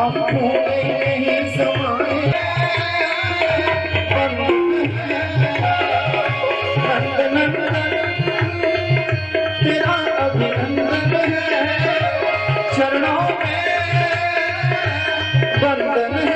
हम भूले नहीं समाए तेरा अभिनंदन है चरणों में बंधन है।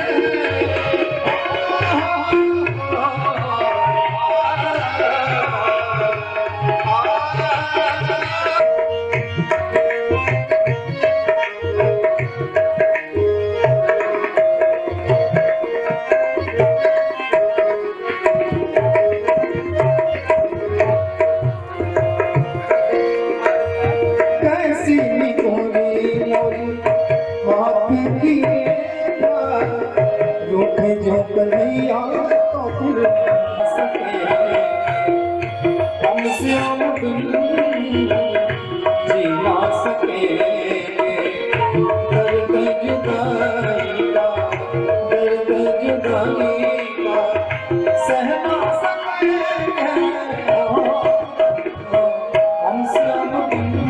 जो कन्हैया तो फिर सके हमसे हम जी ना सके दर्द जुदाई का सहना सके हमसे हम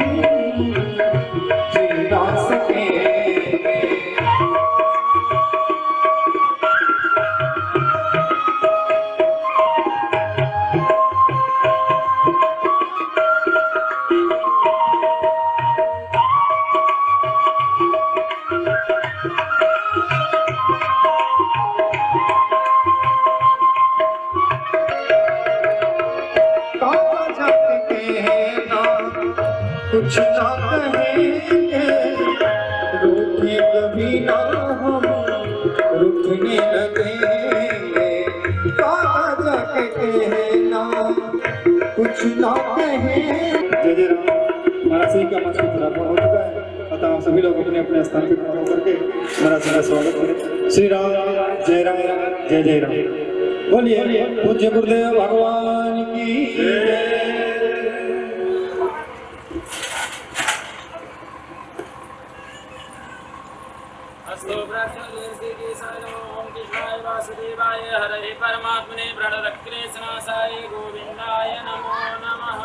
जी ना सके। कुछ ना कहेंगे रूठे कभी ना हम रूठने लगेंगे कहा जाके कहना कुछ ना कहें। जय जय राम। महाराज जी का मंच पूरा हो चुका है अतः आप सभी लोग अपने अपने स्थान पर खड़े होकर के महाराज जी का स्वागत करें। श्री राम जय राम जय जय राम। बोलिए पूज्य गुरुदेव भगवान की जय। ओम कृष्णाय वासुदेवाय हरे परमात्मने प्रणतकृष्णाय गोविंदाय नमो नमः।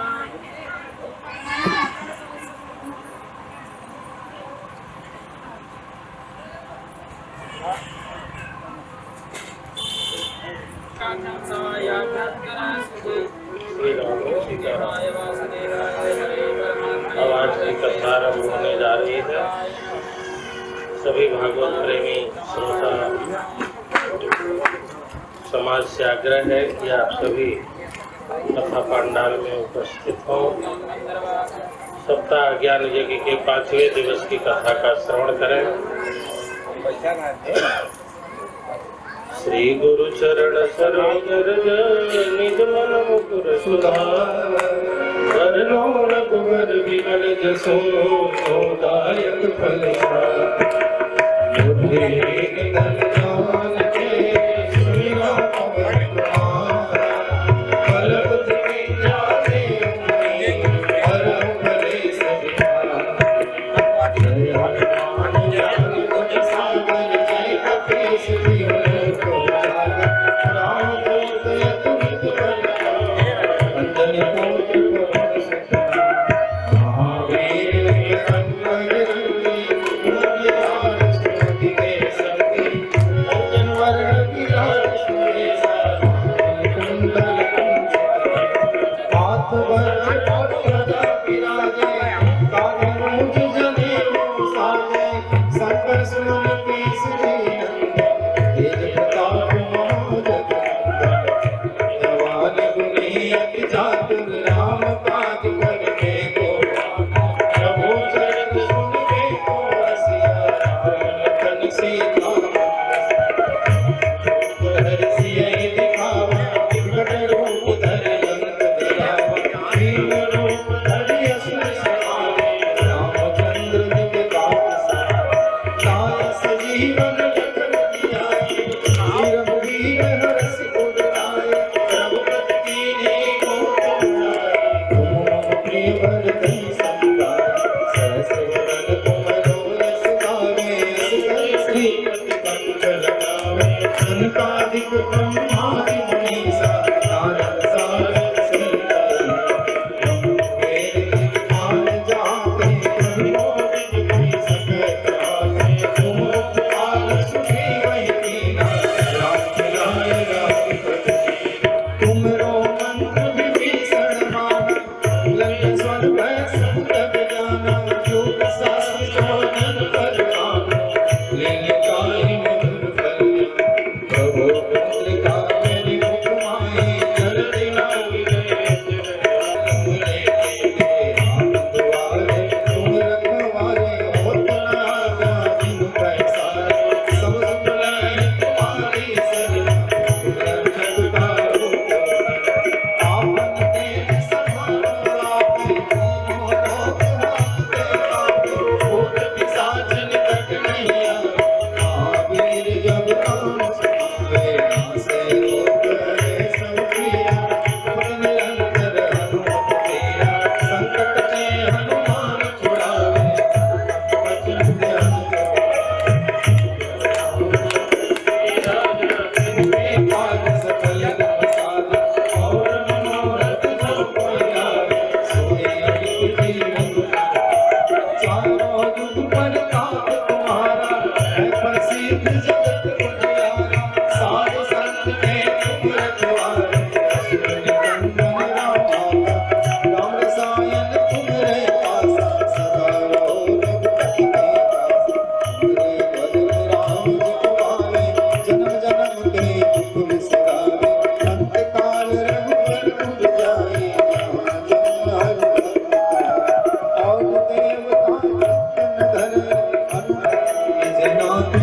अब आज की कथा आरंभ होने जा रही है। सभी भागवत प्रेमी श्रोता समाज से आग्रह है कि आप सभी कथा पंडाल में उपस्थित हों। सप्ताह ज्ञान यज्ञ के 5वें दिवस की कथा का श्रवण करें। श्री गुरु चरण सरोज रज निज मन मुकुर सुधार रघुवर विमल जसो दायक फल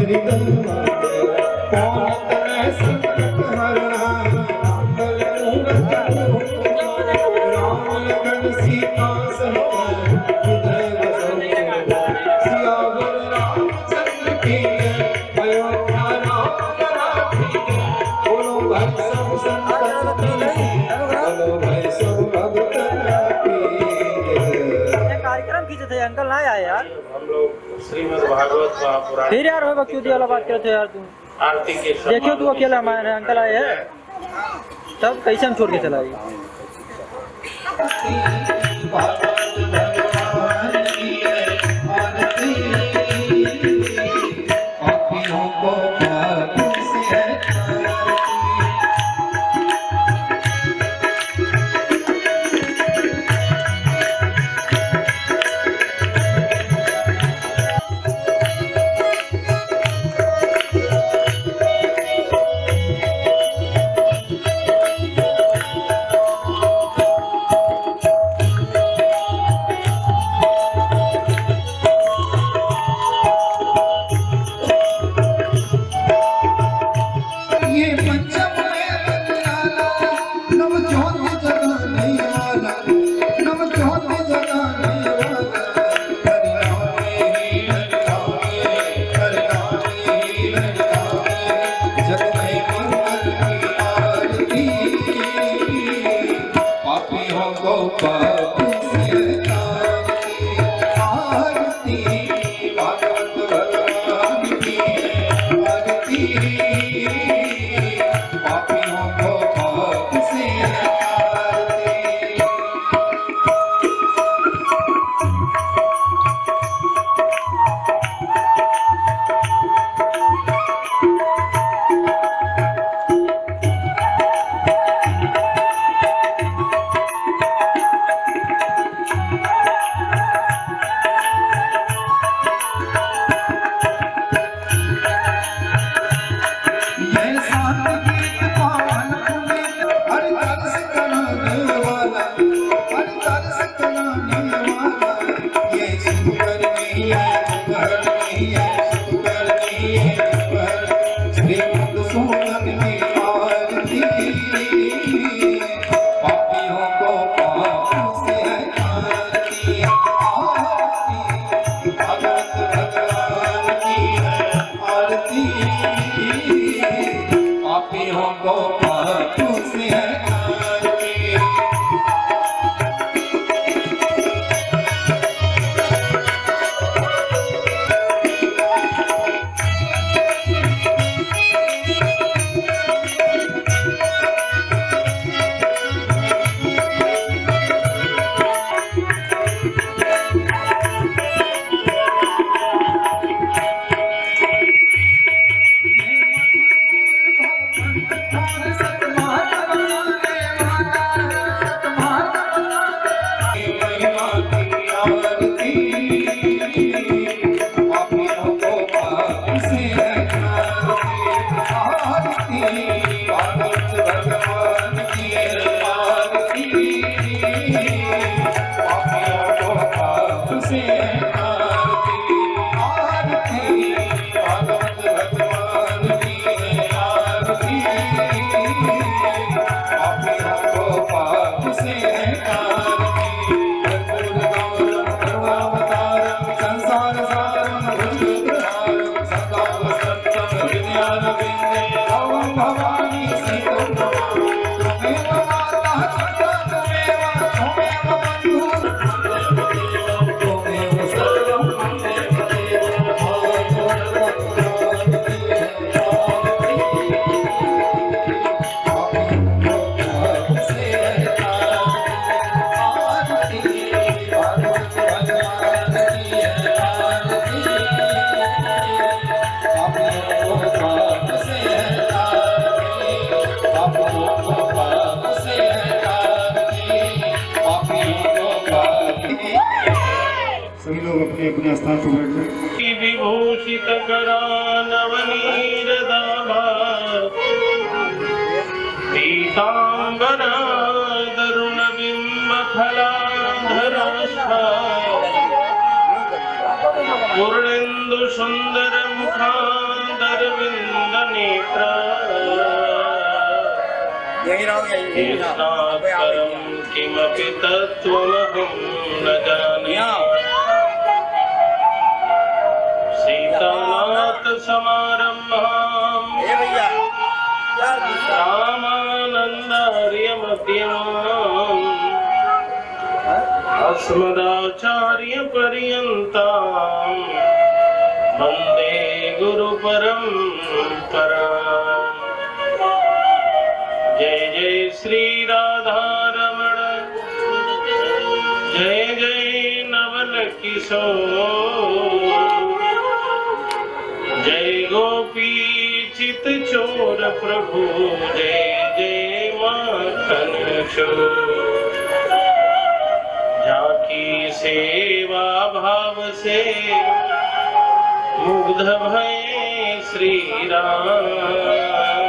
कार्यक्रम खींचे थे अंकल ना आए यार। हम लोग श्रीमद् भागवत महापुराण फिर यार हो क्यों वाला बात करे थे यार तू। आरती के देखियो तू अकेला हमारे अंकल आए हैं तब कैसे हम छोड़ के चला गए। सभी लोग अपने अपने स्थान पर बैठे। विभूषित करा नवनीर दाभा पीतांबरा दरुण बिंब फलाधरा पूर्णेन्दु सुंदर मुखा कृष्णात्परं किमपि तत्त्वमहं न जाने सीतानाथ समारम्भाम् रामानन्दार्यमध्यमाम् अस्मदाचार्यपर्यन्ताम् वन्दे गुरुपरम्पराम्। जय जय श्री राधारमण, जय जय नवल किशोर, जय गोपी चित चोर प्रभु, जय जय माखन चोर। झाकी सेवा भाव से मुग्ध भये श्री राम,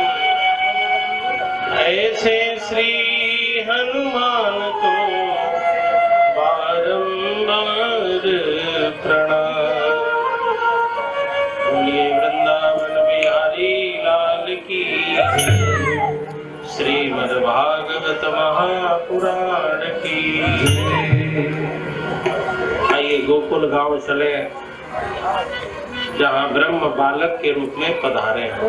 ऐसे श्री हनुमान को बारंबार प्रणाम। बोलिए वृंदावन बिहारी लाल की, श्रीमद् भागवत महापुराण की। आइए गोकुल गांव चले, जहाँ ब्रह्म बालक के रूप में पधारे हैं।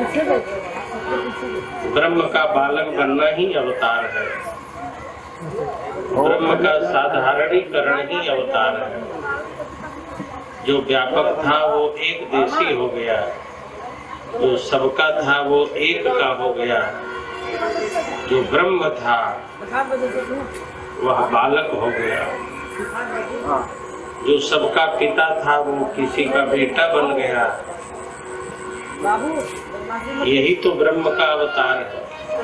ब्रह्म का बालक बनना ही अवतार है, ब्रह्म का साधारणीकरण ही अवतार है। जो व्यापक था वो एक देशी हो गया, जो सबका था वो एक का हो गया, जो ब्रह्म था वह बालक हो गया, जो सबका पिता था वो किसी का बेटा बन गया। यही तो ब्रह्म का अवतार है।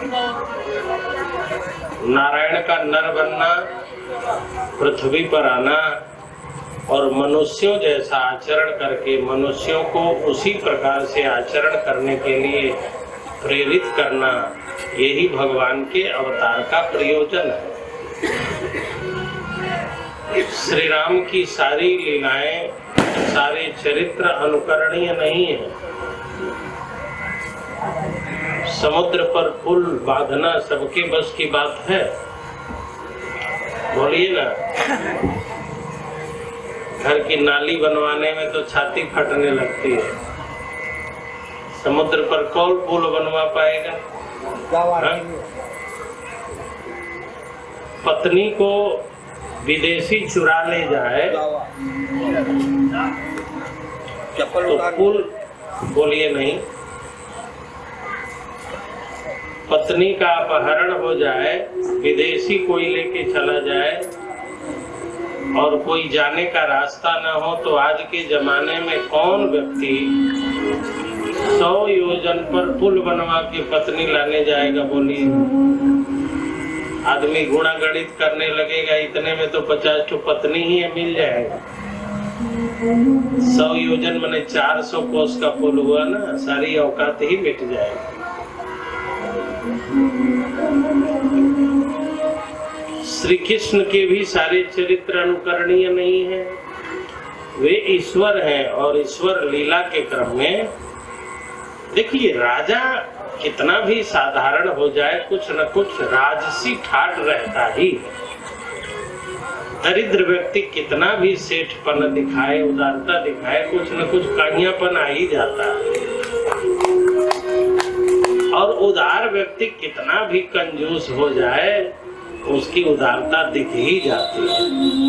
नारायण का नर बनना, पृथ्वी पर आना और मनुष्यों जैसा आचरण करके मनुष्यों को उसी प्रकार से आचरण करने के लिए प्रेरित करना, यही भगवान के अवतार का प्रयोजन है। श्री राम की सारी लीलाएं, सारे चरित्र अनुकरणीय नहीं है। समुद्र पर पुल बांधना सबके बस की बात है? बोलिए ना। घर की नाली बनवाने में तो छाती फटने लगती है, समुद्र पर कौन पुल बनवा पाएगा? पत्नी को विदेशी चुरा ले जाए तो पुल, बोलिए नहीं। पत्नी का अपहरण हो जाए, विदेशी कोई लेके चला जाए और कोई जाने का रास्ता ना हो, तो आज के जमाने में कौन व्यक्ति 100 योजन पर पुल बनवा के पत्नी लाने जाएगा? बोलिए। आदमी गुणा गणित करने लगेगा, इतने में तो 50 तो पत्नी ही मिल जाएगा। 100 योजन माने 400 कोस का पुल हुआ ना, सारी औकात ही मिट जाएगी। श्री कृष्ण के भी सारे चरित्र अनुकरणीय नहीं है। वे ईश्वर हैं और ईश्वर लीला के क्रम में, देखिए राजा कितना भी साधारण हो जाए, कुछ न कुछ राजसी ठाट रहता ही। दरिद्र व्यक्ति कितना भी सेठपन दिखाए, उदारता दिखाए, कुछ न कुछ काहियापन आ ही जाता है। और उदार व्यक्ति कितना भी कंजूस हो जाए, उसकी उदारता दिख ही जाती है।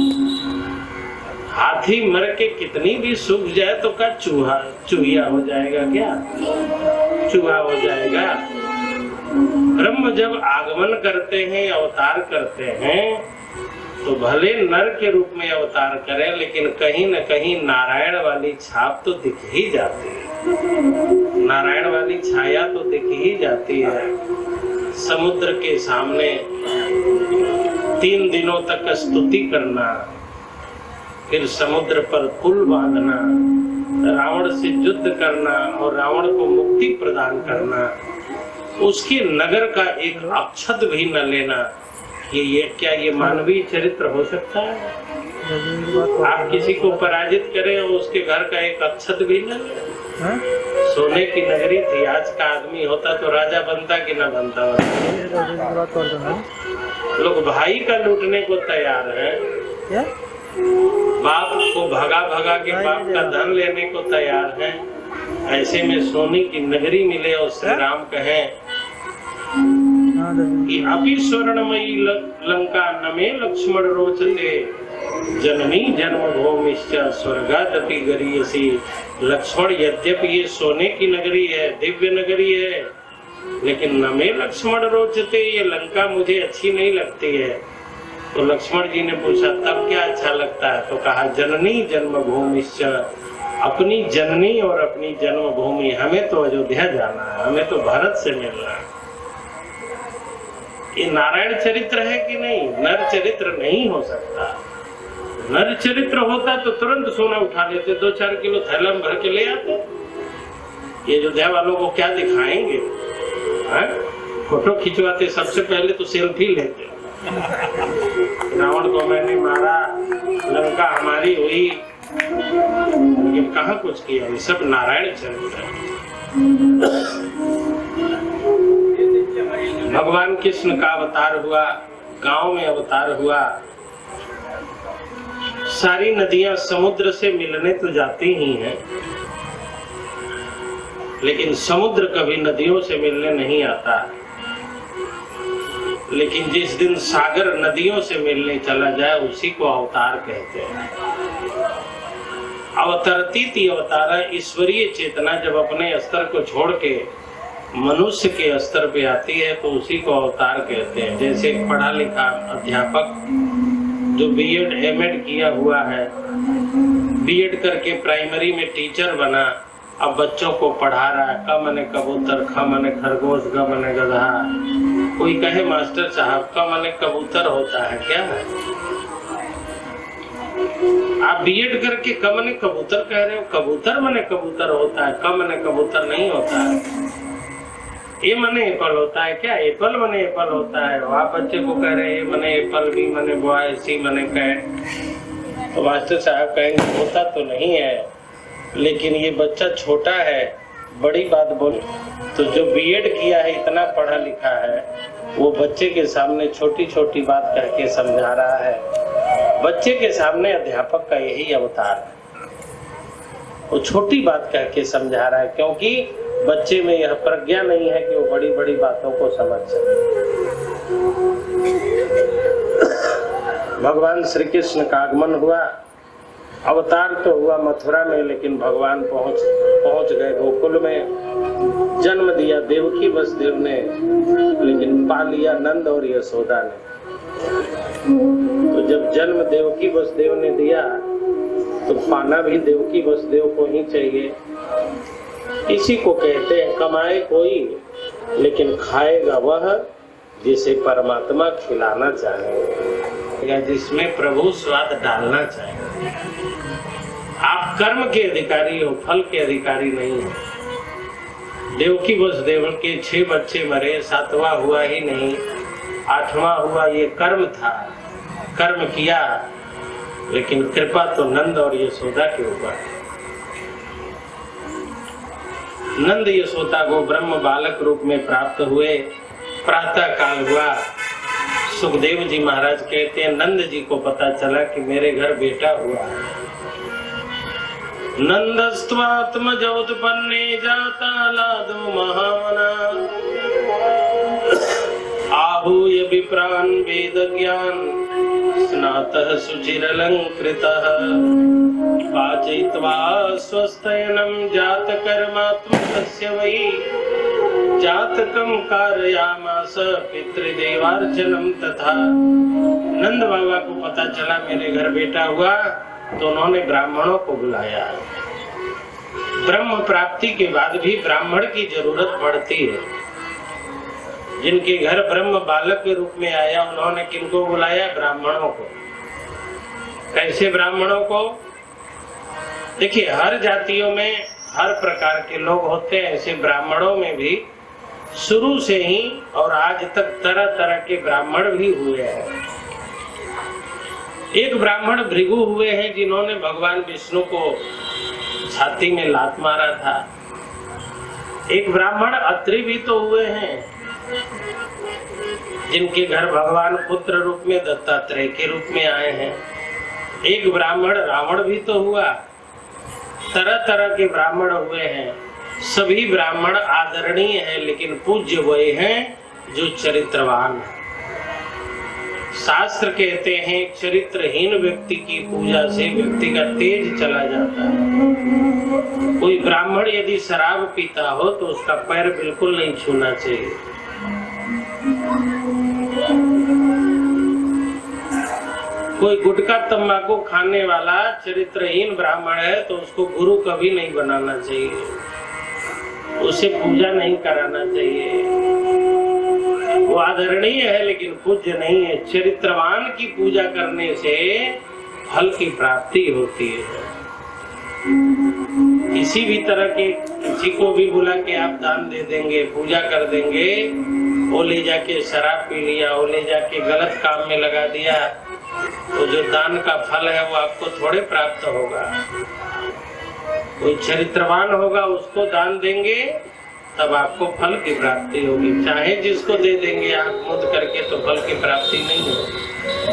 हाथी मर के कितनी भी सूख जाए तो क्या चूहिया हो जाएगा? क्या चूहा हो जाएगा? ब्रह्म जब आगमन करते हैं, अवतार करते हैं, तो भले नर के रूप में अवतार करें, लेकिन कहीं न कहीं नारायण वाली छाप तो दिख ही जाती है। नारायण वाली छाया तो दिख ही जाती है। समुद्र के सामने 3 दिनों तक स्तुति करना, फिर समुद्र पर पुल बांधना, रावण से युद्ध करना और रावण को मुक्ति प्रदान करना, उसके नगर का एक अक्षत भी न लेना, ये क्या ये मानवीय चरित्र हो सकता है? आप किसी को पराजित करें और उसके घर का एक अक्षत भी न लें? हाँ? सोने की नगरी थी। आज का आदमी होता तो राजा बनता कि ना बनता होता। बात कर दो ना। लोग भाई का लूटने को तैयार हैं, क्या? बाप को भगा भगा के बाप का धन लेने को तैयार हैं। ऐसे में सोने की नगरी मिले और श्री राम कहें कि अपि स्वर्णमयी लंका न मे लक्ष्मण रोचते जननी जन्मभूमिश्च स्वर्गादपि गरीयसी। लक्ष्मण यद्यपि ये सोने की नगरी है, दिव्य नगरी है, लेकिन न मे लक्ष्मण रोचते, ये लंका मुझे अच्छी नहीं लगती है। तो लक्ष्मण जी ने पूछा तब क्या अच्छा लगता है? तो कहा जननी जन्मभूमिश्च, अपनी जननी और अपनी जन्मभूमि। हमें तो अयोध्या जाना है, हमें तो भरत से मिलना है। ये नारायण चरित्र है कि नहीं? नर चरित्र नहीं हो सकता। नर चरित्र होता तो तुरंत सोना उठा लेते, 2-4 किलो थैला में भर के ले आते। ये अयोध्या वालों को क्या दिखाएंगे? फोटो खिंचवाते, सबसे पहले तो सेल्फी लेते। रावण को मैंने मारा, लंका हमारी हुई, लेकिन कहाँ कुछ किया। ये सब नारायण चरित्र है। भगवान कृष्ण का अवतार हुआ, गांव में अवतार हुआ। सारी नदियां समुद्र से मिलने तो जाती ही हैं, लेकिन समुद्र कभी नदियों से मिलने नहीं आता। लेकिन जिस दिन सागर नदियों से मिलने चला जाए उसी को अवतार कहते हैं। अवतरती थी अवतारा, ईश्वरीय चेतना जब अपने स्तर को छोड़ के मनुष्य के स्तर पे आती है तो उसी को अवतार कहते हैं। जैसे एक पढ़ा लिखा अध्यापक जो बीएड एमएड किया हुआ है, बीएड करके प्राइमरी में टीचर बना, अब बच्चों को पढ़ा रहा है। क मने कबूतर, ख मने खरगोश, ग मने गधा। कोई कहे मास्टर साहब क मने कबूतर होता है क्या है? आप बीएड करके क मने कबूतर कह रहे हो? कबूतर मने कबूतर होता है, क मने कबूतर नहीं होता है। ए मने एप्पल होता है क्या? एप्पल मने एप्पल होता है। आप बच्चे को कह रहे हैं मने एप्पल, बी मने बॉय, सी मने कैट। तो मास्टर साहब कहेंगे होता तो नहीं है, लेकिन ये बच्चा छोटा है, बड़ी बात बोले। तो जो बीएड किया है, इतना पढ़ा लिखा है, वो बच्चे के सामने छोटी छोटी बात कह के समझा रहा है। बच्चे के सामने अध्यापक का यही अवतार है, वो छोटी बात कह के समझा रहा है, क्योंकि बच्चे में यह प्रज्ञा नहीं है कि वो बड़ी बड़ी बातों को समझ सके। भगवान श्री कृष्ण का आगमन हुआ, अवतार तो हुआ मथुरा में, लेकिन भगवान पहुंच गए गोकुल में। जन्म दिया देवकी वसुदेव ने, लेकिन पा लिया नंद और यशोदा ने। तो जब जन्म देवकी वसुदेव ने दिया तो पाना भी देवकी वसुदेव को ही चाहिए। इसी को कहते हैं कमाए कोई लेकिन खाएगा वह जिसे परमात्मा खिलाना चाहे, जिसमें प्रभु स्वाद डालना चाहे। आप कर्म के अधिकारी हो, फल के अधिकारी नहीं हो। देवकी वसुदेव के 6 बच्चे मरे, 7वां हुआ ही नहीं, 8वां हुआ। ये कर्म था, कर्म किया, लेकिन कृपा तो नंद और यशोदा के ऊपर। नंद यशोदा को ब्रह्म बालक रूप में प्राप्त हुए। प्रातः काल हुआ, सुखदेव जी महाराज कहते हैं नंद जी को पता चला कि मेरे घर बेटा हुआ है। नंदस्त्वात्मजोत्पन्ने जाता लादो महामना, आहूय विप्रान वेद ज्ञान स्नातः सुचिरलंकृतः, पाचयित्वा स्वस्थयनं जातकर्मात्मकस्य वै, जातकं कारयामास पितृदेवार्चनं तथा। नंद बाबा को पता चला मेरे घर बेटा हुआ, तो उन्होंने ब्राह्मणों को बुलाया। ब्रह्म प्राप्ति के बाद भी ब्राह्मण की जरूरत पड़ती है। जिनके घर ब्रह्म बालक के रूप में आया, उन्होंने किनको बुलाया? ब्राह्मणों को। कैसे ब्राह्मणों को? देखिए, हर जातियों में हर प्रकार के लोग होते हैं, ऐसे ब्राह्मणों में भी शुरू से ही और आज तक तरह तरह के ब्राह्मण भी हुए हैं। एक ब्राह्मण भृगु हुए हैं, जिन्होंने भगवान विष्णु को छाती में लात मारा था। एक ब्राह्मण अत्रि भी तो हुए हैं, जिनके घर भगवान पुत्र रूप में दत्तात्रेय के रूप में आए हैं। एक ब्राह्मण रावण भी तो हुआ। तरह तरह के ब्राह्मण हुए हैं। सभी ब्राह्मण आदरणीय हैं, लेकिन पूज्य वही हैं जो चरित्रवान है। शास्त्र कहते हैं चरित्रहीन व्यक्ति की पूजा से व्यक्ति का तेज चला जाता है। कोई ब्राह्मण यदि शराब पीता हो तो उसका पैर बिल्कुल नहीं छूना चाहिए। कोई गुटखा तंबाकू खाने वाला चरित्रहीन ब्राह्मण है तो उसको गुरु कभी नहीं बनाना चाहिए, उसे पूजा नहीं कराना चाहिए। वो आदरणीय है लेकिन पूज्य नहीं है। चरित्रवान की पूजा करने से फल की प्राप्ति होती है। किसी भी तरह के किसी को भी बुला के आप दान दे देंगे, पूजा कर देंगे, वो ले जाके शराब पी लिया, वो ले जाके गलत काम में लगा दिया, तो जो दान का फल है वो आपको थोड़े प्राप्त होगा। कोई चरित्रवान होगा उसको दान देंगे तब आपको फल की प्राप्ति होगी। चाहे जिसको दे देंगे आंख मूंद करके तो फल की प्राप्ति नहीं होगी।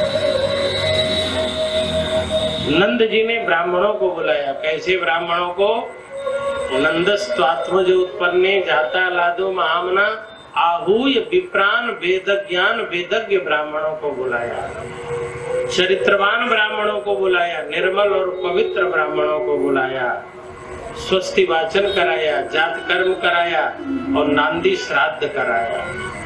नंद जी ने ब्राह्मणों को बुलाया। कैसे ब्राह्मणों को? नंदस्त्वात्मज उत्पन्ने जाता लादो महामना आहूय विप्रान वेदज्ञान वेदज्ञ ब्राह्मणों को बुलाया। चरित्रवान ब्राह्मणों को बुलाया, निर्मल और पवित्र ब्राह्मणों को बुलाया, स्वस्ति वाचन कराया, जात कर्म कराया और नांदी श्राद्ध कराया।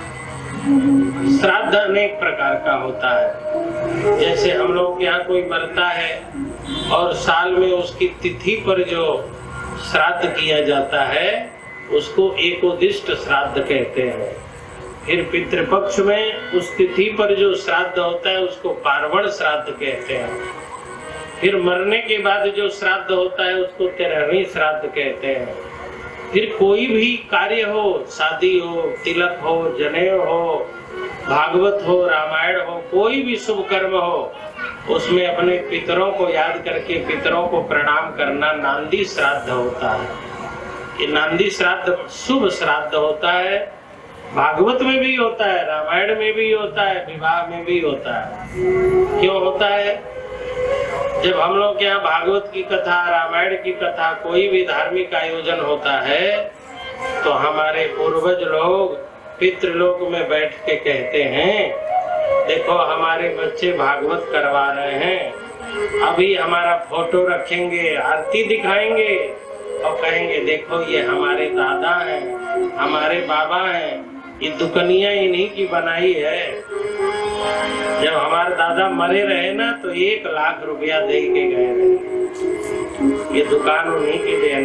श्राद्ध अनेक प्रकार का होता है। जैसे हम लोग के यहाँ कोई मरता है और साल में उसकी तिथि पर जो श्राद्ध किया जाता है उसको एकोदिष्ट श्राद्ध कहते हैं। फिर पितृपक्ष में उस तिथि पर जो श्राद्ध होता है उसको पार्वण श्राद्ध कहते हैं। फिर मरने के बाद जो श्राद्ध होता है उसको 13वीं श्राद्ध कहते हैं। फिर कोई भी कार्य हो, शादी हो, तिलक हो, जनेऊ हो, भागवत हो, रामायण हो, कोई भी शुभ कर्म हो, उसमें अपने पितरों को याद करके पितरों को प्रणाम करना नांदी श्राद्ध होता है। ये नांदी श्राद्ध शुभ श्राद्ध होता है। भागवत में भी होता है, रामायण में भी होता है, विवाह में भी होता है। क्यों होता है? जब हम लोग के यहाँ भागवत की कथा, रामायण की कथा, कोई भी धार्मिक आयोजन होता है तो हमारे पूर्वज लोग पितृलोक में बैठ के कहते हैं देखो हमारे बच्चे भागवत करवा रहे हैं, अभी हमारा फोटो रखेंगे, आरती दिखाएंगे और कहेंगे देखो ये हमारे दादा हैं, हमारे बाबा हैं, ये दुकनिया इन्हीं की बनाई है। जब हमारे दादा मरे रहे ना तो 1 लाख रुपया दे के गए रहे। ये दुकान उन्हीं की देन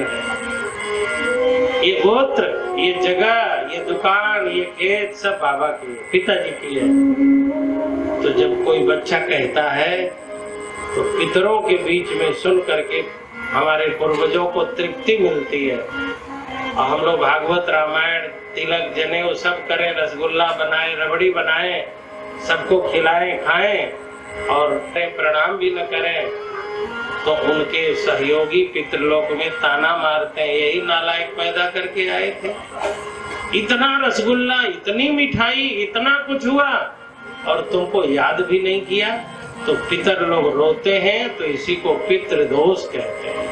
है। ये गोत्र, ये जगह, ये दुकान, ये खेत सब बाबा की, पिताजी की है। तो जब कोई बच्चा कहता है तो पितरों के बीच में सुन करके हमारे पूर्वजों को तृप्ति मिलती है। और हम लोग भागवत, रामायण, तिलक, जनेऊ सब करें, रसगुल्ला बनाए, रबड़ी बनाए, सबको खिलाएं, खाएं और प्रणाम भी न करें तो उनके सहयोगी पितृलोक में ताना मारते हैं, यही नालायक पैदा करके आए थे। इतना रसगुल्ला, इतनी मिठाई, इतना कुछ हुआ और तुमको याद भी नहीं किया। तो पितर लोग रोते हैं, तो इसी को पितृदोष कहते हैं।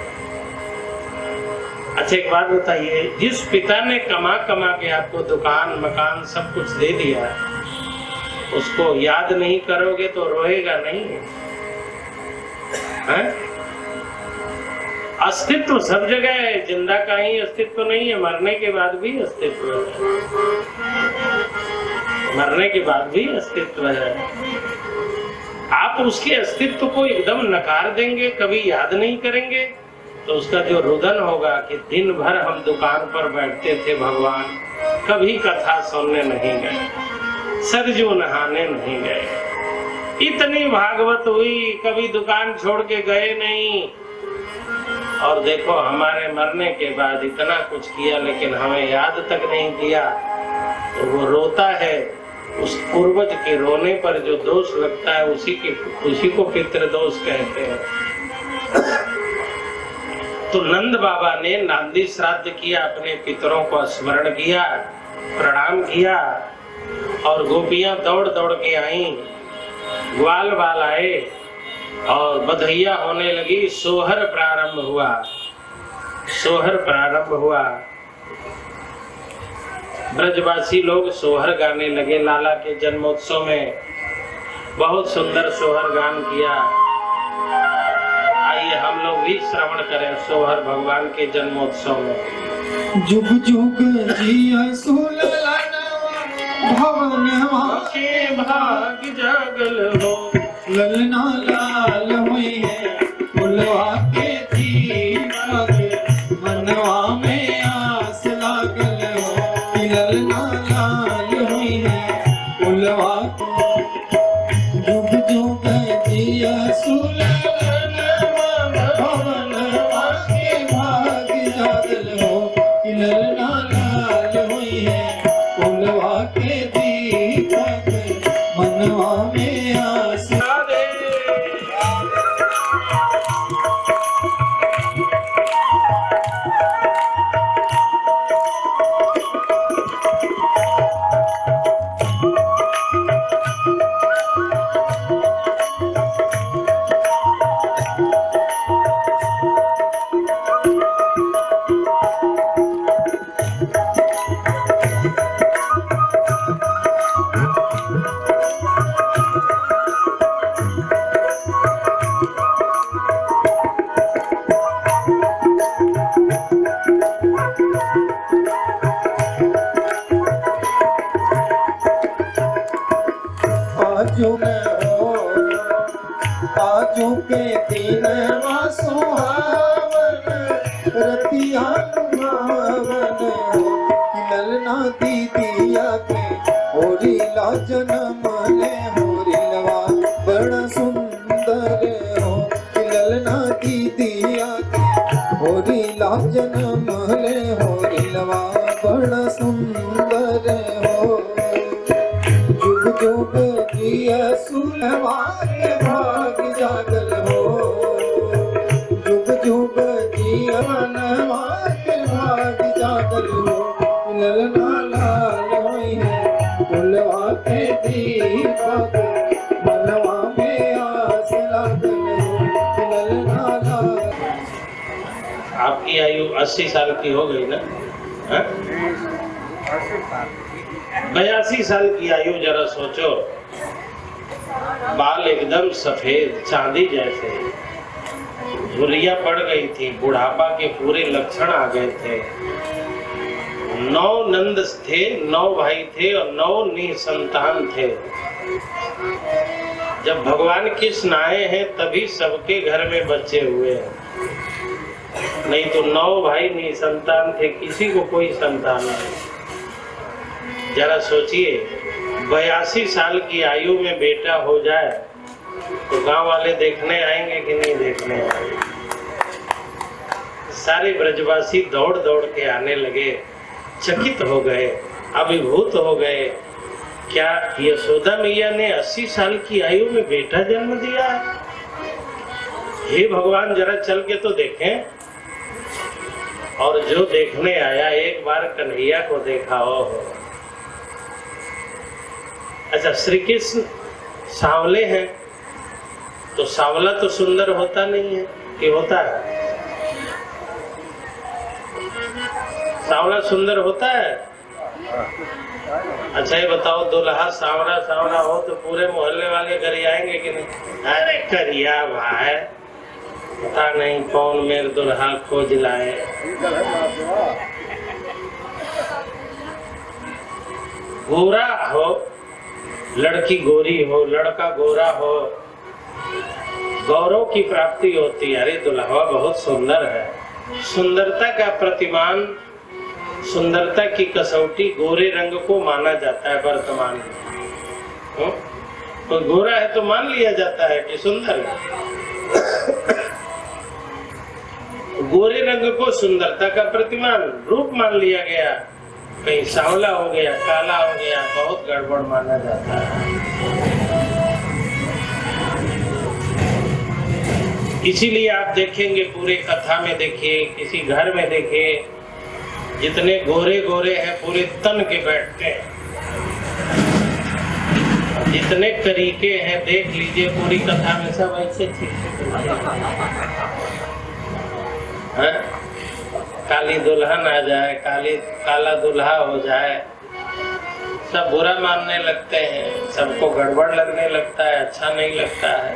अच्छा एक बात बताइए, जिस पिता ने कमा कमा के आपको दुकान, मकान सब कुछ दे दिया, उसको याद नहीं करोगे तो रोएगा नहीं है? अस्तित्व सब जगह है, जिंदा का ही अस्तित्व नहीं है, मरने के बाद भी अस्तित्व है। मरने के बाद भी अस्तित्व है। आप उसके अस्तित्व को एकदम नकार देंगे, कभी याद नहीं करेंगे, तो उसका जो रुदन होगा कि दिन भर हम दुकान पर बैठते थे भगवान, कभी कथा सुनने नहीं गए, सरजू नहाने नहीं गए, इतनी भागवत हुई, कभी दुकान छोड़ के गए नहीं, और देखो हमारे मरने के बाद इतना कुछ किया लेकिन हमें याद तक नहीं किया। तो वो रोता है, उस पूर्वज के रोने पर जो दोष लगता है उसी को पितृदोष कहते हैं। तो नंद बाबा ने नांदी श्राद्ध किया, अपने पितरों को स्मरण किया, प्रणाम किया और गोपियां दौड़ दौड़ के आईं, ग्वाल बाल आए और बधैया होने लगी। सोहर प्रारंभ हुआ, सोहर प्रारंभ हुआ। ब्रजवासी लोग सोहर गाने लगे। लाला के जन्मोत्सव में बहुत सुंदर सोहर गान किया। आइए हम लोग भी श्रवण करें सोहर भगवान के जन्मोत्सव में। जुग जुग जिया सुललनवा भवनवा के भाग जागल हो, ललना लाल हुई है फुलवा के दीपक, मनवा में आस लागल हो कि ललना लाल हुई है फुलवा। जुग जुग जिया सुललनवा भवनवा के भाग जागल हो कि ललना लाल हुई है फुलवा के दीपक, मनवा में आस। आजू के दिन सुहावन रतिया भावन कि ललना दीदिया के होरीला जन्म ले होरीलवा बड़ा सुंदर हो कि ललना दीदिया के होरीला जन्म ले होरीलवा बड़ा सुंदर हो। जुग जुग जिया सुलवा के भाग जागल हो, जुग जुग जिया मनवा के भाग जागल हो, ललना लाल हुई है फुलवा के दीपक, मनवा में आस लागल हो ललना लाल। आपकी आयु 80 साल की हो गई ना? 82 साल की आयु, जरा सोचो। बाल एकदम सफेद चांदी जैसे, झुर्रियां पड़ गई थी, बुढ़ापा के पूरे लक्षण आ गए थे। 9 नंद थे, 9 भाई थे और 9 निसंतान थे। जब भगवान कृष्ण आए हैं तभी सबके घर में बच्चे हुए हैं, नहीं तो 9 भाई निसंतान थे, किसी को कोई संतान नहीं। जरा सोचिए, 82 साल की आयु में बेटा हो जाए तो गांव वाले देखने आएंगे कि नहीं देखने आएंगे? सारे ब्रजवासी दौड़ दौड़ के आने लगे, चकित हो गए, अभिभूत हो गए। क्या यशोदा मैया ने 80 साल की आयु में बेटा जन्म दिया है? हे भगवान, जरा चल के तो देखें। और जो देखने आया, एक बार कन्हैया को देखा हो। अच्छा, श्री कृष्ण सांवले हैं तो सांवला तो सुंदर होता नहीं है कि होता है? सांवला सुंदर होता है? अच्छा ये बताओ, दुल्हा सांवला सांवला हो तो पूरे मोहल्ले वाले घर आएंगे कि नहीं? अरे करिया भाई, पता नहीं कौन मेरे दुल्हा खोज लाए। गोरा हो, लड़की गोरी हो, लड़का गोरा हो, गौरव की प्राप्ति होती है। अरे दुल्हा बहुत सुंदर है। सुंदरता का प्रतिमान, सुंदरता की कसौटी गोरे रंग को माना जाता है वर्तमान में। तो गोरा है तो मान लिया जाता है कि सुंदर है। गोरे रंग को सुंदरता का प्रतिमान, रूप मान लिया गया। कहीं सांवला हो गया, काला हो गया, बहुत गड़बड़ माना जाता है। इसीलिए आप देखेंगे पूरे कथा में, देखिए किसी घर में देखिए, जितने गोरे गोरे हैं पूरे तन के बैठते हैं, जितने तरीके हैं देख लीजिए पूरी कथा में सब ऐसे काली दुल्हन आ जाए, काला दूल्हा हो जाए, सब बुरा मानने लगते हैं, सबको गड़बड़ लगने लगता है, अच्छा नहीं लगता है।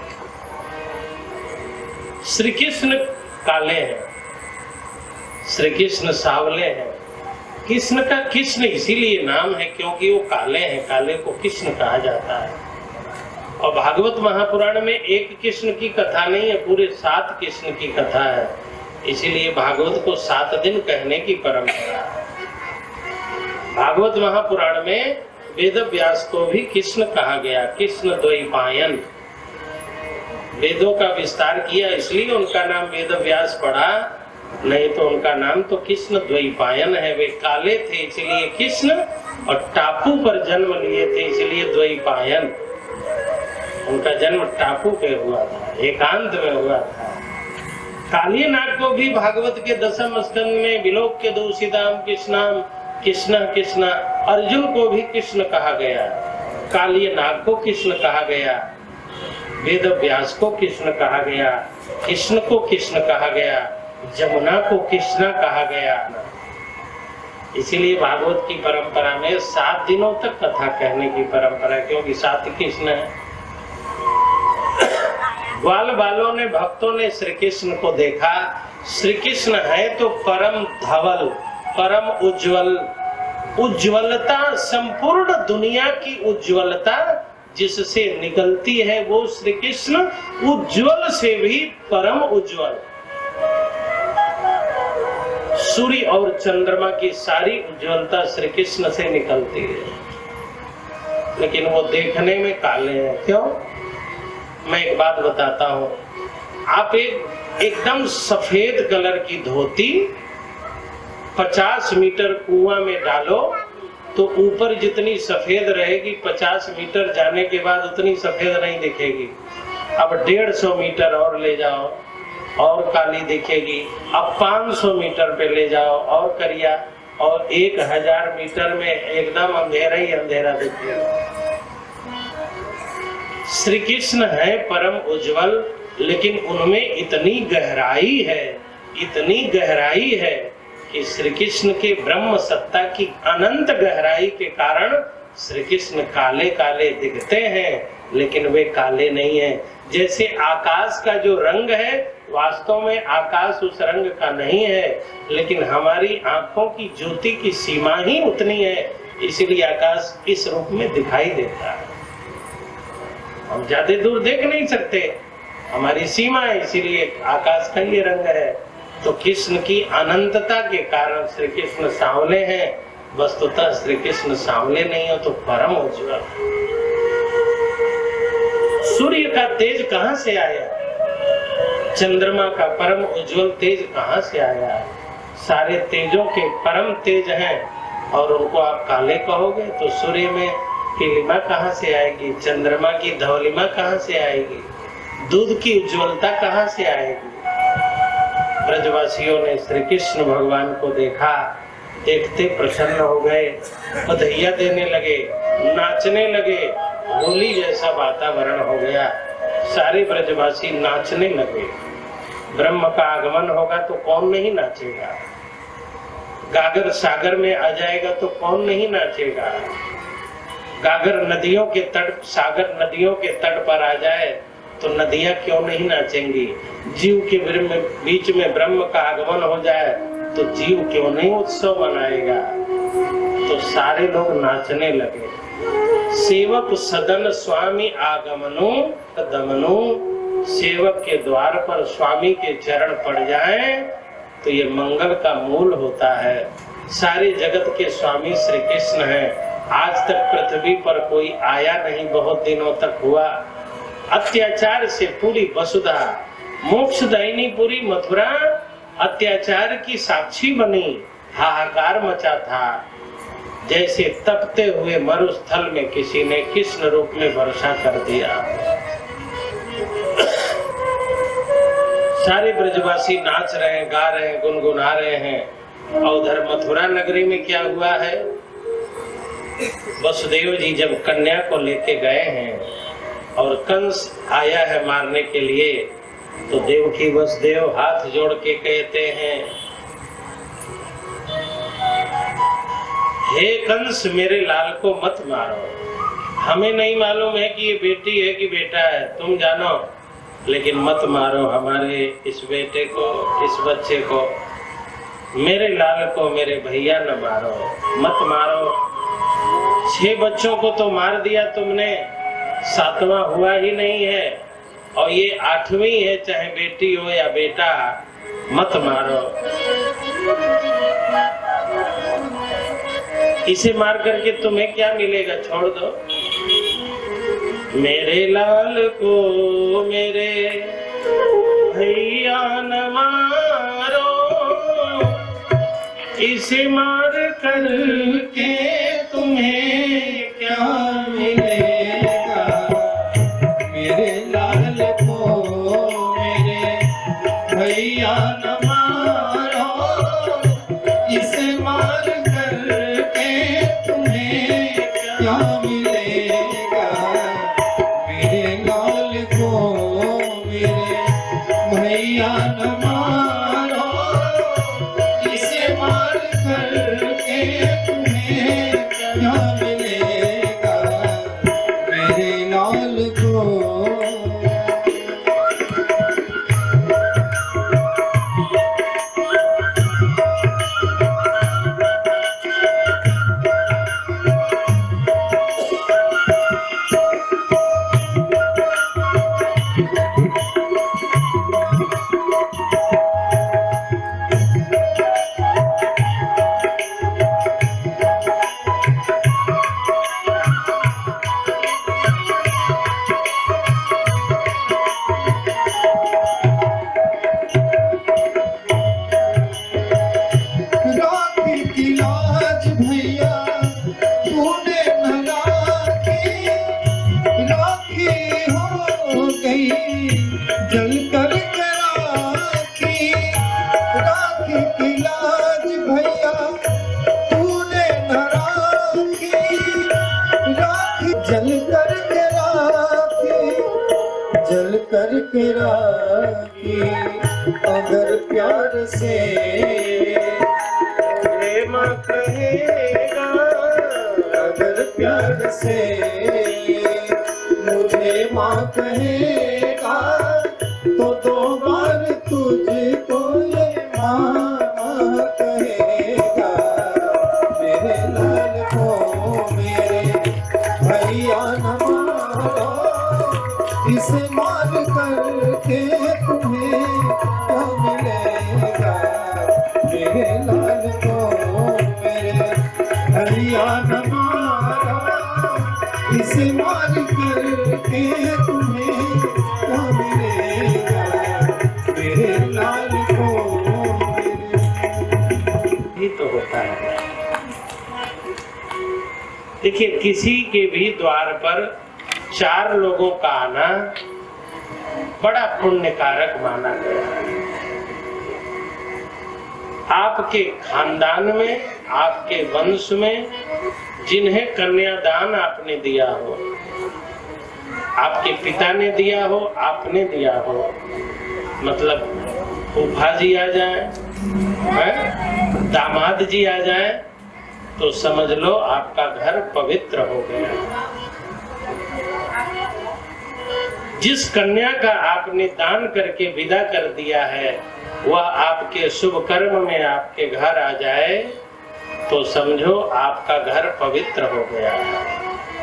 श्री कृष्ण काले हैं, श्री कृष्ण सावले हैं। कृष्ण का कृष्ण इसीलिए नाम है क्योंकि वो काले हैं, काले को कृष्ण कहा जाता है। और भागवत महापुराण में एक कृष्ण की कथा नहीं है, पूरे 7 कृष्ण की कथा है। इसीलिए भागवत को 7 दिन कहने की परंपरा है। भागवत महापुराण में वेद व्यास को भी कृष्ण कहा गया, कृष्ण द्वैपायन। वेदों का विस्तार किया इसलिए उनका नाम वेद व्यास पड़ा, नहीं तो उनका नाम तो कृष्ण द्वैपायन है। वे काले थे इसलिए कृष्ण, और टापू पर जन्म लिए थे इसलिए द्वैपायन। उनका जन्म टापू पे हुआ था, एकांत में हुआ था। कालिय नाग को भी भागवत के 10वें स्कंद में विलोक के दूषिताम कृष्णाम कृष्ण कृष्ण, अर्जुन को भी कृष्ण कहा गया, कालिय नाग को कृष्ण कहा गया, वेद व्यास को कृष्ण कहा गया, कृष्ण को कृष्ण कहा गया, जमुना को कृष्णा कहा गया। इसीलिए भागवत की परंपरा में 7 दिनों तक कथा कहने की परंपरा, क्योंकि 7 कृष्ण है। ग्वाल बालों ने, भक्तों ने श्री कृष्ण को देखा। श्री कृष्ण है तो परम धवल, परम उज्जवल, उज्ज्वलता, संपूर्ण दुनिया की उज्ज्वलता जिससे निकलती है वो श्री कृष्ण उज्ज्वल से भी परम उज्ज्वल। सूर्य और चंद्रमा की सारी उज्ज्वलता श्री कृष्ण से निकलती है, लेकिन वो देखने में काले हैं। क्यों? मैं एक बात बताता हूँ। आप एकदम सफेद कलर की धोती 50 मीटर कुआं में डालो तो ऊपर जितनी सफेद रहेगी 50 मीटर जाने के बाद उतनी सफेद नहीं दिखेगी। अब 150 मीटर और ले जाओ और काली दिखेगी। अब 500 मीटर पे ले जाओ और करिया, और 1000 मीटर में एकदम अंधेरा ही अंधेरा दिखेगा। श्री कृष्ण है परम उज्जवल, लेकिन उनमें इतनी गहराई है, इतनी गहराई है कि श्री कृष्ण के ब्रह्म सत्ता की अनंत गहराई के कारण श्री कृष्ण काले काले दिखते हैं, लेकिन वे काले नहीं हैं। जैसे आकाश का जो रंग है वास्तव में आकाश उस रंग का नहीं है, लेकिन हमारी आंखों की ज्योति की सीमा ही उतनी है, इसलिए आकाश इस रूप में दिखाई देता है। हम ज्यादा दूर देख नहीं सकते, हमारी सीमा है, इसीलिए आकाश का ये रंग है। तो कृष्ण की अनंतता के कारण श्री कृष्ण सांवले हैं, वस्तुतः श्री कृष्ण सांवले नहीं हो तो परम उज्ज्वल। सूर्य का तेज कहां से आया? चंद्रमा का परम उज्ज्वल तेज कहां से आया? सारे तेजों के परम तेज हैं और उनको आप काले कहोगे तो सूर्य में पीलिमा कहां से आएगी? चंद्रमा की धवलिमा कहां से आएगी? दूध की उज्ज्वलता कहां से आएगी? ब्रजवासियों ने श्री कृष्ण भगवान को देखा, देखते प्रसन्न हो गए, बधाइयां देने लगे, नाचने लगे, होली जैसा वातावरण हो गया। सारे ब्रजवासी नाचने लगे। ब्रह्म का आगमन होगा तो कौन नहीं नाचेगा? गागर सागर में आ जाएगा तो कौन नहीं नाचेगा? गागर नदियों के तट, सागर नदियों के तट पर आ जाए तो नदियां क्यों नहीं नाचेंगी? जीव के बीच में ब्रह्म का आगमन हो जाए तो जीव क्यों नहीं उत्सव मनाएगा? तो सारे लोग नाचने लगे। सेवक सदन स्वामी आगमनो दमनो, सेवक के द्वार पर स्वामी के चरण पड़ जाएं तो ये मंगल का मूल होता है। सारे जगत के स्वामी श्री कृष्ण हैं। आज तक पृथ्वी पर कोई आया नहीं, बहुत दिनों तक हुआ। अत्याचार से पूरी वसुधा, मोक्षदायिनी पूरी मथुरा अत्याचार की साक्षी बनी, हाहाकार मचा था। जैसे तपते हुए मरुस्थल में किसी ने कृष्ण रूप में वर्षा कर दिया। सारे ब्रजवासी नाच रहे हैं, गा रहे हैं, गुनगुना रहे हैं। और उधर मथुरा नगरी में क्या हुआ है, वसुदेव जी जब कन्या को लेके गए हैं और कंस आया है मारने के लिए, तो देवकी वसुदेव हाथ जोड़ के कहते हैं, हे कंस मेरे लाल को मत मारो, हमें नहीं मालूम है कि ये बेटी है कि बेटा है, तुम जानो, लेकिन मत मारो हमारे इस बेटे को, इस बच्चे को, मेरे लाल को मेरे भैया न मारो, मत मारो। 6 बच्चों को तो मार दिया तुमने, 7वां हुआ ही नहीं है, और ये 8वीं है, चाहे बेटी हो या बेटा, मत मारो। इसे मार करके तुम्हें क्या मिलेगा, छोड़ दो। मेरे लाल को मेरे भैया न मारो, इसे मार करके तुम्हें क्या मिलेगा। मेरे लाल को मेरे भैया न मारो, इसे मार करके तुम्हें क्या मिलेगा। मेरे लाल को मेरे भैया न मारो, इसे मार करके तुम्हें क्या मिलेगा। मेरे लाल को राखी की लाज भैया तूने न राखी, राखी हो गई जल कर राखी। राखी की लाज भैया तूने न राखी, राखी जल कर राखी, जल कर राखी। अगर प्यार से प्रेम कहेगा, अगर प्यार से मुझे माँ कहेगा, तो 2 बार तुझको ये माँ कहेगा। मेरे लाल को मेरे भैया न मारो, इसे मार करके तुम्हें क्या मिलेगा। मेरे लाल को मेरे भैया न मारो, इसे मार करके तुम्हें क्या मिलेगा। मेरे लाल को ये तो होता है। देखिए, किसी के भी द्वार पर 4 लोगों का आना बड़ा पुण्य कारक माना गया है। आपके खानदान में, आपके वंश में जिन्हें कन्यादान आपने दिया हो, आपके पिता ने दिया हो, आपने दिया हो, मतलब फूफा जी आ जाए, दामाद जी आ जाए, तो समझ लो आपका घर पवित्र हो गया। जिस कन्या का आपने दान करके विदा कर दिया है, वह आपके शुभ कर्म में आपके घर आ जाए, तो समझो आपका घर पवित्र हो गया है।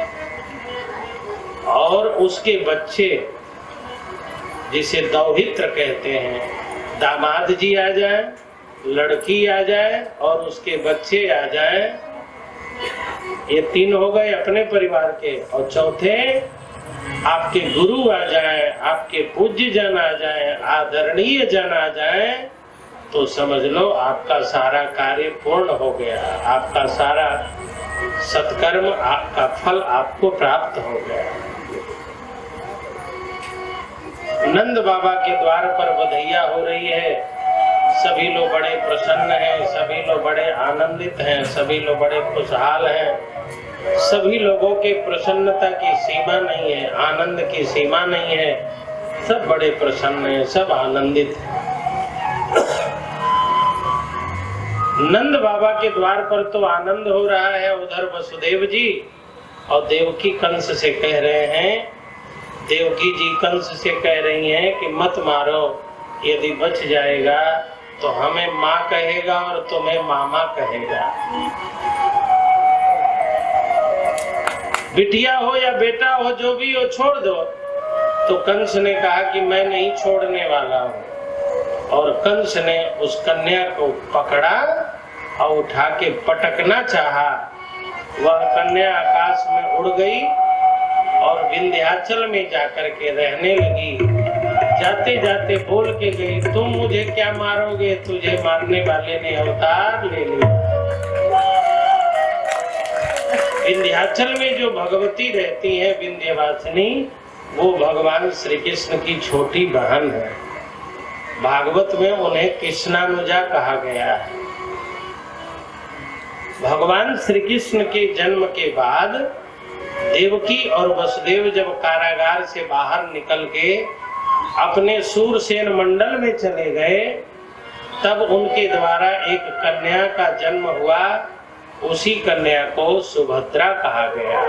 और उसके बच्चे, जिसे दौहित्र कहते हैं, दामाद जी आ जाए, लड़की आ जाए और उसके बच्चे आ जाए, ये 3 हो गए अपने परिवार के। और चौथे आपके गुरु आ जाए, आपके पूज्य जन आ जाए, आदरणीय जन आ जाए, तो समझ लो आपका सारा कार्य पूर्ण हो गया, आपका सारा सत्कर्म, आपका फल आपको प्राप्त हो गया। नंद बाबा के द्वार पर बधैया हो रही है। सभी लोग बड़े प्रसन्न हैं, सभी लोग बड़े आनंदित हैं, सभी लोग बड़े खुशहाल हैं। सभी लोगों के प्रसन्नता की सीमा नहीं है, आनंद की सीमा नहीं है। सब बड़े प्रसन्न हैं, सब आनंदित हैं। नंद बाबा के द्वार पर तो आनंद हो रहा है। उधर वसुदेव जी और देवकी कंस से कह रहे हैं, देवकी जी कंस से कह रही हैं कि मत मारो, यदि बच जाएगा तो हमें माँ कहेगा और तुम्हें मामा कहेगा। बिटिया हो या बेटा हो, जो भी हो, छोड़ दो। तो कंस ने कहा कि मैं नहीं छोड़ने वाला हूँ। और कंस ने उस कन्या को पकड़ा और उठा के पटकना चाहा। वह कन्या आकाश में उड़ गई और विंध्याचल में जाकर के रहने लगी। जाते जाते बोल के गई, तुम मुझे क्या मारोगे, तुझे मारने वाले ने अवतार ले लिया। विंध्याचल में जो भगवती रहती है, विंध्यवासिनी, वो भगवान श्री कृष्ण की छोटी बहन है। भागवत में उन्हें कृष्णानुजा कहा गया है। भगवान श्री कृष्ण के जन्म के बाद देवकी और वसुदेव जब कारागार से बाहर निकल के अपने सूरसेन मंडल में चले गए, तब उनके द्वारा एक कन्या का जन्म हुआ। उसी कन्या को सुभद्रा कहा गया,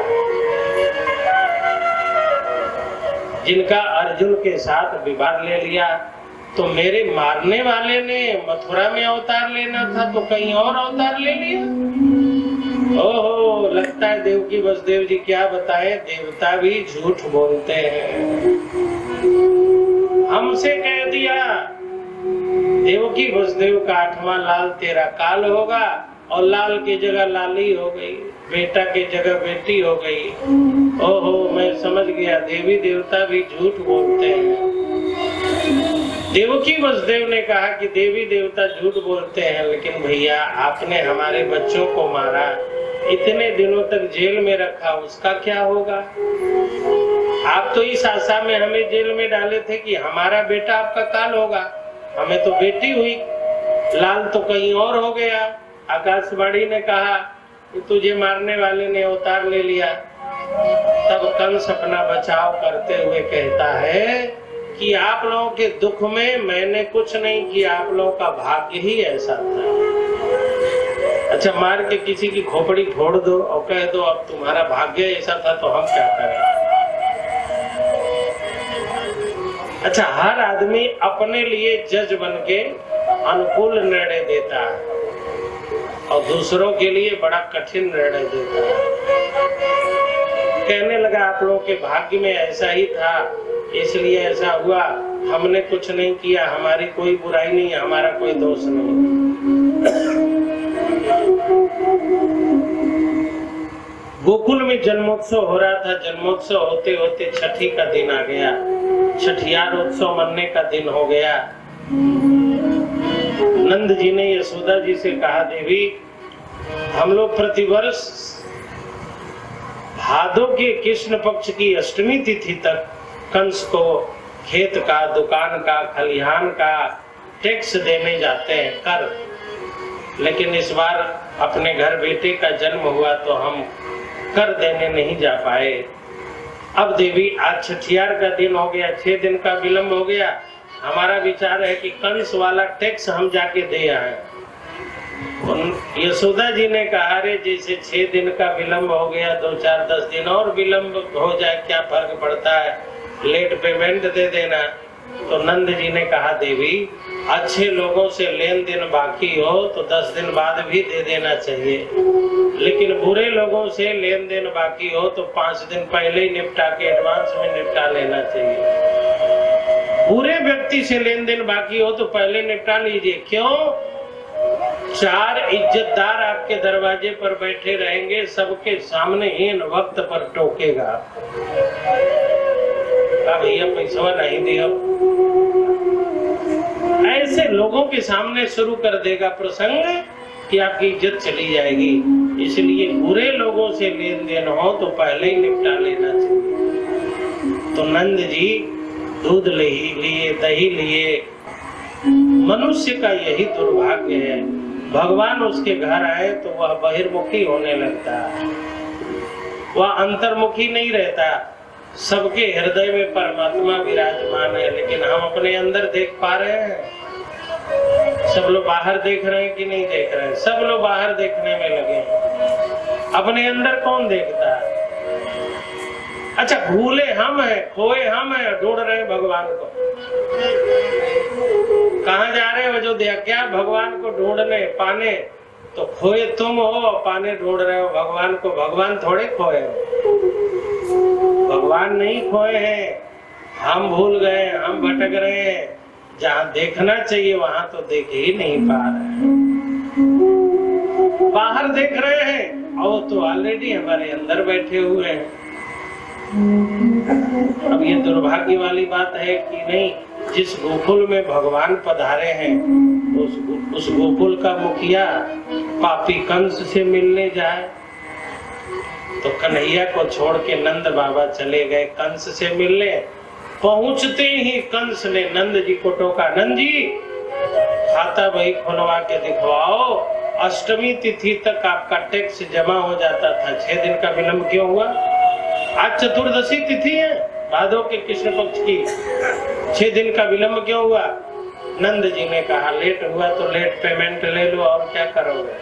जिनका अर्जुन के साथ विवाह ले लिया। तो मेरे मारने वाले ने मथुरा में अवतार लेना था तो कहीं और अवतार ले लिया। ओहो, लगता है देवकी वसुदेव जी क्या बताएं, देवता भी झूठ बोलते हैं। हमसे कह दिया देवकी वसुदेव का 8वां लाल तेरा काल होगा, और लाल की जगह लाली हो गई, बेटा की जगह बेटी हो गई। ओहो, मैं समझ गया देवी देवता भी झूठ बोलते हैं। देवकी वसुदेव ने कहा कि देवी देवता झूठ बोलते हैं, लेकिन भैया आपने हमारे बच्चों को मारा, इतने दिनों तक जेल में रखा, उसका क्या होगा? आप तो इस आशा में हमें जेल में डाले थे कि हमारा बेटा आपका काल होगा, हमें तो बेटी हुई, लाल तो कहीं और हो गया। आकाशवाणी ने कहा कि तुझे मारने वाले ने अवतार ले लिया। तब कंस अपना बचाव करते हुए कहता है कि आप लोगों के दुख में मैंने कुछ नहीं किया, आप लोगों का भाग्य ही ऐसा था। अच्छा, मार के किसी की खोपड़ी फोड़ दो और कह दो अब तुम्हारा भाग्य ऐसा था, तो हम क्या करें? अच्छा, हर आदमी अपने लिए जज बन के अनुकूल निर्णय देता है और दूसरों के लिए बड़ा कठिन निर्णय देता है। कहने लगा आप लोगों के भाग्य में ऐसा ही था, इसलिए ऐसा हुआ, हमने कुछ नहीं किया, हमारी कोई बुराई नहीं, हमारा कोई दोष नहीं। गोकुल में जन्मोत्सव हो रहा था। जन्मोत्सव होते होते छठी का दिन आ गया, छठियार उत्सव मनने का दिन हो गया। नंद जी ने यशोदा जी से कहा, देवी हम लोग प्रतिवर्ष भादो के कृष्ण पक्ष की अष्टमी तिथि तक कंस को खेत का, दुकान का, खलिहान का टैक्स देने जाते हैं कर, लेकिन इस बार अपने घर बेटे का जन्म हुआ तो हम कर देने नहीं जा पाए। अब देवी आज छठियार का दिन हो गया, 6 दिन का विलंब हो गया। हमारा विचार है कि कंस वाला टैक्स हम जाके दे आए। यशोदा जी ने कहा, रे जैसे 6 दिन का विलंब हो गया, 2, 4, 10 दिन और विलंब हो जाए, क्या फर्क पड़ता है, लेट पेमेंट दे देना। तो नंद जी ने कहा, देवी अच्छे लोगों से लेन देन बाकी हो तो 10 दिन बाद भी दे देना चाहिए, लेकिन बुरे लोगों से लेन देन बाकी हो तो 5 दिन पहले ही निपटा के एडवांस में निपटा लेना चाहिए। बुरे व्यक्ति से लेन देन बाकी हो तो पहले निपटा लीजिए। क्यों? 4 इज्जतदार आपके दरवाजे पर बैठे रहेंगे, सबके सामने हीन वक्त पर टोकेगा, भैया पैसा नहीं दिया, ऐसे लोगों के सामने शुरू कर देगा प्रसंग कि आपकी इज्जत चली जाएगी। इसलिए बुरे लोगों से लेन देन हो तो पहले ही निपटा लेना चाहिए। तो नंद जी दूध लिए, दही लिए। मनुष्य का यही दुर्भाग्य है, भगवान उसके घर आए तो वह बहिर्मुखी होने लगता है, वह अंतर्मुखी नहीं रहता। सबके हृदय में परमात्मा विराजमान है, लेकिन हम अपने अंदर देख पा रहे हैं? सब लोग बाहर देख रहे हैं कि नहीं देख रहे हैं? सब लोग बाहर देखने में लगे हैं, अपने अंदर कौन देखता है? अच्छा, भूले हम हैं, खोए हम हैं, ढूंढ रहे हैं भगवान को। कहाँ जा रहे हो अयोध्या? क्या भगवान को ढूंढने पाने? तो खोए तुम हो, पाने ढूंढ रहे हो भगवान को। भगवान थोड़े खोए हो, भगवान नहीं खोए हैं, हम भूल गए, हम भटक रहे हैं। जहाँ देखना चाहिए वहां तो देख ही नहीं पा रहे हैं, बाहर देख रहे हैं और वो तो ऑलरेडी हमारे अंदर बैठे हुए हैं। अब ये दुर्भाग्य वाली बात है कि नहीं, जिस गोकुल में भगवान पधारे हैं उस गोकुल का मुखिया पापी कंस से मिलने जाए। तो कन्हैया को छोड़ के नंद बाबा चले गए कंस से मिलने। पहुंचते ही कंस ने नंद जी को टोका, नंद जी खाता बही खुलवा के दिखवाओ, अष्टमी तिथि तक आपका टैक्स जमा हो जाता था, 6 दिन का विलंब क्यों हुआ? आज चतुर्दशी तिथि है, भादो के कृष्ण पक्ष की, 6 दिन का विलंब क्यों हुआ? नंद जी ने कहा लेट हुआ तो लेट पेमेंट ले लो, और क्या करोगे?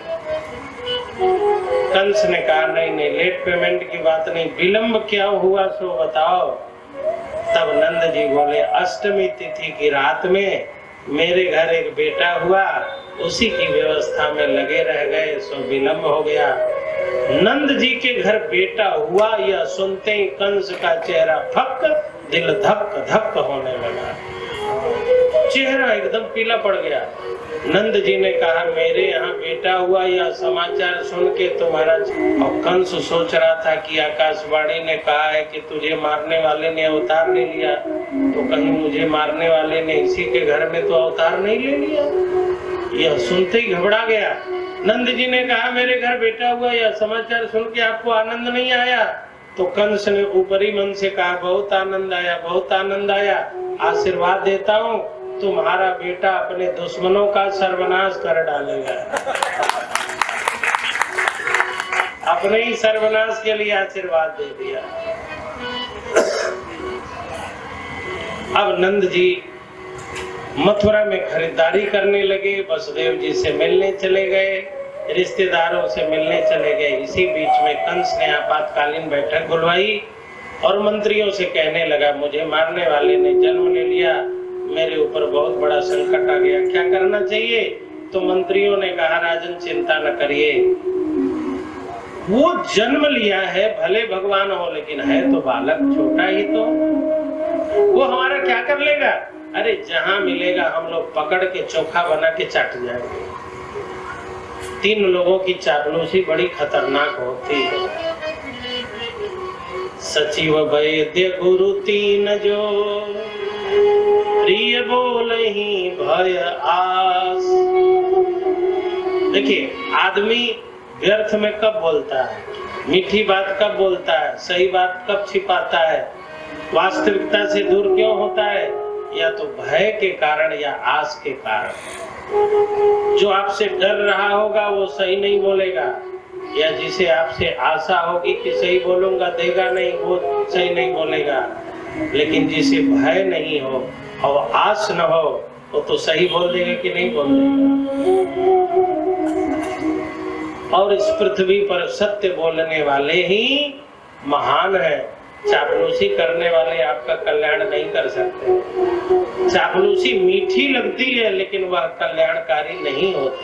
कंस ने कहा नहीं नहीं, लेट पेमेंट की बात नहीं, विलंब क्या हुआ सो बताओ। तब नंद जी बोले अष्टमी तिथि की रात में मेरे घर एक बेटा हुआ, उसी की व्यवस्था में लगे रह गए, सो विलंब हो गया। नंद जी के घर बेटा हुआ यह सुनते ही कंस का चेहरा फक, दिल धक धक होने लगा, चेहरा एकदम पीला पड़ गया। नंद जी ने कहा मेरे यहाँ बेटा हुआ यह समाचार सुन के तुम्हारा। और कंस सोच रहा था कि आकाशवाणी ने कहा है कि तुझे मारने वाले ने अवतार ले लिया, तो कहीं मुझे मारने वाले ने इसी के घर में तो अवतार नहीं ले लिया। यह सुनते ही घबरा गया। नंद जी ने कहा मेरे घर बेटा हुआ यह समाचार सुन के आपको आनंद नहीं आया? तो कंस ने ऊपरी मन से कहा बहुत आनंद आया, बहुत आनंद आया, आशीर्वाद देता हूँ तुम्हारा बेटा अपने दुश्मनों का सर्वनाश कर डालेगा। अपने ही सर्वनाश के लिए आशीर्वाद दे दिया। अब नंद जी मथुरा में खरीदारी करने लगे, वसुदेव जी से मिलने चले गए, रिश्तेदारों से मिलने चले गए। इसी बीच में कंस ने आपातकालीन बैठक बुलवाई और मंत्रियों से कहने लगा मुझे मारने वाले ने जन्म ले लिया, मेरे ऊपर बहुत बड़ा संकट आ गया, क्या करना चाहिए? तो मंत्रियों ने कहा राजन चिंता न करिए, वो जन्म लिया है भले भगवान हो लेकिन है तो बालक, छोटा ही तो, वो हमारा क्या कर लेगा? अरे जहां मिलेगा हम लोग पकड़ के चोखा बना के चाट जाएंगे। 3 लोगों की चापलूसी बड़ी खतरनाक होती है। सचिव वैद्य गुरु 3 जो प्रिय बोलहि भय आस। देखिए आदमी व्यर्थ में कब बोलता है, मीठी बात कब बोलता है, सही बात कब छिपाता है, वास्तविकता से दूर क्यों होता है? या तो भय के कारण या आस के कारण। जो आपसे डर रहा होगा वो सही नहीं बोलेगा, या जिसे आपसे आशा होगी कि सही बोलूंगा देगा नहीं, वो सही नहीं बोलेगा। लेकिन जिसे भय नहीं हो और आस न हो वो तो सही बोल देगा कि नहीं बोल देगा। और इस पृथ्वी पर सत्य बोलने वाले ही महान है, चापलूसी करने वाले आपका कल्याण नहीं कर सकते। चापलूसी मीठी लगती है लेकिन वह कल्याणकारी नहीं होती।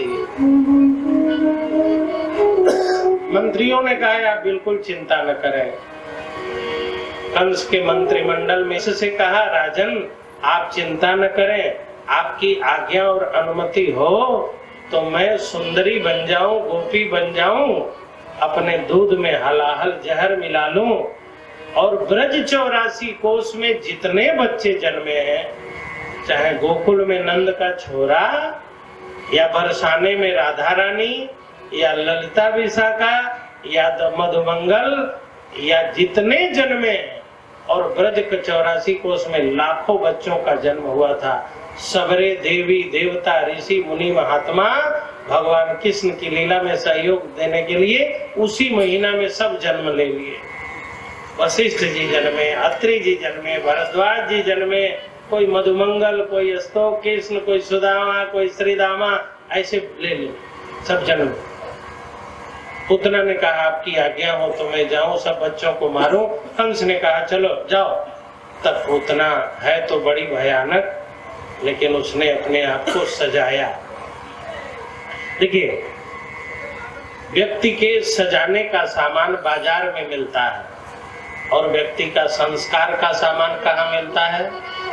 मंत्रियों ने कहा आप बिल्कुल चिंता न करें। कंस के मंत्रिमंडल में से कहा राजन आप चिंता न करें, आपकी आज्ञा और अनुमति हो तो मैं सुंदरी बन जाऊं, गोपी बन जाऊं, अपने दूध में हलाहल जहर मिला लूं और ब्रज 84 कोस में जितने बच्चे जन्मे हैं, चाहे गोकुल में नंद का छोरा या बरसाने में राधा रानी या ललिता विशाखा या मधुमंगल या जितने जन्मे और ब्रज के 84 कोस में लाखों बच्चों का जन्म हुआ था। सबरे देवी देवता ऋषि मुनि महात्मा भगवान कृष्ण की लीला में सहयोग देने के लिए उसी महीना में सब जन्म ले लिए। वशिष्ठ जी जन्मे, अत्रि जी जन्मे, भरद्वाज जी जन्मे, कोई मधुमंगल, कोई अस्तोक कृष्ण, कोई सुदामा, कोई श्रीदामा, ऐसे ले लिए सब जन्म। पुतना ने कहा आपकी आज्ञा हो तो मैं जाऊं सब बच्चों को मारूं। कंस ने कहा चलो जाओ। तब पुतना है तो बड़ी भयानक, लेकिन उसने अपने आप को सजाया। देखिए, व्यक्ति के सजाने का सामान बाजार में मिलता है और व्यक्ति का संस्कार का सामान कहाँ मिलता है?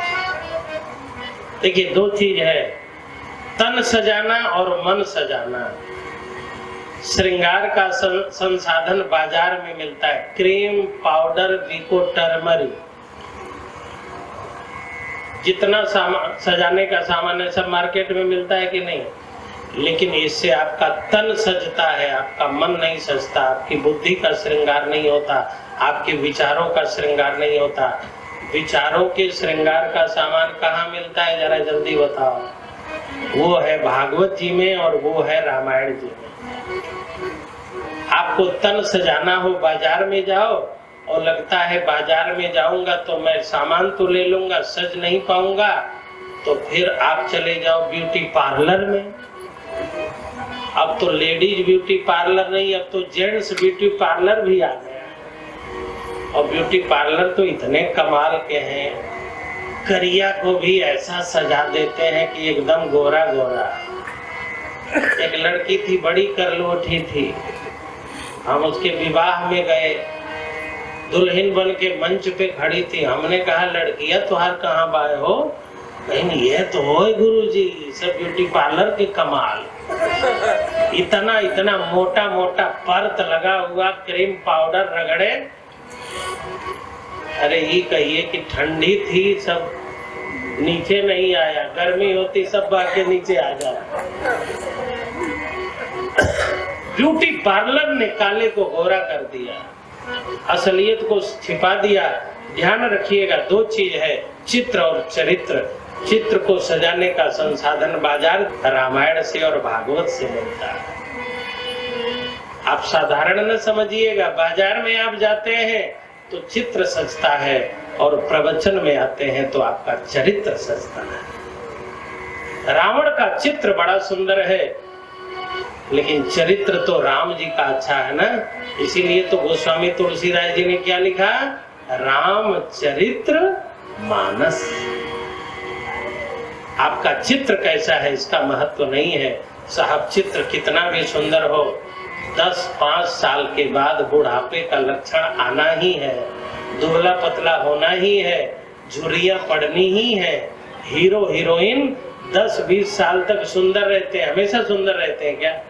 देखिए, दो चीज है, तन सजाना और मन सजाना। श्रृंगार का संसाधन बाजार में मिलता है, क्रीम, पाउडर, विको, टर्मरिक, जितना सामान सजाने का सामान है सब मार्केट में मिलता है कि नहीं? लेकिन इससे आपका तन सजता है, आपका मन नहीं सजता, आपकी बुद्धि का श्रृंगार नहीं होता, आपके विचारों का श्रृंगार नहीं होता। विचारों के श्रृंगार का सामान कहाँ मिलता है जरा जल्दी बताओ? वो है भागवत जी में और वो है रामायण जी में। आपको तन सजाना हो बाजार में जाओ और लगता है बाजार में जाऊंगा तो मैं सामान तो ले लूंगा, सज नहीं पाऊंगा, तो फिर आप चले जाओ ब्यूटी पार्लर में। अब तो लेडीज ब्यूटी पार्लर नहीं, अब तो जेंट्स ब्यूटी पार्लर भी आ गया है। और ब्यूटी पार्लर तो इतने कमाल के हैं, करिया को भी ऐसा सजा देते हैं कि एकदम गोरा गोरा। एक लड़की थी, बड़ी करलोठी थी, हम उसके विवाह में गए, दुल्हन बन के मंच पे खड़ी थी। हमने कहा लड़कियां तुहार कहाँ बाए हो? नहीं, ये तो हो गुरुजी, सब ब्यूटी पार्लर के कमाल। इतना इतना मोटा मोटा परत लगा हुआ, क्रीम पाउडर रगड़े। अरे ये कहिए कि ठंडी थी, सब नीचे नहीं आया, गर्मी होती सब बाके नीचे आ जाए। ब्यूटी पार्लर ने काले को गोरा कर दिया, असलियत को छिपा दिया। ध्यान रखिएगा, दो चीज है, चित्र और चरित्र। चित्र को सजाने का संसाधन बाजार रामायण से और भागवत से मिलता है। आप साधारण न समझिएगा, बाजार में आप जाते हैं तो चित्र सजता है और प्रवचन में आते हैं तो आपका चरित्र सजता है। रावण का चित्र बड़ा सुंदर है, लेकिन चरित्र तो राम जी का अच्छा है ना। इसीलिए तो गोस्वामी तुलसीदास जी ने क्या लिखा? रामचरित्र मानस। आपका चित्र कैसा है इसका महत्व नहीं है साहब। चित्र कितना भी सुंदर हो, 10-5 साल के बाद बुढ़ापे का लक्षण आना ही है, दुबला पतला होना ही है, झुर्रियां पड़नी ही है। हीरो हीरोइन 10-20 साल तक सुंदर रहते हैं, हमेशा सुंदर रहते हैं क्या?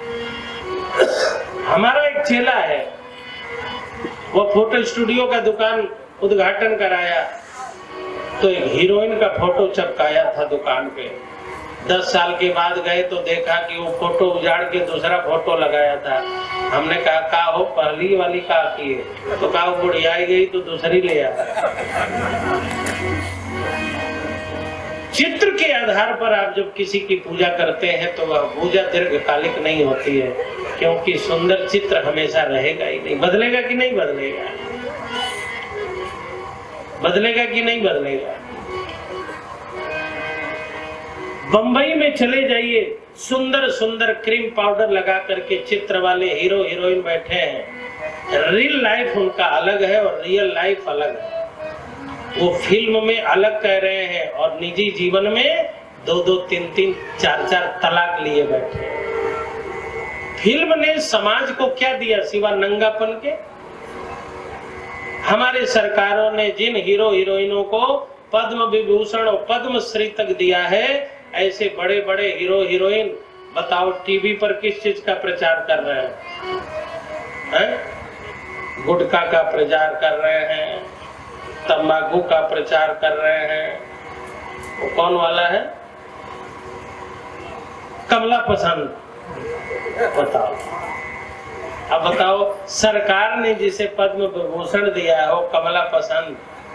हमारा एक चेला है, वो फोटो स्टूडियो का दुकान उद्घाटन कराया तो एक हीरोइन का फोटो चिपकाया था दुकान पे। 10 साल के बाद गए तो देखा कि वो फोटो उजाड़ के दूसरा फोटो लगाया था। हमने कहा का हो, पहली वाली का की है? तो कहा बुढ़िया गई तो दूसरी ले आया। चित्र के आधार पर आप जब किसी की पूजा करते हैं तो वह पूजा दीर्घकालिक नहीं होती है, क्योंकि सुंदर चित्र हमेशा रहेगा ही नहीं। बदलेगा कि नहीं बदलेगा? बदलेगा कि नहीं बदलेगा? बंबई में चले जाइए, सुंदर सुंदर क्रीम पाउडर लगा करके चित्र वाले हीरो हीरोइन बैठे हैं। रियल लाइफ उनका अलग है और रियल लाइफ अलग है। वो फिल्म में अलग कह रहे हैं और निजी जीवन में 2-2, 3-3, 4-4 तलाक लिए बैठे। फिल्म ने समाज को क्या दिया सिवा नंगापन के? हमारे सरकारों ने जिन हीरो हीरोइनों को पद्म विभूषण और पद्म श्री तक दिया है, ऐसे बड़े बड़े हीरो हीरोइन बताओ टीवी पर किस चीज का प्रचार कर रहे हैं? गुटखा का प्रचार कर रहे हैं, तंबाकू का प्रचार कर रहे हैं। वो कौन वाला है? कमला पसंद। बताओ, अब बताओ, सरकार ने जिसे पद्म विभूषण दिया हो कमला पसंद,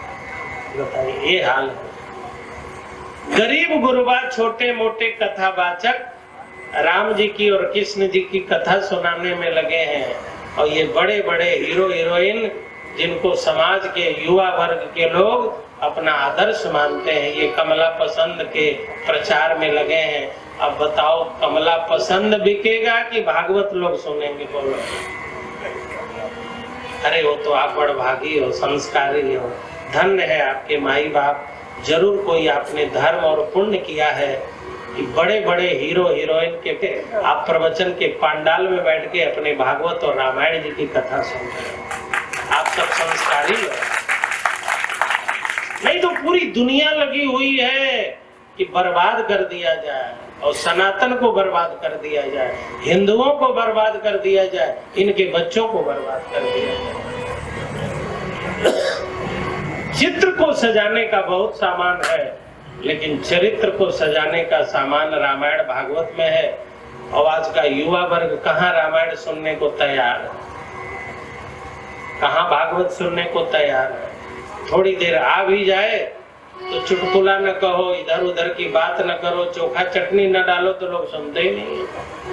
बताइए, ये हाल है। गरीब गुरबा छोटे मोटे कथावाचक राम जी की और कृष्ण जी की कथा सुनाने में लगे हैं, और ये बड़े बड़े हीरो हीरोइन जिनको समाज के युवा वर्ग के लोग अपना आदर्श मानते हैं, ये कमला पसंद के प्रचार में लगे हैं। अब बताओ, कमला पसंद बिकेगा कि भागवत लोग सुनेंगे? बोलो। अरे वो तो आप बड़भागी हो, संस्कारी हो, धन्य है आपके माई बाप। जरूर कोई आपने धर्म और पुण्य किया है कि बड़े बड़े हीरो हीरोइन के आप प्रवचन के पंडाल में बैठ के अपने भागवत और रामायण जी की कथा सुनते हैं। आप सब संस्कारी हो। नहीं तो पूरी दुनिया लगी हुई है कि बर्बाद कर दिया जाए, और सनातन को बर्बाद कर दिया जाए, हिंदुओं को बर्बाद कर दिया जाए, इनके बच्चों को बर्बाद कर दिया जाए। चित्र को सजाने का बहुत सामान है, लेकिन चरित्र को सजाने का सामान रामायण भागवत में है। और आज का युवा वर्ग कहाँ रामायण सुनने को तैयार है, कहाँ भागवत सुनने को तैयार है। थोड़ी देर आ भी जाए तो चुटकुला न कहो, इधर उधर की बात न करो, चोखा चटनी न डालो तो लोग सुनते ही नहीं।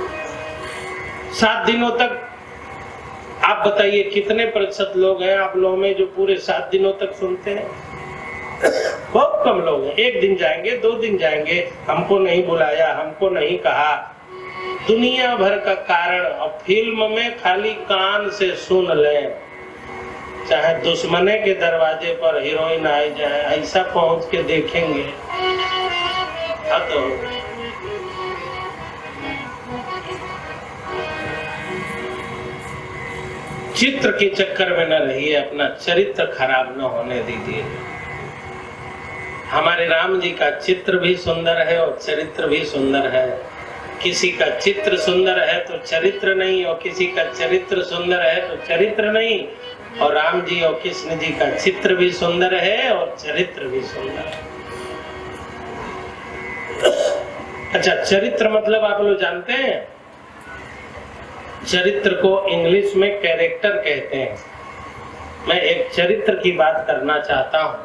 7 दिनों तक आप बताइए कितने प्रतिशत लोग हैं आप लोगों में जो पूरे 7 दिनों तक सुनते हैं? बहुत कम लोग हैं। 1 दिन जाएंगे, 2 दिन जाएंगे, हमको नहीं बुलाया, हमको नहीं कहा, दुनिया भर का कारण। और फिल्म में खाली कान से सुन लें, चाहे दुश्मने के दरवाजे पर हीरोइन आई जाए, ऐसा पहुंच के देखेंगे। तो चित्र के चक्कर में न रहिए, अपना चरित्र खराब न होने दीजिए। हमारे राम जी का चित्र भी सुंदर है और चरित्र भी सुंदर है। किसी का चित्र सुंदर है तो चरित्र नहीं, और किसी का चरित्र सुंदर है तो चरित्र नहीं। और राम जी और कृष्ण जी का चित्र भी सुंदर है और चरित्र भी सुंदर है। अच्छा, चरित्र मतलब आप लोग जानते हैं? चरित्र को इंग्लिश में कैरेक्टर कहते हैं। मैं एक चरित्र की बात करना चाहता हूं।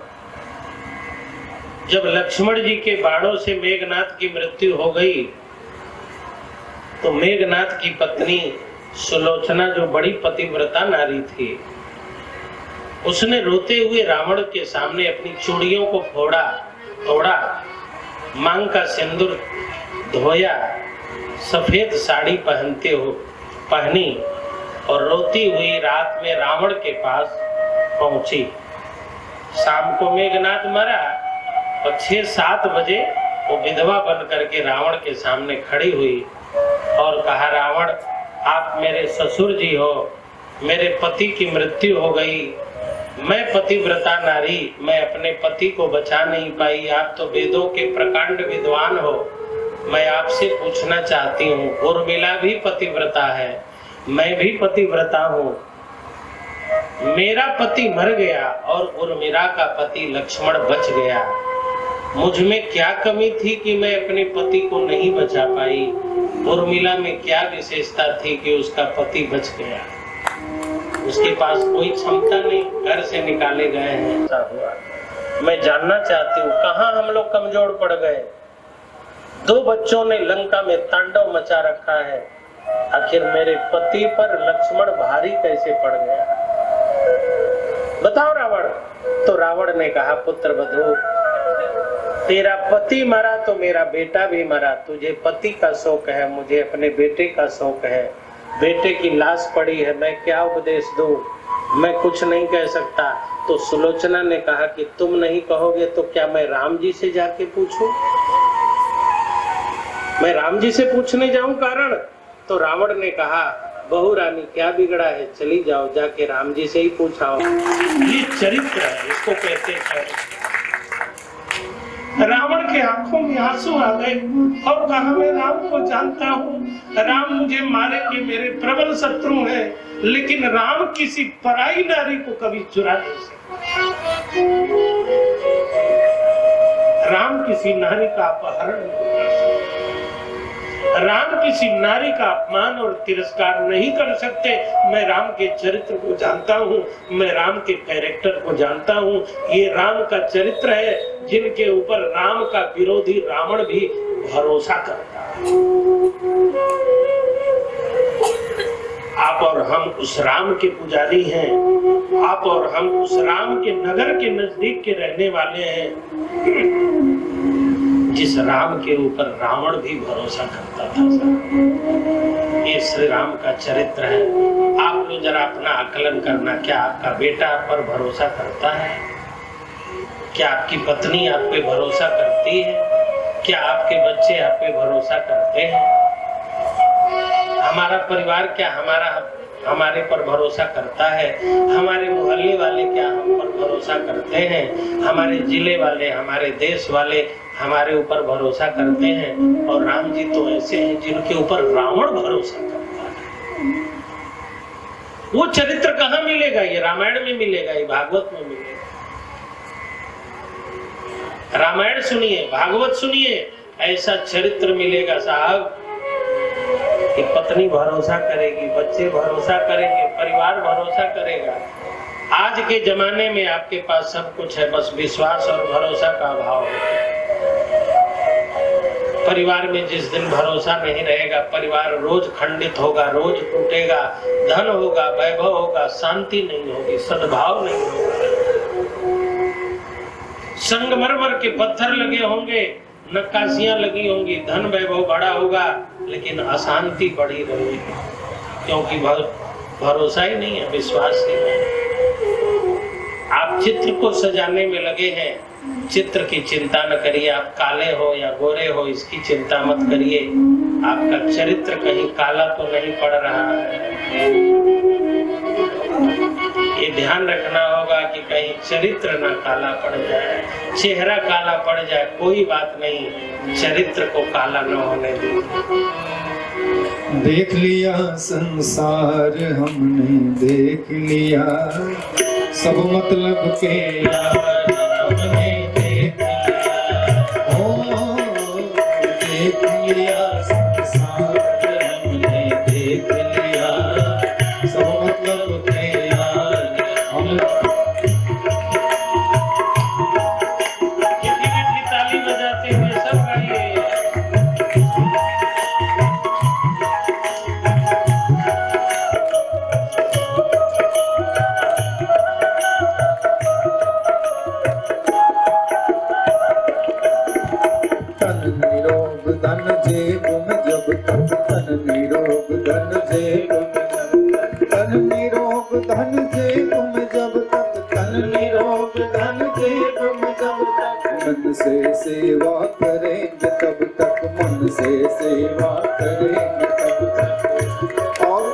जब लक्ष्मण जी के बाणों से मेघनाथ की मृत्यु हो गई, तो मेघनाथ की पत्नी सुलोचना, जो बड़ी पतिव्रता नारी थी, उसने रोते हुए रावण के सामने अपनी चूड़ियों को फोड़ा, मांग का सिंदूर धोया, सफेद साड़ी पहनी और रोती हुई रात में रावण के पास पहुंची। शाम को मेघनाथ मरा और 6-7 बजे वो विधवा बन करके रावण के सामने खड़ी हुई और कहा, रावण, आप मेरे ससुर जी हो, मेरे पति की मृत्यु हो गई, मैं पतिव्रता नारी, मैं अपने पति को बचा नहीं पाई, आप तो वेदों के प्रकांड विद्वान हो, मैं आपसे पूछना चाहती हूँ। उर्मिला भी पतिव्रता है, मैं भी पतिव्रता हूँ, मेरा पति मर गया और उर्मिला का पति लक्ष्मण बच गया, मुझ में क्या कमी थी कि मैं अपने पति को नहीं बचा पाई? उर्मिला में क्या विशेषता थी कि उसका पति बच गया? उसके पास कोई क्षमता नहीं, घर से निकाले गए हैं, ऐसा हुआ। मैं जानना चाहती हूँ कहाँ हम लोग कमजोर पड़ गए? 2 बच्चों ने लंका में तांडव मचा रखा है, आखिर मेरे पति पर लक्ष्मण भारी कैसे पड़ गया? बताओ रावण। तो रावण ने कहा, पुत्र बधू, तेरा पति मरा तो मेरा बेटा भी मरा, तुझे पति का शोक है, मुझे अपने बेटे का शोक है। बेटे की लाश पड़ी है, मैं क्या उपदेश दूं? मैं कुछ नहीं कह सकता। तो सुलोचना ने कहा कि तुम नहीं कहोगे तो क्या मैं राम जी से जाके पूछूं? मैं राम जी से पूछने जाऊं कारण? तो रावण ने कहा, बहू रानी क्या बिगड़ा है, चली जाओ, जाके राम जी से ही पूछाओ। ये चरित्र है, इसको कहते हैं। रावण के आंखों में आंसू आ गए और कहा, मैं राम को जानता हूँ, राम मुझे मारेंगे, मेरे प्रबल शत्रु हैं, लेकिन राम किसी पराई नारी को कभी चुरा नहीं सकते। राम किसी नारी का अपहरण नहीं कर सकते। राम किसी नारी का अपमान और तिरस्कार नहीं कर सकते। मैं राम के चरित्र को जानता हूँ, मैं राम के कैरेक्टर को जानता हूँ। ये राम का चरित्र है जिनके ऊपर राम का विरोधी रावण भी भरोसा करता है। आप और हम उस राम के पुजारी हैं, आप और हम उस राम के नगर के नजदीक के रहने वाले हैं, जिस राम के ऊपर रावण भी भरोसा करता था। ये श्री राम का चरित्र है। आप लोग जरा अपना आकलन करना, क्या आपका बेटा आप पर भरोसा करता है? क्या आपकी पत्नी आप पे भरोसा करती है? क्या आपके बच्चे आप पे भरोसा करते हैं? हमारा परिवार क्या हमारे पर भरोसा करता है? हमारे मोहल्ले वाले क्या हम पर भरोसा करते हैं? हमारे जिले वाले, हमारे देश वाले हमारे ऊपर भरोसा करते हैं? और राम जी तो ऐसे हैं जिनके ऊपर रावण भरोसा करता है। वो चरित्र कहाँ मिलेगा? ये रामायण में मिलेगा, ये भागवत में मिलेगा। रामायण सुनिए, भागवत सुनिए, ऐसा चरित्र मिलेगा साहब कि पत्नी भरोसा करेगी, बच्चे भरोसा करेंगे, परिवार भरोसा करेगा। आज के जमाने में आपके पास सब कुछ है, बस विश्वास और भरोसा का अभाव है। परिवार में जिस दिन भरोसा नहीं रहेगा, परिवार रोज खंडित होगा, रोज टूटेगा, धन होगा, वैभव होगा, शांति नहीं होगी, सद्भाव नहीं होगा। संगमरमर के पत्थर लगे होंगे, नक्काशियां लगी होंगी, धन वैभव बड़ा होगा, लेकिन अशांति बढ़ी रहेगी, क्योंकि भरोसा ही नहीं है, विश्वास ही नहीं है। आप चित्र को सजाने में लगे हैं, चित्र की चिंता न करिए। आप काले हो या गोरे हो इसकी चिंता मत करिए। आपका चरित्र कहीं काला तो नहीं पड़ रहा है, ये ध्यान रखना होगा कि कहीं चरित्र ना काला पड़ जाए। चेहरा काला पड़ जाए कोई बात नहीं, चरित्र को काला न होने दीजिए। देख लिया संसार हमने, देख लिया सब मतलब के यार हमने देख लिया। ओ देख लिया संसार हमने, देख लिया सब मतलब के यार हमने। ताली बजाते हुए सब गाइए। धन जेब में जब तक, धन निरोग धन जेब में जब तक, धन निरोग धन जेब में जब तक, धन निरोग धन जेब में जब तक, मन से सेवा करेंगे तब तक, मन से सेवा करेंगे तब तक। और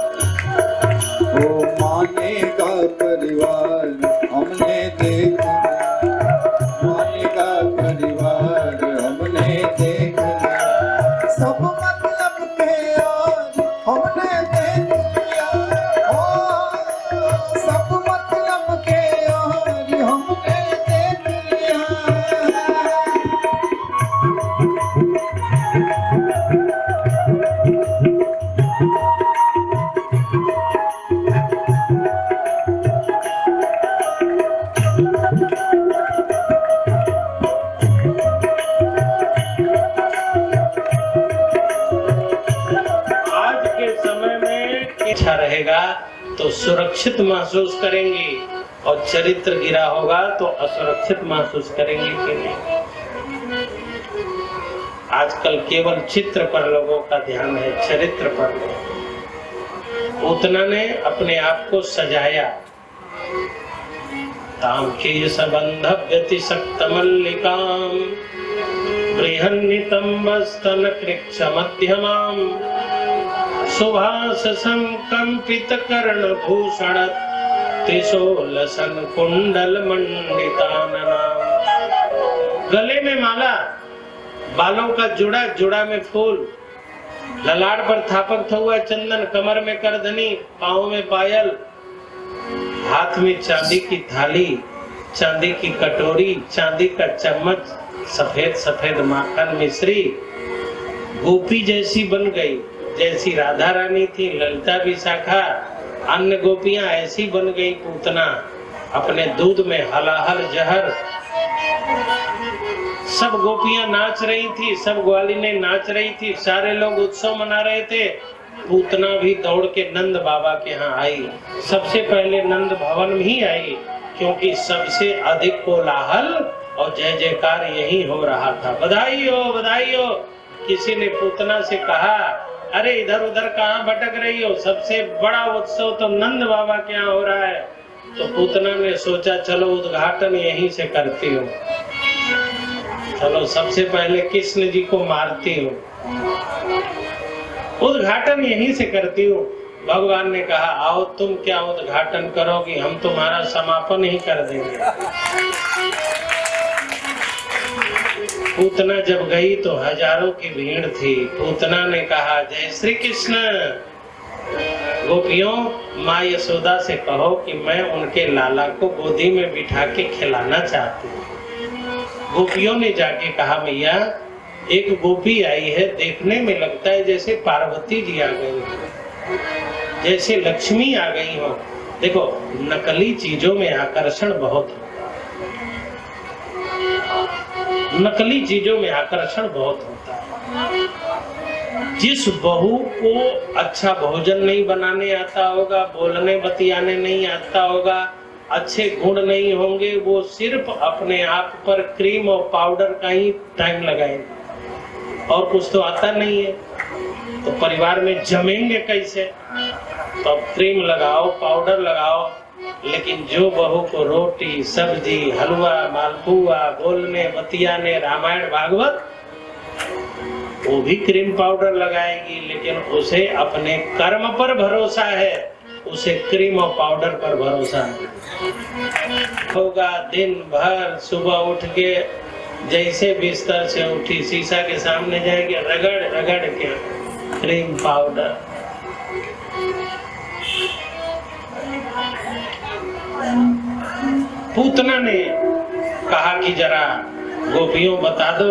वो मानेगा परिवार हमने देख लिया, मानेगा परिवार हमने देख लिया, सब मतलब के यार हमने देख लिया। ओ सब मतलब के यार हमने देख लिया। अच्छा रहेगा तो सुरक्षित महसूस करेंगे, और चरित्र गिरा होगा तो असुरक्षित महसूस करेंगे कि नहीं। आजकल केवल चित्र पर लोगों का ध्यान है, चरित्र पर नहीं। उतना ने अपने आप को सजाया। ताम के संबंध व्यतिशक्त मल्लिकाम बृहन्नितम स्तन कृक्ष मध्यमाम सुभाष संकंपित कर्ण भूषण त्रिशूलसन कुंडल मंडितानना। गले में माला, बालों का जुड़ा, जुड़ा में फूल, ललाट पर थापक हुआ चंदन, कमर में करधनी, पाँव में पायल, हाथ में चांदी की थाली, चांदी की कटोरी, चांदी का चम्मच, सफेद सफेद माखन मिश्री, गोपी जैसी बन गई, जैसी राधा रानी थी, ललिता विशाखा, अन्य गोपियां ऐसी बन गई पूतना, अपने दूध में हलाहल जहर। सब गोपियां नाच रही थी, सब ग्वालिनें नाच रही थी, सारे लोग उत्सव मना रहे थे। पूतना भी दौड़ के नंद बाबा के यहाँ आई। सबसे पहले नंद भवन में ही आई, क्योंकि सबसे अधिक कोलाहल और जय जयकार यही हो रहा था। बधाई हो, बधाई हो। किसी ने पूतना से कहा, अरे इधर उधर कहाँ भटक रही हो, सबसे बड़ा उत्सव तो नंद बाबा के यहाँ हो रहा है। तो पूतना ने सोचा चलो उद्घाटन यहीं से करती हूँ, चलो सबसे पहले कृष्ण जी को मारती हूँ, उद्घाटन यहीं से करती हूँ। भगवान ने कहा आओ तुम क्या उद्घाटन करोगी, हम तुम्हारा समापन ही कर देंगे। पूतना जब गई तो हजारों की भीड़ थी। पूतना ने कहा जय श्री कृष्ण। गोपियों, माँ यशोदा से कहो कि मैं उनके लाला को गोदी में बिठा के खिलाना चाहती हूँ। गोपियों ने जाके कहा मैया एक गोपी आई है, देखने में लगता है जैसे पार्वती जी आ गई, जैसे लक्ष्मी आ गई हो। देखो नकली चीजों में आकर्षण बहुत होता है, नकली चीजों में आकर्षण बहुत होता है। जिस बहू को अच्छा भोजन नहीं बनाने आता होगा, बोलने बतियाने नहीं आता होगा, अच्छे गुण नहीं होंगे, वो सिर्फ अपने आप पर क्रीम और पाउडर का ही टाइम लगाएंगे और कुछ तो आता नहीं है, तो परिवार में जमेंगे कैसे? तो अब क्रीम लगाओ, पाउडर लगाओ, लेकिन जो बहू को रोटी सब्जी हलवा मालपुआ बोलने बतियाने रामायण भागवत, वो भी क्रीम पाउडर लगाएगी, लेकिन उसे अपने कर्म पर भरोसा है, उसे क्रीम और पाउडर पर भरोसा नहीं होगा। दिन भर सुबह उठ के जैसे बिस्तर से उठी शीशा के सामने जाएगी, रगड़ रगड़ के क्रीम पाउडर। पूतना ने कहा कि जरा गोपियों बता दो।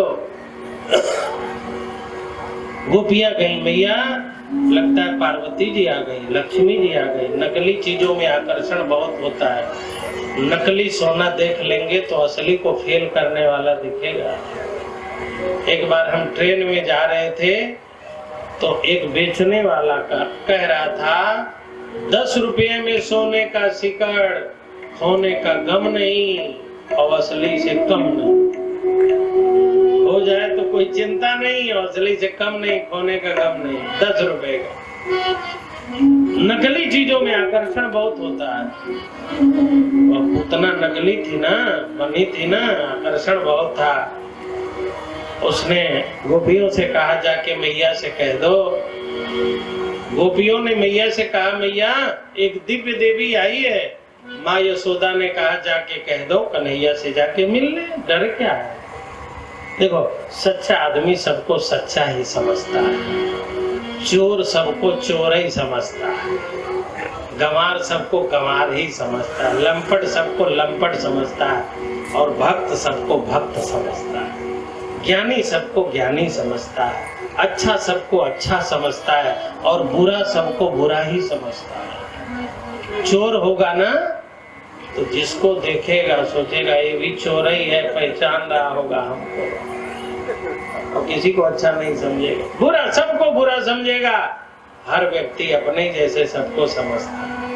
गोपियां गई, मैया लगता है पार्वती जी आ गई, लक्ष्मी जी आ गई। नकली चीजों में आकर्षण बहुत होता है, नकली सोना देख लेंगे तो असली को फेल करने वाला दिखेगा। एक बार हम ट्रेन में जा रहे थे तो एक बेचने वाला का कह रहा था 10 रुपये में सोने का सिकड़, खोने का गम नहीं और असली से कम नहीं। हो जाए तो कोई चिंता नहीं, और असली से कम नहीं, खोने का गम नहीं, 10 रुपए का। नकली चीजों में आकर्षण बहुत होता है। और पूतना नकली थी ना, बनी थी ना, आकर्षण बहुत था। उसने गोपियों से कहा जाके मैया से कह दो। गोपियों ने मैया से कहा मैया एक दिव्य देवी आई है। माँ यशोदा ने कहा जाके कह दो कन्हैया से जाके मिल ले, डर क्या है। देखो सच्चा आदमी सबको सच्चा ही समझता है, चोर सबको चोर ही समझता है, गंवार सबको गंवार ही समझता है, लंपट सबको लंपट समझता है, और भक्त सबको भक्त समझता है, ज्ञानी सबको ज्ञानी समझता है, अच्छा सबको अच्छा समझता है, और बुरा सबको बुरा ही समझता है। चोर होगा ना तो जिसको देखेगा सोचेगा ये भी चोर ही है, पहचान रहा होगा हमको, और किसी को अच्छा नहीं समझेगा, बुरा सबको बुरा समझेगा। हर व्यक्ति अपने जैसे सबको समझता है।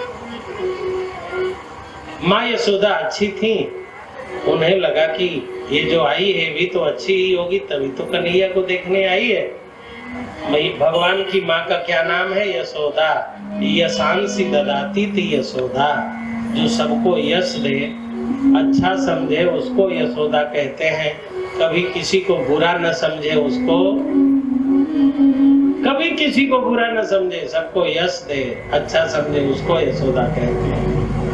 माँ यशोदा अच्छी थी, उन्हें लगा कि ये जो आई है भी तो अच्छी ही होगी, तभी तो कन्हैया को देखने आई है। भगवान की माँ का क्या नाम है? यशोदा। यशांसी ददाती थी यशोदा, जो सबको यश दे, अच्छा समझे उसको यशोदा कहते हैं। कभी किसी को बुरा न समझे उसको, कभी किसी को बुरा न समझे, सबको यश दे, अच्छा समझे उसको यशोदा कहते हैं।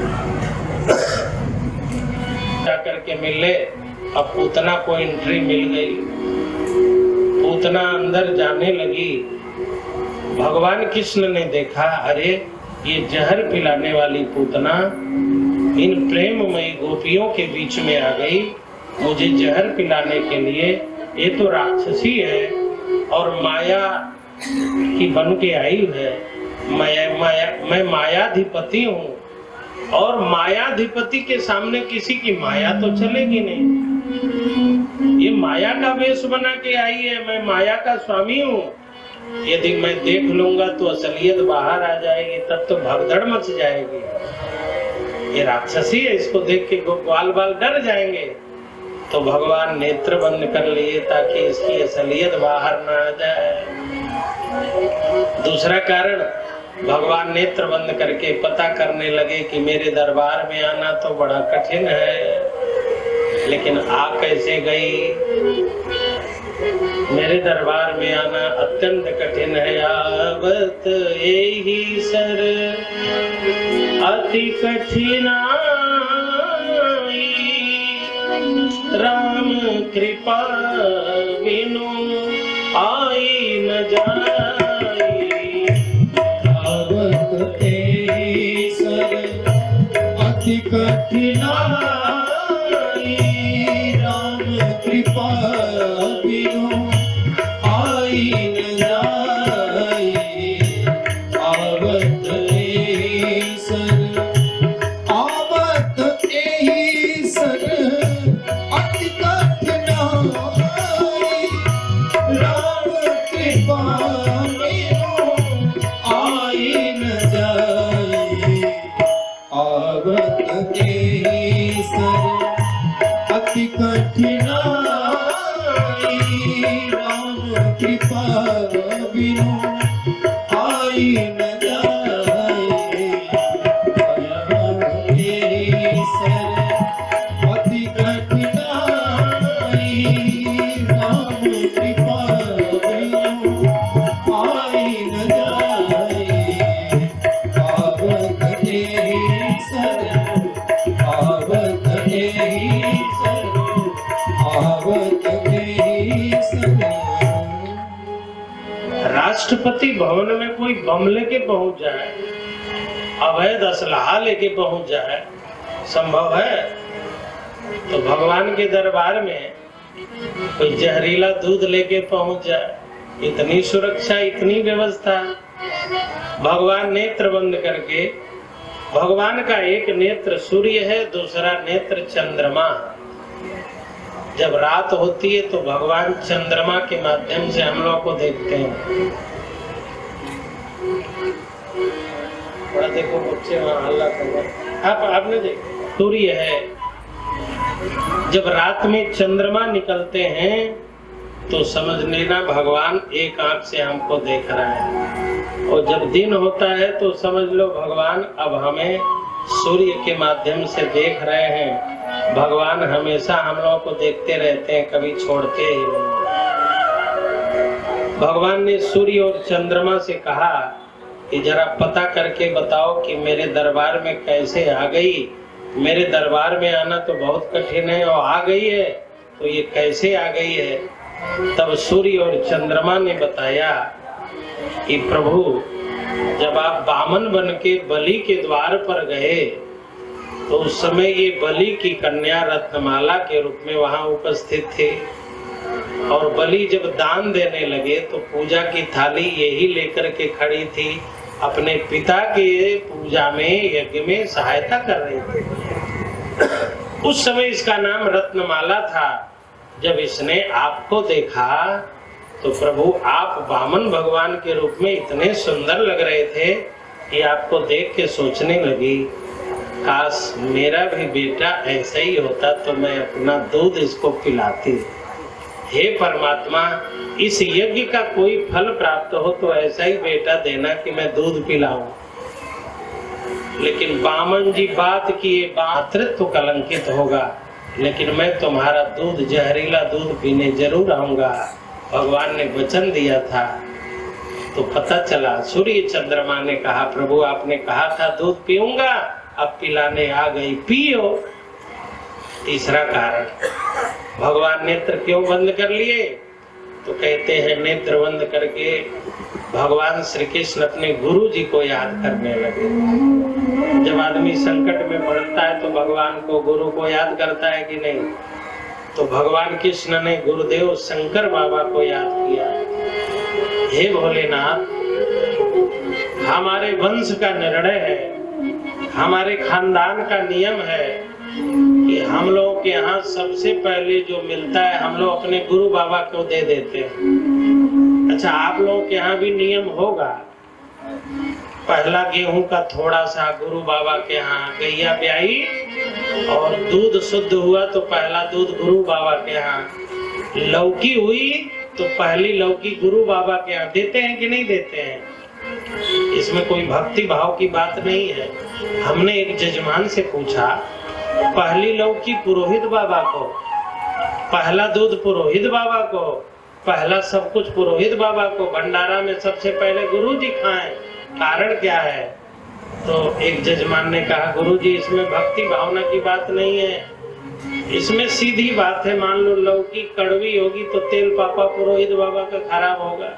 जाकर के मिले, अब पूतना को एंट्री मिल गई। पूतना अंदर जाने लगी। भगवान कृष्ण ने देखा, अरे ये जहर पिलाने वाली पूतना इन प्रेममयी गोपियों के बीच में आ गई, मुझे जहर पिलाने के लिए। ये तो राक्षसी है, और माया की बन के आई है। मैं मायाधिपति हूँ, और मायाधिपति के सामने किसी की माया तो चलेगी नहीं। ये माया का वेश बना के आई है, मैं माया का स्वामी हूँ। यदि मैं देख लूंगा तो असलियत बाहर आ जाएगी, तब तो भगदड़ मच जाएगी। ये राक्षसी है, इसको देख के ग्वाल बाल डर जाएंगे। तो भगवान नेत्र बंद कर लिए ताकि इसकी असलियत बाहर ना आ जाए। दूसरा कारण, भगवान नेत्र बंद करके पता करने लगे कि मेरे दरबार में आना तो बड़ा कठिन है, लेकिन आ कैसे गई? मेरे दरबार में आना अत्यंत कठिन है। आवत यही सर अति कठिनाई, राम कृपा बिनु आई न जाई। आवत यही सर अति कठिनाई, राम कृपा बिनु आई न जाई। आवत यही सर, आवत यही सर अति कठिनाई, राम कृपा बिनु आई न जाई। आवत यही सर अति कठिनाई, राम कृपा बिनु आई न जाई। आवत यही सर अति कठिनाई, राम कृपा बिनु आई न जाई। आवत यही सर, आवत यही सर, आवत यही सर। राष्ट्रपति भवन में कोई बम लेके पहुंच जाए, अवैध असलहा लेके पहुंच जाए, संभव है? तो भगवान के दरबार में कोई जहरीला दूध लेके पहुंच जाए, इतनी सुरक्षा, इतनी व्यवस्था। भगवान नेत्र बंद करके, भगवान का एक नेत्र सूर्य है, दूसरा नेत्र चंद्रमा। जब रात होती है तो भगवान चंद्रमा के माध्यम से हम लोग को देखते हैं। बड़ा देखो बच्चे वहां हल्ला कर रहे, आपने देखा सूर्य है। जब रात में चंद्रमा निकलते हैं तो समझ लेना भगवान एक आंख से हमको देख रहा है, और जब दिन होता है तो समझ लो भगवान अब हमें सूर्य के माध्यम से देख रहे हैं। भगवान हमेशा हम लोगों को देखते रहते हैं, कभी छोड़ते ही नहीं। भगवान ने सूर्य और चंद्रमा से कहा कि जरा पता करके बताओ कि मेरे दरबार में कैसे आ गई। मेरे दरबार में आना तो बहुत कठिन है, और आ गई है तो ये कैसे आ गई है? तब सूर्य और चंद्रमा ने बताया कि प्रभु, जब आप बामन बन के बलि के द्वार पर गए तो उस समय ये बलि की कन्या रत्नमाला के रूप में वहां उपस्थित थे, और बलि जब दान देने लगे तो पूजा की थाली यही लेकर के खड़ी थी, अपने पिता के पूजा में, यज्ञ में सहायता कर रही थी। उस समय इसका नाम रत्नमाला था। जब इसने आपको देखा तो प्रभु आप वामन भगवान के रूप में इतने सुंदर लग रहे थे कि आपको देख के सोचने लगी, काश मेरा भी बेटा ऐसा ही होता तो मैं अपना दूध इसको पिलाती। हे परमात्मा, इस यज्ञ का कोई फल प्राप्त हो तो ऐसा ही बेटा देना कि मैं दूध पिलाऊं। लेकिन बामन जी बात किए, मातृत्व कलंकित होगा, लेकिन मैं तुम्हारा दूध, जहरीला दूध पीने जरूर आऊंगा। भगवान ने वचन दिया था। तो पता चला, सूर्य चंद्रमा ने कहा, प्रभु आपने कहा था दूध पीऊंगा, अब पिलाने आ गई, पियो। तीसरा कारण, भगवान नेत्र क्यों बंद कर लिए? तो कहते हैं नेत्र बंद करके भगवान श्री कृष्ण अपने गुरु जी को याद करने लगे। जब आदमी संकट में पड़ता है तो भगवान को, गुरु को याद करता है कि नहीं? तो भगवान कृष्ण ने गुरुदेव शंकर बाबा को याद किया। हे भोलेनाथ, हमारे वंश का निर्णय है, हमारे खानदान का नियम है कि हम लोग के यहाँ सबसे पहले जो मिलता है हम लोग अपने गुरु बाबा को दे देते हैं। अच्छा, आप लोगों के यहाँ भी नियम होगा? पहला गेहूं का थोड़ा सा गुरु बाबा के यहाँ, गैया ब्याई और दूध शुद्ध हुआ तो पहला दूध गुरु बाबा के यहाँ, लौकी हुई तो पहली लौकी गुरु बाबा के यहाँ। देते हैं कि नहीं देते हैं? इसमें कोई भक्ति भाव की बात नहीं है। हमने एक जजमान से पूछा, पहली लौकी पुरोहित बाबा को, पहला दूध पुरोहित बाबा को, पहला सब कुछ पुरोहित बाबा को, भंडारा में सबसे पहले गुरु जी खाएं, कारण क्या है? तो एक जजमान ने कहा, गुरु जी इसमें भक्ति भावना की बात नहीं है, इसमें सीधी बात है। मान लो लौकी कड़वी होगी तो तेल पापा पुरोहित बाबा का खराब होगा।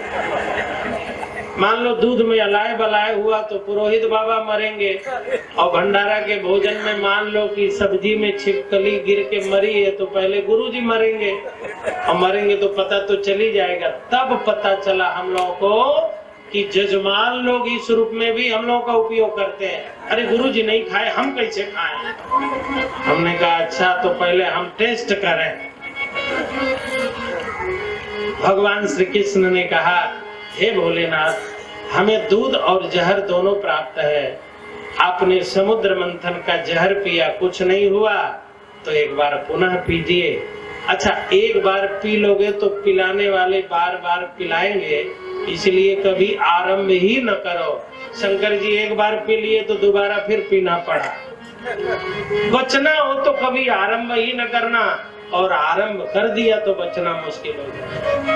मान लो दूध में अलाय बलाय हुआ तो पुरोहित बाबा मरेंगे। और भंडारा के भोजन में मान लो कि सब्जी में छिपकली गिर के मरी है तो पहले गुरु जी मरेंगे, और मरेंगे तो पता तो चली जाएगा। तब पता चला हम लोगों को कि जजमान लोग इस रूप में भी हम लोगों का उपयोग करते हैं। अरे गुरु जी नहीं खाए, हम कैसे खाएं? हमने कहा अच्छा, तो पहले हम टेस्ट करें। भगवान श्री कृष्ण ने कहा, हे भोलेनाथ, हमें दूध और जहर दोनों प्राप्त है। आपने समुद्र मंथन का जहर पिया, कुछ नहीं हुआ, तो एक बार पुनः पीजिए। अच्छा, एक बार पी लोगे तो पिलाने वाले बार बार पिलाएंगे, इसलिए कभी आरंभ ही न करो। शंकर जी एक बार पी लिए तो दोबारा फिर पीना पड़ा। बचना हो तो कभी आरंभ ही न करना, और आरंभ कर दिया तो बचना मुश्किल हो जाए।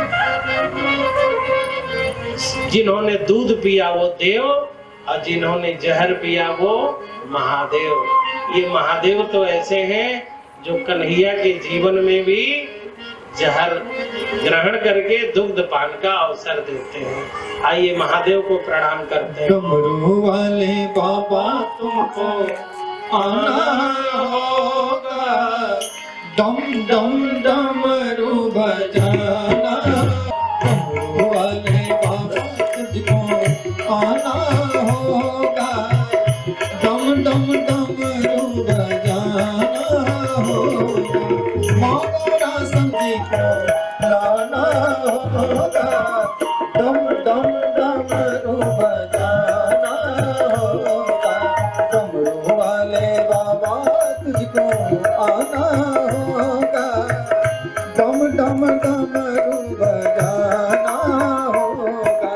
जिन्होंने दूध पिया वो देव, और जिन्होंने जहर पिया वो महादेव। ये महादेव तो ऐसे हैं जो कन्हैया के जीवन में भी जहर ग्रहण करके दुग्ध पान का अवसर देते हैं। आइए महादेव को प्रणाम करते हैं। डमरू वाले बाबा तुमको आना होगा, डम डम डमरू बजाना। डमरू वाले बाबा तुझको आना होगा, डम डम डमरू बजाना होगा। मोरा समझी को लाना होगा, डम डम डमरू बजाना होगा। डमरू वाले बाबा तुझको आना होगा, डम डम डमरू बजाना होगा।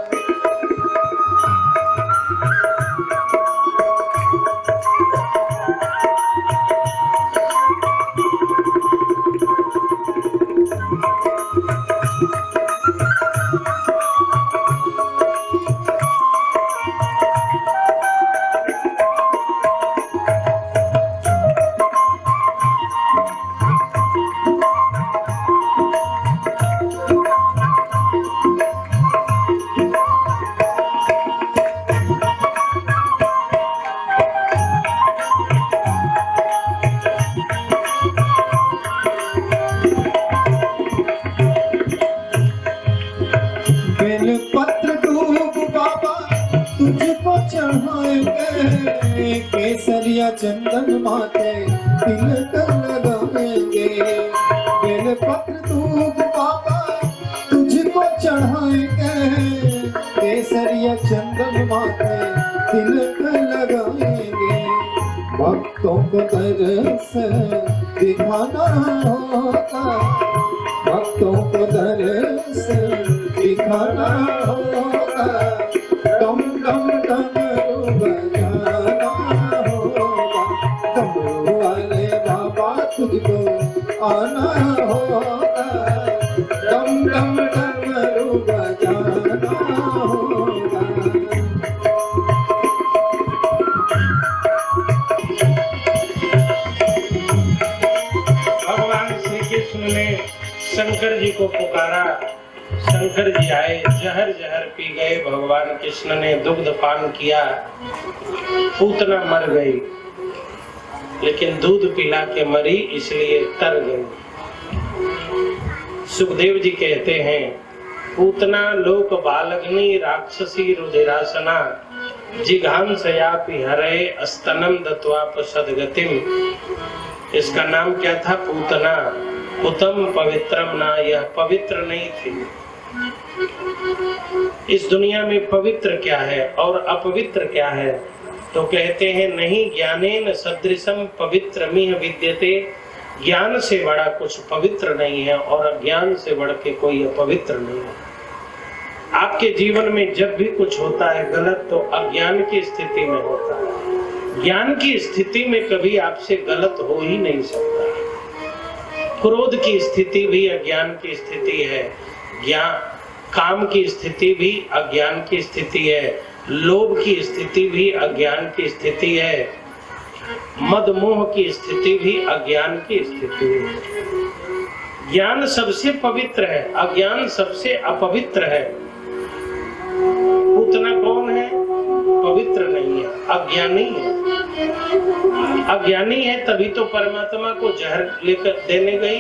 बेलपत्र दूब बाबा तुझको चढ़ाएंगे, केसरिया चंदन माथे तिलक लगाएंगे। बेलपत्र दूब बाबा तुझको चढ़ाएंगे, केसरिया चंदन माथे तिलक लगाएंगे। भक्तों को दर्श दिखाना होगा, भक्तों को दर्श दिखाना होगा। डम डम डमरू बजाना होगा, डमरू वाले बाबा तुझको आना होगा, डम डम डमरू बजाना होगा। भगवान श्री कृष्ण ने शंकर जी को पुकारा। शंकर जी आए, जहर जहर पी गए। भगवान कृष्ण ने दुग्ध पान किया, पूतना मर गई, लेकिन दूध पिला के मरी इसलिए तर गई। सुखदेव जी कहते हैं, पूतना लोक बालग्नि राक्षसी रुधिरासना जिघांसयापि हरे अस्तनम दत्वाप सद्गतिम। इसका नाम क्या था? पूतना। उत्तम पवित्रम ना, यह पवित्र नहीं थी। इस दुनिया में पवित्र क्या है और अपवित्र क्या है? तो कहते हैं नहीं ज्ञानेन सदृशम पवित्रमिह विद्यते। ज्ञान से बड़ा कुछ पवित्र नहीं है और अज्ञान से बढ़ के कोई अपवित्र नहीं है। आपके जीवन में जब भी कुछ होता है गलत तो अज्ञान की स्थिति में होता है। ज्ञान की स्थिति में कभी आपसे गलत हो ही नहीं सकता। क्रोध की स्थिति भी अज्ञान की स्थिति है, ज्ञान काम की स्थिति भी अज्ञान की स्थिति है, लोभ की स्थिति भी अज्ञान की स्थिति है, मद मोह की स्थिति भी अज्ञान की स्थिति है। ज्ञान सबसे पवित्र है, अज्ञान सबसे अपवित्र है। पूतना कौन है? पवित्र नहीं है, अज्ञानी है। अज्ञानी है तभी तो परमात्मा को जहर लेकर देने गई।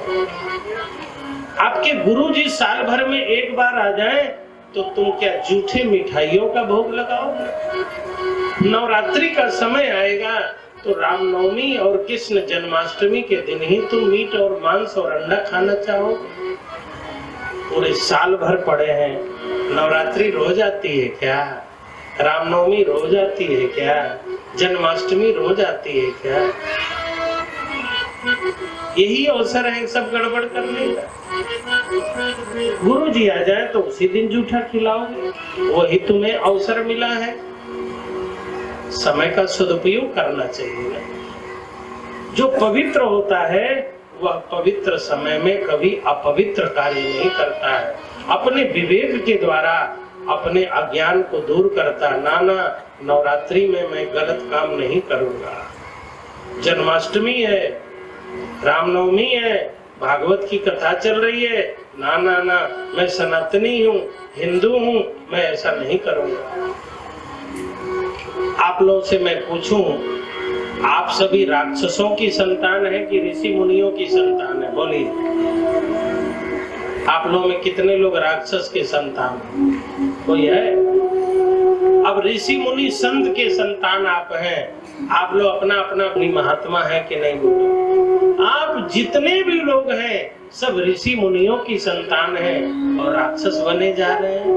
आपके गुरुजी साल भर में एक बार आ जाएं तो तुम क्या झूठे मिठाइयों का भोग लगाओगे? नवरात्रि का समय आएगा तो रामनवमी और कृष्ण जन्माष्टमी के दिन ही तुम मीट और मांस और अंडा खाना चाहोगे? पूरे साल भर पड़े हैं। नवरात्रि रोज आती है क्या? रामनवमी रोज आती है क्या? जन्माष्टमी रोज आती है क्या? यही अवसर है सब गड़बड़ करने का। गुरु जी आ जाए तो उसी दिन जूठा खिलाओगे, वही तुम्हें अवसर मिला है। समय का सदुपयोग करना चाहिए। जो पवित्र होता है वह पवित्र समय में कभी अपवित्र कार्य नहीं करता है। अपने विवेक के द्वारा अपने अज्ञान को दूर करता। नाना नवरात्रि में मैं गलत काम नहीं करूंगा। जन्माष्टमी है, रामनवमी है, भागवत की कथा चल रही है, ना ना ना मैं सनातनी हूँ, हिंदू हूँ, मैं ऐसा नहीं करूंगा। आप लोगों से मैं पूछूं, आप सभी राक्षसों की संतान है कि ऋषि मुनियों की संतान है? बोलिए, आप लोगों में कितने लोग राक्षस के संतान हैं? कोई है? अब ऋषि मुनि संत के संतान आप हैं। आप लोग अपना अपना अपनी महात्मा है कि नहीं? बोलो। आप जितने भी लोग हैं सब ऋषि मुनियों की संतान हैं और राक्षस बने जा रहे हैं।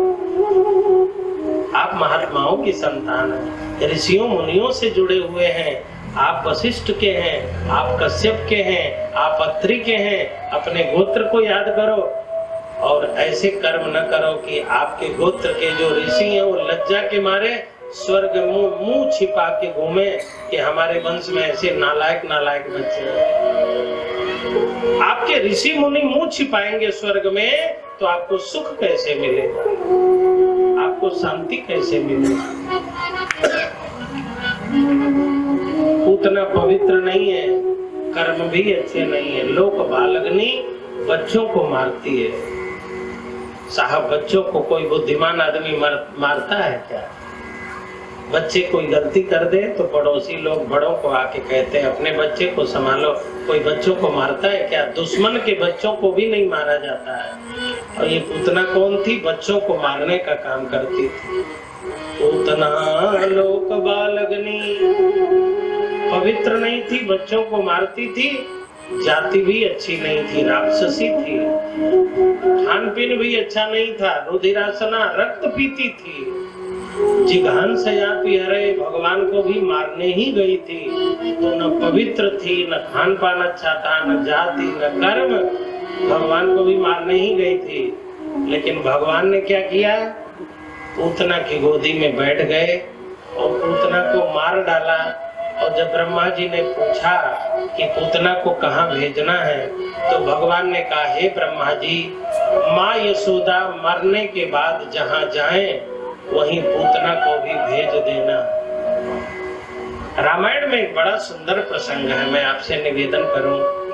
आप महात्माओं की संतान हैं, ऋषियों मुनियों से जुड़े हुए हैं। आप वशिष्ठ के हैं, आप कश्यप के हैं, आप अत्रि के हैं। अपने गोत्र को याद करो और ऐसे कर्म न करो कि आपके गोत्र के जो ऋषि हैं वो लज्जा के मारे स्वर्ग मुंह छिपा के घूमे कि हमारे वंश में ऐसे नालायक नालायक बच्चे हैं। आपके ऋषि मुनि मुंह छिपाएंगे स्वर्ग में तो आपको सुख कैसे मिलेगा? आपको शांति कैसे मिलेगी? उतना पवित्र नहीं है, कर्म भी अच्छे नहीं है। लोक बालग्नि बच्चों को मारती है। साहब, बच्चों को कोई बुद्धिमान आदमी मारता है क्या? बच्चे कोई गलती कर दे तो पड़ोसी लोग बड़ों को आके कहते हैं अपने बच्चे को संभालो। कोई बच्चों को मारता है क्या? दुश्मन के बच्चों को भी नहीं मारा जाता है। और ये पूतना कौन थी? बच्चों को मारने का काम करती थी। पूतना लोक बालग्नि, पवित्र नहीं थी, बच्चों को मारती थी, जाति भी अच्छी नहीं थी, राक्षसी थी, खान पीन भी अच्छा नहीं था, रुधिरासना रक्त पीती थी, जिघांसयापि हरे भगवान को भी मारने ही गई थी। तो न पवित्र थी, न खान पान अच्छा था, न जाति न कर्म, भगवान को भी मारने ही गई थी। लेकिन भगवान ने क्या किया? पूतना की गोदी में बैठ गए और पूतना को मार डाला। और जब ब्रह्मा जी ने पूछा कि पूतना को कहाँ भेजना है तो भगवान ने कहा, हे ब्रह्मा जी, माँ यशोदा मरने के बाद जहाँ जाएं वहीं पूतना को भी भेज देना। रामायण में एक बड़ा सुंदर प्रसंग है, मैं आपसे निवेदन करूं।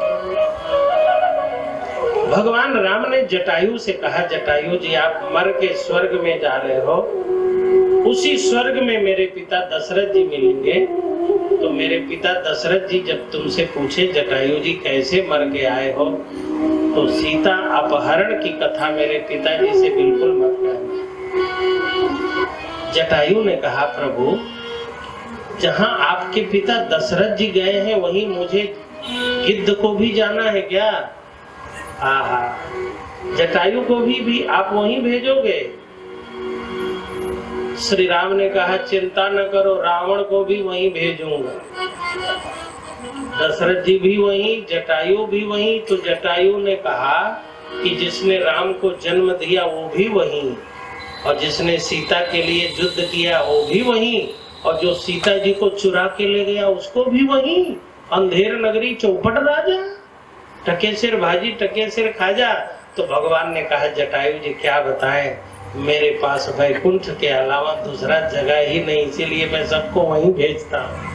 भगवान राम ने जटायु से कहा, जटायु जी आप मर के स्वर्ग में जा रहे हो, उसी स्वर्ग में मेरे पिता दशरथ जी मिलेंगे। तो मेरे पिता दशरथ जी जब तुमसे पूछे जटायु जी कैसे मर के आए हो तो सीता अपहरण की कथा मेरे पिताजी से बिल्कुल मत कहना। जटायु ने कहा, प्रभु जहां आपके पिता दशरथ जी गए हैं वहीं मुझे गिद्ध को भी जाना है क्या? आहा, जटायु को भी आप वहीं भेजोगे? श्री राम ने कहा, चिंता न करो, रावण को भी वहीं भेजूंगा। दशरथ जी भी वहीं, जटायु भी वहीं। तो जटायु ने कहा कि जिसने राम को जन्म दिया वो भी वहीं, और जिसने सीता के लिए युद्ध किया वो भी वहीं, और जो सीता जी को चुरा के ले गया उसको भी वहीं। अंधेर नगरी चौपट राजा, टके सिर भाजी टके सिर खाजा। तो भगवान ने कहा, जटायु जी क्या बताएं, मेरे पास वैकुंठ के अलावा दूसरा जगह ही नहीं, इसीलिए मैं सबको वहीं भेजता हूँ।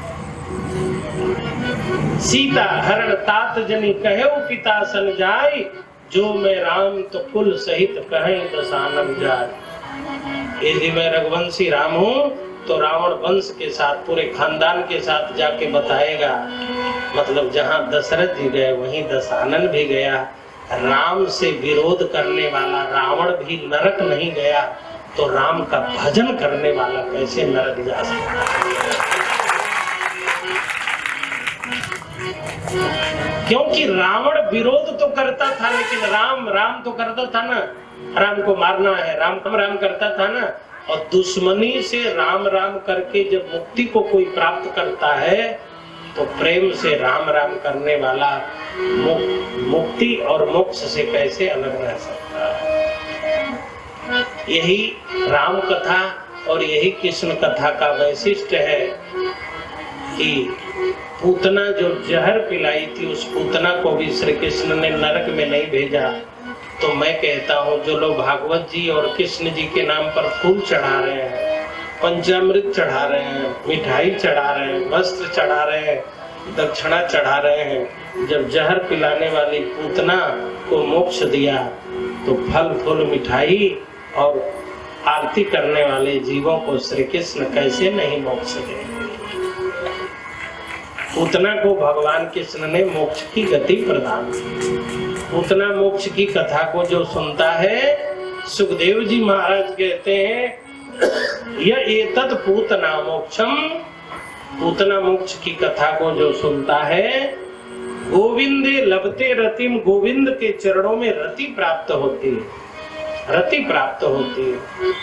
सीता हरण तात जनी कहे पिता सन जाय, जो मैं राम तो कुल सहित कहें दशानन जाय। यदि मैं रघुवंशी राम हूँ तो रावण वंश के साथ, पूरे खानदान के साथ जाके बताएगा। मतलब जहाँ दशरथ जी गए वहीं दशानन भी गया। राम से विरोध करने वाला रावण भी नरक नहीं गया, तो राम का भजन करने वाला कैसे नरक जा सकता? क्योंकि रावण विरोध तो करता था, लेकिन राम तो करता था ना, राम को मारना है, राम करता था ना। और दुश्मनी से राम करके जब मुक्ति को कोई प्राप्त करता है तो प्रेम से राम करने वाला मुक्ति और मोक्ष से कैसे अलग रह सकता है? यही राम कथा और यही कृष्ण कथा का वैशिष्ट्य है कि पूतना जो जहर पिलाई थी उस पूतना को भी श्री कृष्ण ने नरक में नहीं भेजा। तो मैं कहता हूँ, जो लोग भागवत जी और कृष्ण जी के नाम पर फूल चढ़ा रहे हैं, पंचामृत चढ़ा रहे हैं, मिठाई चढ़ा रहे हैं, वस्त्र चढ़ा रहे हैं, दक्षिणा चढ़ा रहे हैं, जब जहर पिलाने वाली पूतना को मोक्ष दिया तो फल फूल मिठाई और आरती करने वाले जीवों को श्री कृष्ण कैसे नहीं मोक्ष देंगे? पूतना को भगवान कृष्ण ने मोक्ष की गति प्रदान की। पूतना मोक्ष की कथा को जो सुनता है, सुखदेव जी महाराज कहते हैं, यह एतत् पूतना मोक्षम, पूतना मोक्ष की कथा को जो सुनता है, गोविंदे लभते रतिम, गोविंद के चरणों में रति प्राप्त होती है, रति प्राप्त होती है,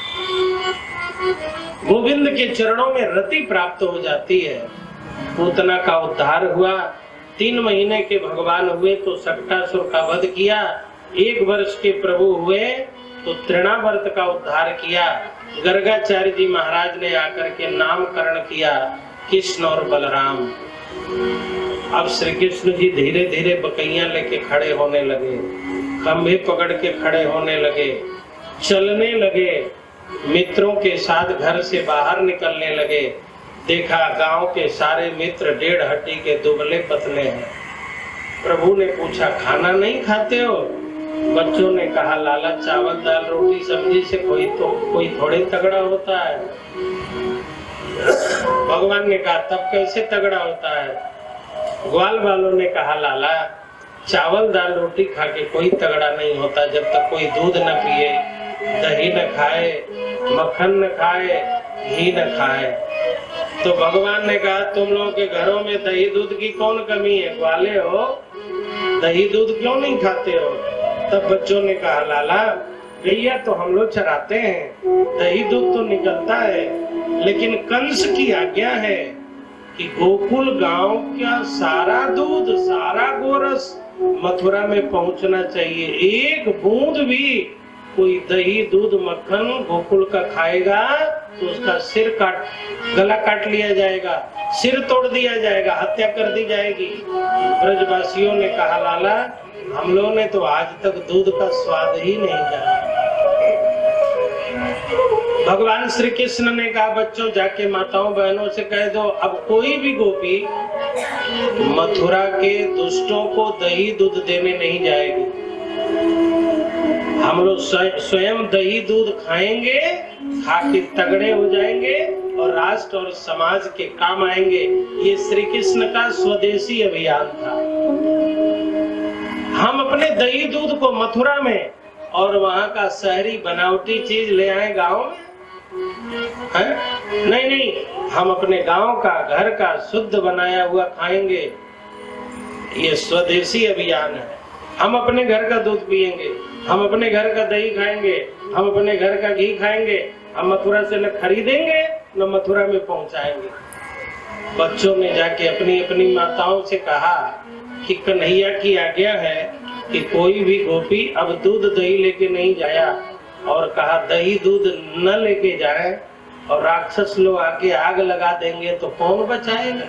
गोविंद के चरणों में रति प्राप्त हो जाती है। पूतना का उद्धार हुआ, 3 महीने के भगवान हुए तो सक्टासुर का वध किया, 1 वर्ष के प्रभु हुए तो तृणावर्त का उद्धार किया। गर्गाचार्य जी महाराज ने आकर के नामकरण किया कृष्ण और बलराम। अब श्री कृष्ण जी धीरे धीरे बकैया लेके खड़े होने लगे, खंभे पकड़ के खड़े होने लगे, चलने लगे, मित्रों के साथ घर से बाहर निकलने लगे। देखा गांव के सारे मित्र 1.5 हड्डी के दुबले पतले हैं। प्रभु ने पूछा, खाना नहीं खाते हो? बच्चों ने कहा, लाला चावल दाल रोटी सब्जी से कोई थोड़े तगड़ा होता है। भगवान ने कहा, तब कैसे तगड़ा होता है? ग्वाल वालों ने कहा, लाला चावल दाल रोटी खा के कोई तगड़ा नहीं होता जब तक कोई दूध न पिए, दही न खाए, मक्खन न खाए, घी न खाए। तो भगवान ने कहा, तुम लोगों के घरों में दही दूध की कौन कमी है? ग्वाले हो, दही दूध क्यों नहीं खाते हो? तब बच्चों ने कहा, लाला गैया तो हम लोग चराते हैं, दही दूध तो निकलता है, लेकिन कंस की आज्ञा है कि गोकुल गांव का सारा दूध, सारा गोरस मथुरा में पहुंचना चाहिए। एक बूंद भी कोई दही दूध मक्खन गोकुल का खाएगा तो उसका गला काट लिया जाएगा, सिर तोड़ दिया जाएगा, हत्या कर दी जाएगी। ब्रजवासियों ने कहा, लाला हम लोगों ने तो आज तक दूध का स्वाद ही नहीं जाना। भगवान श्री कृष्ण ने कहा, बच्चों जाके माताओं बहनों से कह दो, अब कोई भी गोपी मथुरा के दुष्टों को दही दूध देने नहीं जाएगी। हम लोग स्वयं दही दूध खाएंगे, खा के तगड़े हो जाएंगे और राष्ट्र और समाज के काम आएंगे। ये श्री कृष्ण का स्वदेशी अभियान था। हम अपने दही दूध को मथुरा में और वहां का शहरी बनावटी चीज ले आए गांव में? है? नहीं नहीं, हम अपने गांव का, घर का शुद्ध बनाया हुआ खाएंगे। ये स्वदेशी अभियान है। हम अपने घर का दूध पिएंगे, हम अपने घर का दही खाएंगे, हम अपने घर का घी खाएंगे। हम मथुरा से न खरीदेंगे न मथुरा में पहुंचाएंगे। बच्चों ने जाके अपनी अपनी माताओं से कहा कि कन्हैया की आज्ञा है कि कोई भी गोपी अब दूध दही लेके नहीं जाया, और कहा दही दूध न लेके जाए और राक्षस लोग आके आग लगा देंगे तो कौन बचाएगा।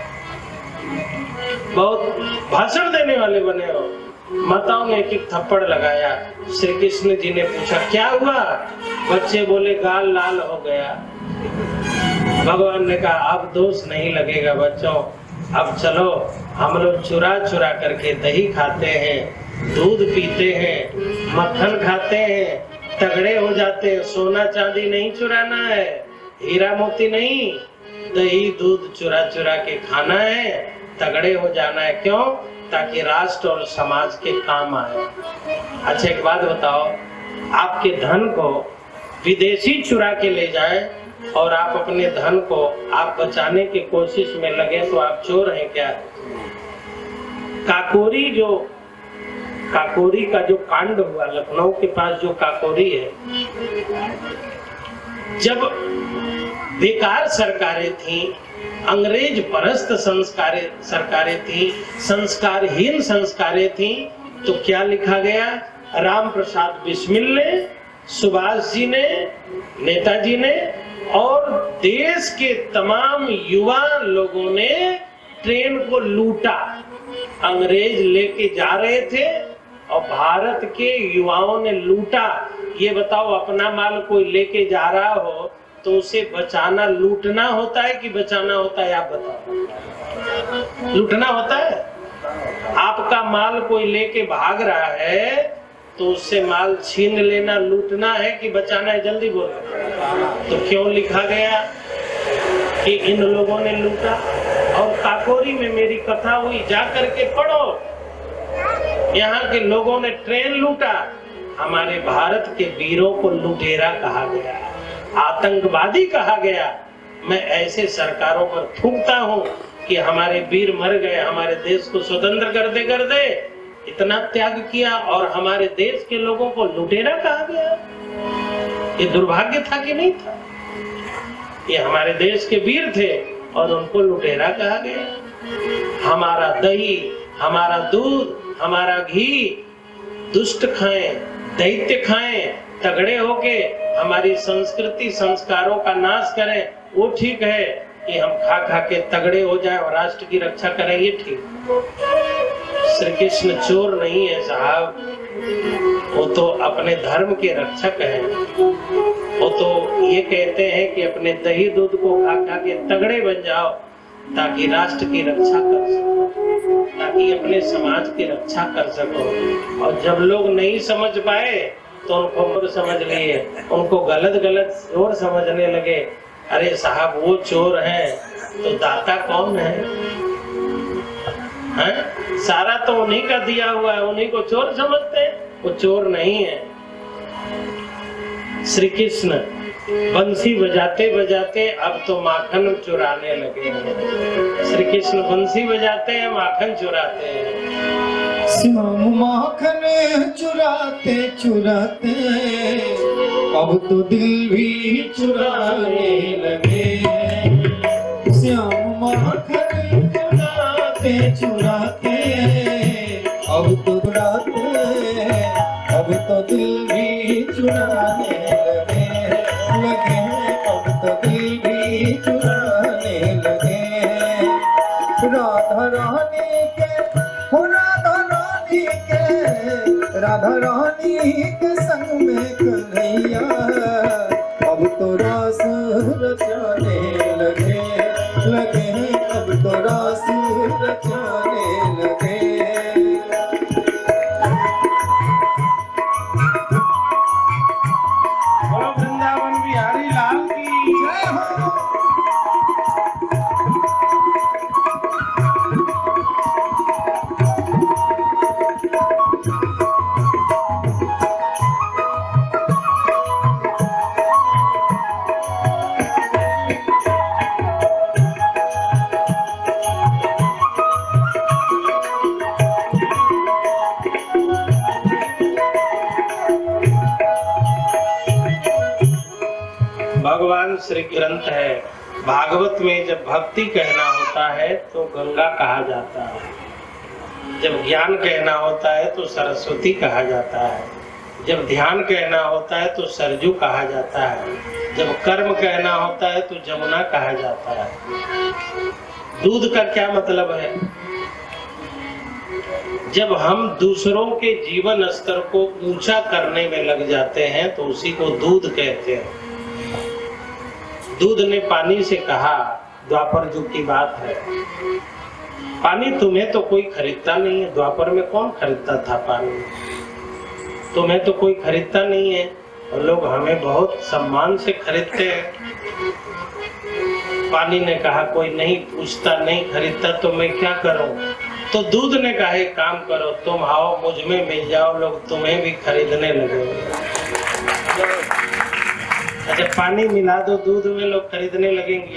बहुत भाषण देने वाले बने हो। माताओं ने एक एक थप्पड़ लगाया। श्री कृष्ण जी ने पूछा क्या हुआ? बच्चे बोले गाल लाल हो गया। भगवान ने कहा अब दोष नहीं लगेगा बच्चों, अब चलो हम लोग चुरा चुरा करके दही खाते हैं, दूध पीते हैं, मक्खन खाते हैं, तगड़े हो जाते हैं। सोना चांदी नहीं चुराना है, हीरा मोती नहीं, दही दूध चुरा चुरा के खाना है, तगड़े हो जाना है। क्यों? ताकि राष्ट्र और समाज के काम आए। अच्छा एक बात बताओ, आपके धन को विदेशी चुरा के ले जाए और आप अपने धन को आप बचाने की कोशिश में लगे तो आप चोर हैं क्या? काकोरी का जो कांड हुआ, लखनऊ के पास जो काकोरी है, जब बेकार सरकारें थी, अंग्रेज परस्त सरकारें थी, संस्कारहीन संस्कारें थी, तो क्या लिखा गया? राम प्रसाद बिस्मिल ने, सुभाष जी ने, नेताजी ने और देश के तमाम युवा लोगों ने ट्रेन को लूटा। अंग्रेज लेके जा रहे थे और भारत के युवाओं ने लूटा। ये बताओ, अपना माल कोई लेके जा रहा हो तो उसे बचाना लूटना होता है कि बचाना होता है? आप बताओ। लूटना होता है। आपका माल कोई लेके भाग रहा है तो उससे माल छीन लेना लूटना है कि बचाना है? जल्दी बोलो। तो क्यों लिखा गया कि इन लोगों ने लूटा? और काकोरी में मेरी कथा हुई, जा करके पढ़ो। यहाँ के लोगों ने ट्रेन लूटा। हमारे भारत के वीरों को लुटेरा कहा गया, आतंकवादी कहा गया। मैं ऐसे सरकारों पर थूकता हूँ कि हमारे वीर मर गए, हमारे देश को स्वतंत्र कर दे इतना त्याग किया और हमारे देश के लोगों को लुटेरा कहा गया। ये दुर्भाग्य था कि नहीं था? ये हमारे देश के वीर थे और उनको लुटेरा कहा गया। हमारा दही, हमारा दूध, हमारा घी दुष्ट खाएं, दैत्य खाएं, तगड़े होके हमारी संस्कृति संस्कारों का नाश करें, वो ठीक है। कि हम खा खा के तगड़े हो जाए और राष्ट्र की रक्षा करें, ये ठीक। श्री कृष्ण चोर नहीं है साहब, वो तो अपने धर्म के रक्षक हैं। वो तो ये कहते हैं कि अपने दही दूध को खा खा के तगड़े बन जाओ ताकि राष्ट्र की रक्षा कर सको, ताकि अपने समाज की रक्षा कर सको। और जब लोग नहीं समझ पाए तो उनको समझ लिए, उनको गलत चोर समझने लगे। अरे साहब वो चोर हैं तो दाता कौन है? हैं? सारा तो उन्हीं का दिया हुआ है, उन्हीं को चोर समझते हैं। वो चोर नहीं है। श्री कृष्ण बंसी बजाते बजाते अब तो माखन चुराने लगे हैं। श्री कृष्ण बंसी बजाते हैं, माखन चुराते हैं। श्याम माखन चुराते चुराते अब तो दिल भी चुराने लगे। श्याम माखन चुराते चुराते अब तो अब तो दिल भी चुराने लगे। अब तो दिल भी चुराने लगे। राधा रानी के राधा रानी के संग में कन्हैया अब तो रास रचाने लगे। अब तो रास रचाने लगे। वृंदावन बिहारी लाल की जय हो। श्री ग्रंथ है। भागवत में जब भक्ति कहना होता है तो गंगा कहा जाता है, जब ज्ञान कहना होता है तो सरस्वती कहा जाता है, जब ध्यान कहना होता है तो सरजू कहा जाता है, जब कर्म कहना होता है तो जमुना कहा जाता है। दूध का क्या मतलब है? जब हम दूसरों के जीवन स्तर को ऊंचा करने में लग जाते हैं तो उसी को दूध कहते हैं। दूध ने पानी से कहा, द्वापर युग की बात है, पानी तुम्हें तो कोई खरीदता नहीं है। द्वापर में कौन खरीदता था पानी? तुम्हें तो कोई खरीदता नहीं है और लोग हमें बहुत सम्मान से खरीदते हैं। पानी ने कहा कोई नहीं पूछता, नहीं खरीदता तो मैं क्या करूं? तो दूध ने कहा एक काम करो, तुम आओ मुझ में मिल जाओ, लोग तुम्हें भी खरीदने लगेंगे। अच्छा, पानी मिला दो दूध में, लोग खरीदने लगेंगे।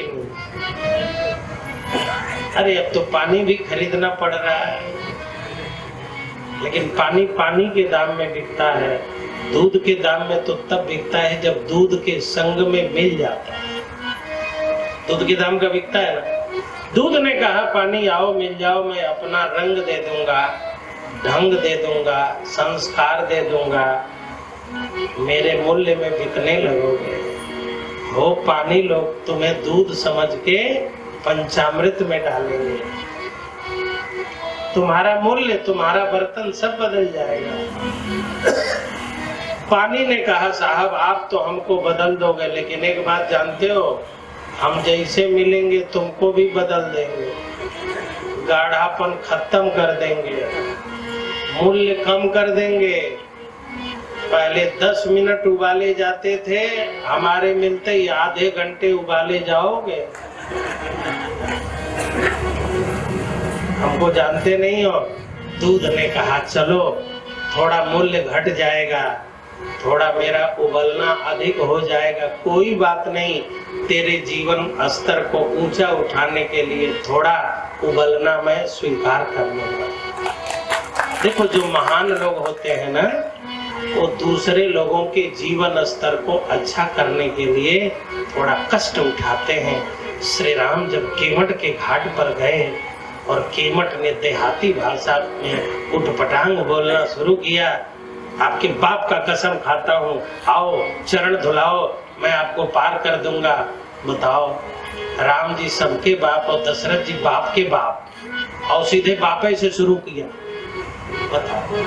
अरे अब तो पानी भी खरीदना पड़ रहा है, लेकिन पानी पानी के दाम में बिकता है, दूध के दाम में तो तब बिकता है जब दूध के संग में मिल जाता है। दूध के दाम का बिकता है ना। दूध ने कहा पानी आओ मिल जाओ, मैं अपना रंग दे दूंगा, ढंग दे दूंगा, संस्कार दे दूंगा, मेरे मूल्य में बिकने लगोगे। हो पानी, लोग तुम्हें दूध समझ के पंचामृत में डालेंगे, तुम्हारा मूल्य, तुम्हारा बर्तन सब बदल जाएगा। पानी ने कहा साहब आप तो हमको बदल दोगे, लेकिन एक बात जानते हो, हम जैसे मिलेंगे तुमको भी बदल देंगे, गाढ़ापन खत्म कर देंगे, मूल्य कम कर देंगे। पहले 10 मिनट उबाले जाते थे, हमारे मिलते ही आधे घंटे उबाले जाओगे। हमको जानते नहीं हो। दूध ने कहा चलो थोड़ा मूल्य घट जाएगा, थोड़ा मेरा उबलना अधिक हो जाएगा, कोई बात नहीं, तेरे जीवन स्तर को ऊंचा उठाने के लिए थोड़ा उबलना मैं स्वीकार कर लूंगा। देखो जो महान लोग होते हैं ना, वो दूसरे लोगों के जीवन स्तर को अच्छा करने के लिए थोड़ा कष्ट उठाते हैं। श्री राम जब केवट के घाट पर गए और केवट ने देहाती भाषा में उठपटांग बोलना शुरू किया, आपके बाप का कसम खाता हूँ, आओ चरण धुलाओ, मैं आपको पार कर दूंगा। बताओ, राम जी सबके बाप और दशरथ जी बाप के बाप, और सीधे बापे से शुरू किया। बताओ,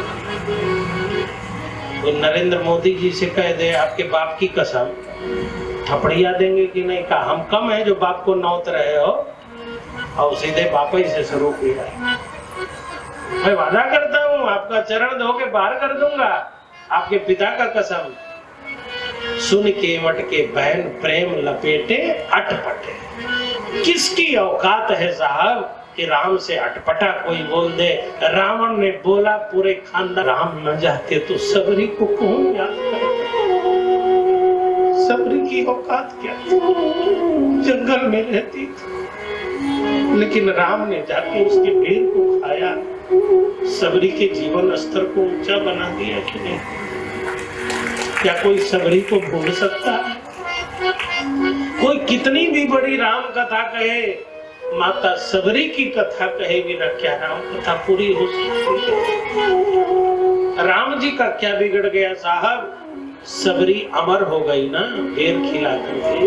तो नरेंद्र मोदी जी से कह दे आपके बाप की कसम, थपड़िया देंगे कि नहीं? कहा हम कम है जो बाप को नौत रहे हो, और सीधे बापे से शुरू किया। मैं वादा करता हूँ आपका चरण धो के बाहर कर दूंगा, आपके पिता का कसम। सुन केवट के बहन प्रेम लपेटे अटपटे। किसकी औकात है साहब कि राम से अटपटा कोई बोल दे? रावण ने बोला पूरे खानदान, राम न जाते तो सबरी को कौन याद करे? सबरी की औकात क्या थी? जंगल में रहती थी, लेकिन राम ने जाके उसके भेड़ को खाया, सबरी के जीवन स्तर को ऊंचा बना दिया कि नहीं? क्या कोई सबरी को भूल सकता है? कोई कितनी भी बड़ी राम कथा कहे, माता सबरी की कथा कहे बिना क्या राम कथा पूरी हो सकती है? राम जी का क्या बिगड़ गया साहब? सबरी अमर हो गई ना भेड़ खिला करके।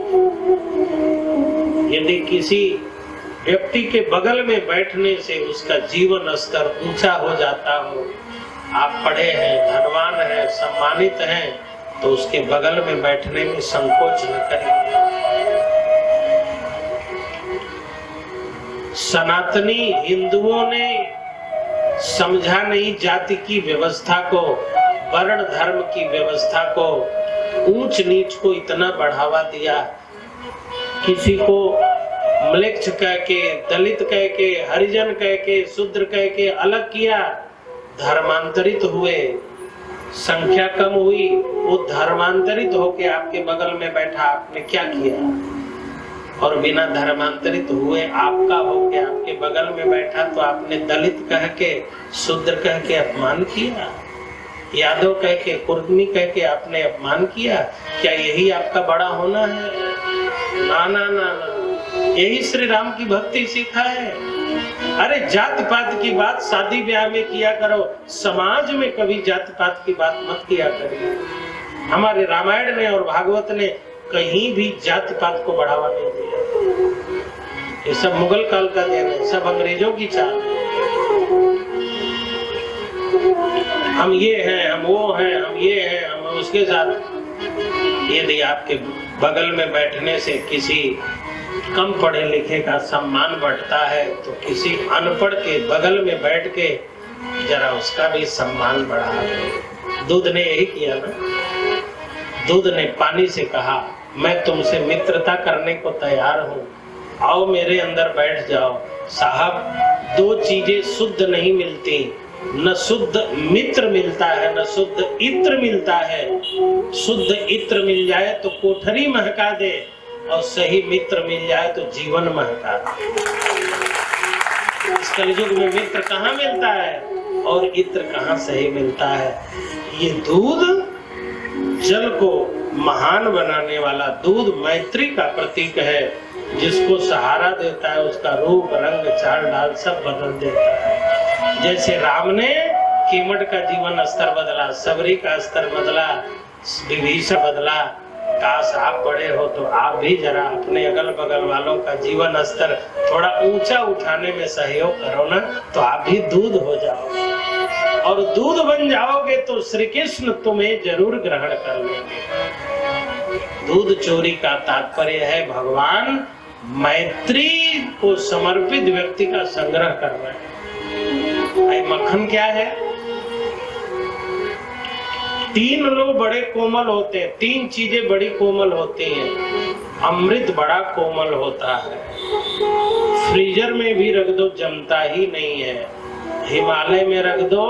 यदि किसी व्यक्ति के बगल में बैठने से उसका जीवन स्तर ऊंचा हो जाता हो, आप पढ़े हैं, धनवान हैं, सम्मानित हैं, तो उसके बगल में बैठने में संकोच न करें। सनातनी हिंदुओं ने समझा नहीं जाति की व्यवस्था को, वर्ण धर्म की व्यवस्था को, ऊंच नीच को इतना बढ़ावा दिया। किसी को म्लेच्छ कह के, दलित कह के, हरिजन कह के, शूद्र कह के अलग किया, धर्मांतरित हुए, संख्या कम हुई, वो धर्मांतरित होके आपके बगल में बैठा, आपने क्या किया? और बिना धर्मांतरित हुए आपका होके आपके बगल में बैठा तो आपने दलित कह के, शूद्र कह के अपमान किया, यादव कह के, कुर्मी कह के आपने अपमान किया। क्या यही आपका बड़ा होना है? ना ना ना ना, यही श्री राम की भक्ति सीखा है। अरे जात पात की बात शादी ब्याह में किया करो, समाज में कभी जात पात की बात मत किया करिए। हमारे रामायण ने और भागवत ने कहीं भी जात पात को बढ़ावा नहीं दिया। ये सब मुगल काल का देन है, सब अंग्रेजों की चाल है। हम ये हैं, हम वो हैं, हम ये हैं, हम उसके साथ। यदि आपके बगल में बैठने से किसी कम पढ़े लिखे का सम्मान बढ़ता है तो किसी अनपढ़ के बगल में बैठ के जरा उसका भी सम्मान बढ़ा दो। दूध ने यही किया ना। दूध ने पानी से कहा, मैं तुमसे मित्रता करने को तैयार हूँ, आओ मेरे अंदर बैठ जाओ। साहब, दो चीजें शुद्ध नहीं मिलती, न शुद्ध मित्र मिलता है न शुद्ध इत्र मिलता है। शुद्ध इत्र मिल जाए तो कोठरी महका दे और सही मित्र मिल जाए तो जीवन महका दे। इस कलयुग में मित्र कहाँ मिलता है और इत्र कहाँ सही मिलता है। ये दूध जल को महान बनाने वाला दूध मैत्री का प्रतीक है। जिसको सहारा देता है उसका रूप रंग चाल डाल सब बदल देता है। जैसे राम ने कीमट का जीवन स्तर बदला, सबरी का स्तर बदला, विभीषण बदला। काश आप बड़े हो तो आप भी जरा अपने अगल बगल वालों का जीवन स्तर थोड़ा ऊंचा उठाने में सहयोग करो ना, तो आप भी दूध हो जाओगे। और दूध बन जाओगे तो श्री कृष्ण तुम्हें जरूर ग्रहण कर लेंगे। दूध चोरी का तात्पर्य है भगवान मैत्री को समर्पित व्यक्ति का संग्रह कर रहे हैं। मक्खन क्या है? तीन लोग बड़े कोमल होते हैं, तीन चीजें बड़ी कोमल होती हैं। अमृत बड़ा कोमल होता है, फ्रीजर में भी रख दो जमता ही नहीं है। हिमालय में रख दो,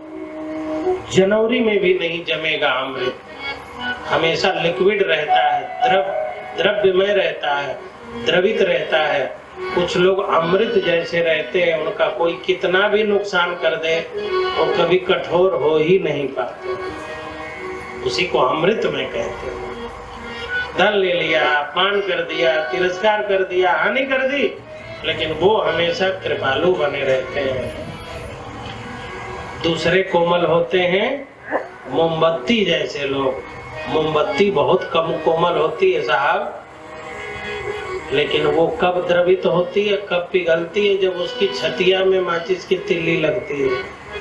जनवरी में भी नहीं जमेगा अमृत। हमेशा लिक्विड रहता है, द्रव्यमय रहता है, द्रवित रहता है। कुछ लोग अमृत जैसे रहते हैं, उनका कोई कितना भी नुकसान कर दे वो कभी कठोर हो ही नहीं पाते। उसी को अमृत में कहते हैं। धन ले लिया, अपमान कर दिया, तिरस्कार कर दिया, हानि कर दी, लेकिन वो हमेशा कृपालु बने रहते हैं। दूसरे कोमल होते हैं मोमबत्ती जैसे लोग। मोमबत्ती बहुत कम कोमल होती है साहब, लेकिन वो कब द्रवित होती है, कब पिघलती है, जब उसकी छतिया में माचिस की तिल्ली लगती है।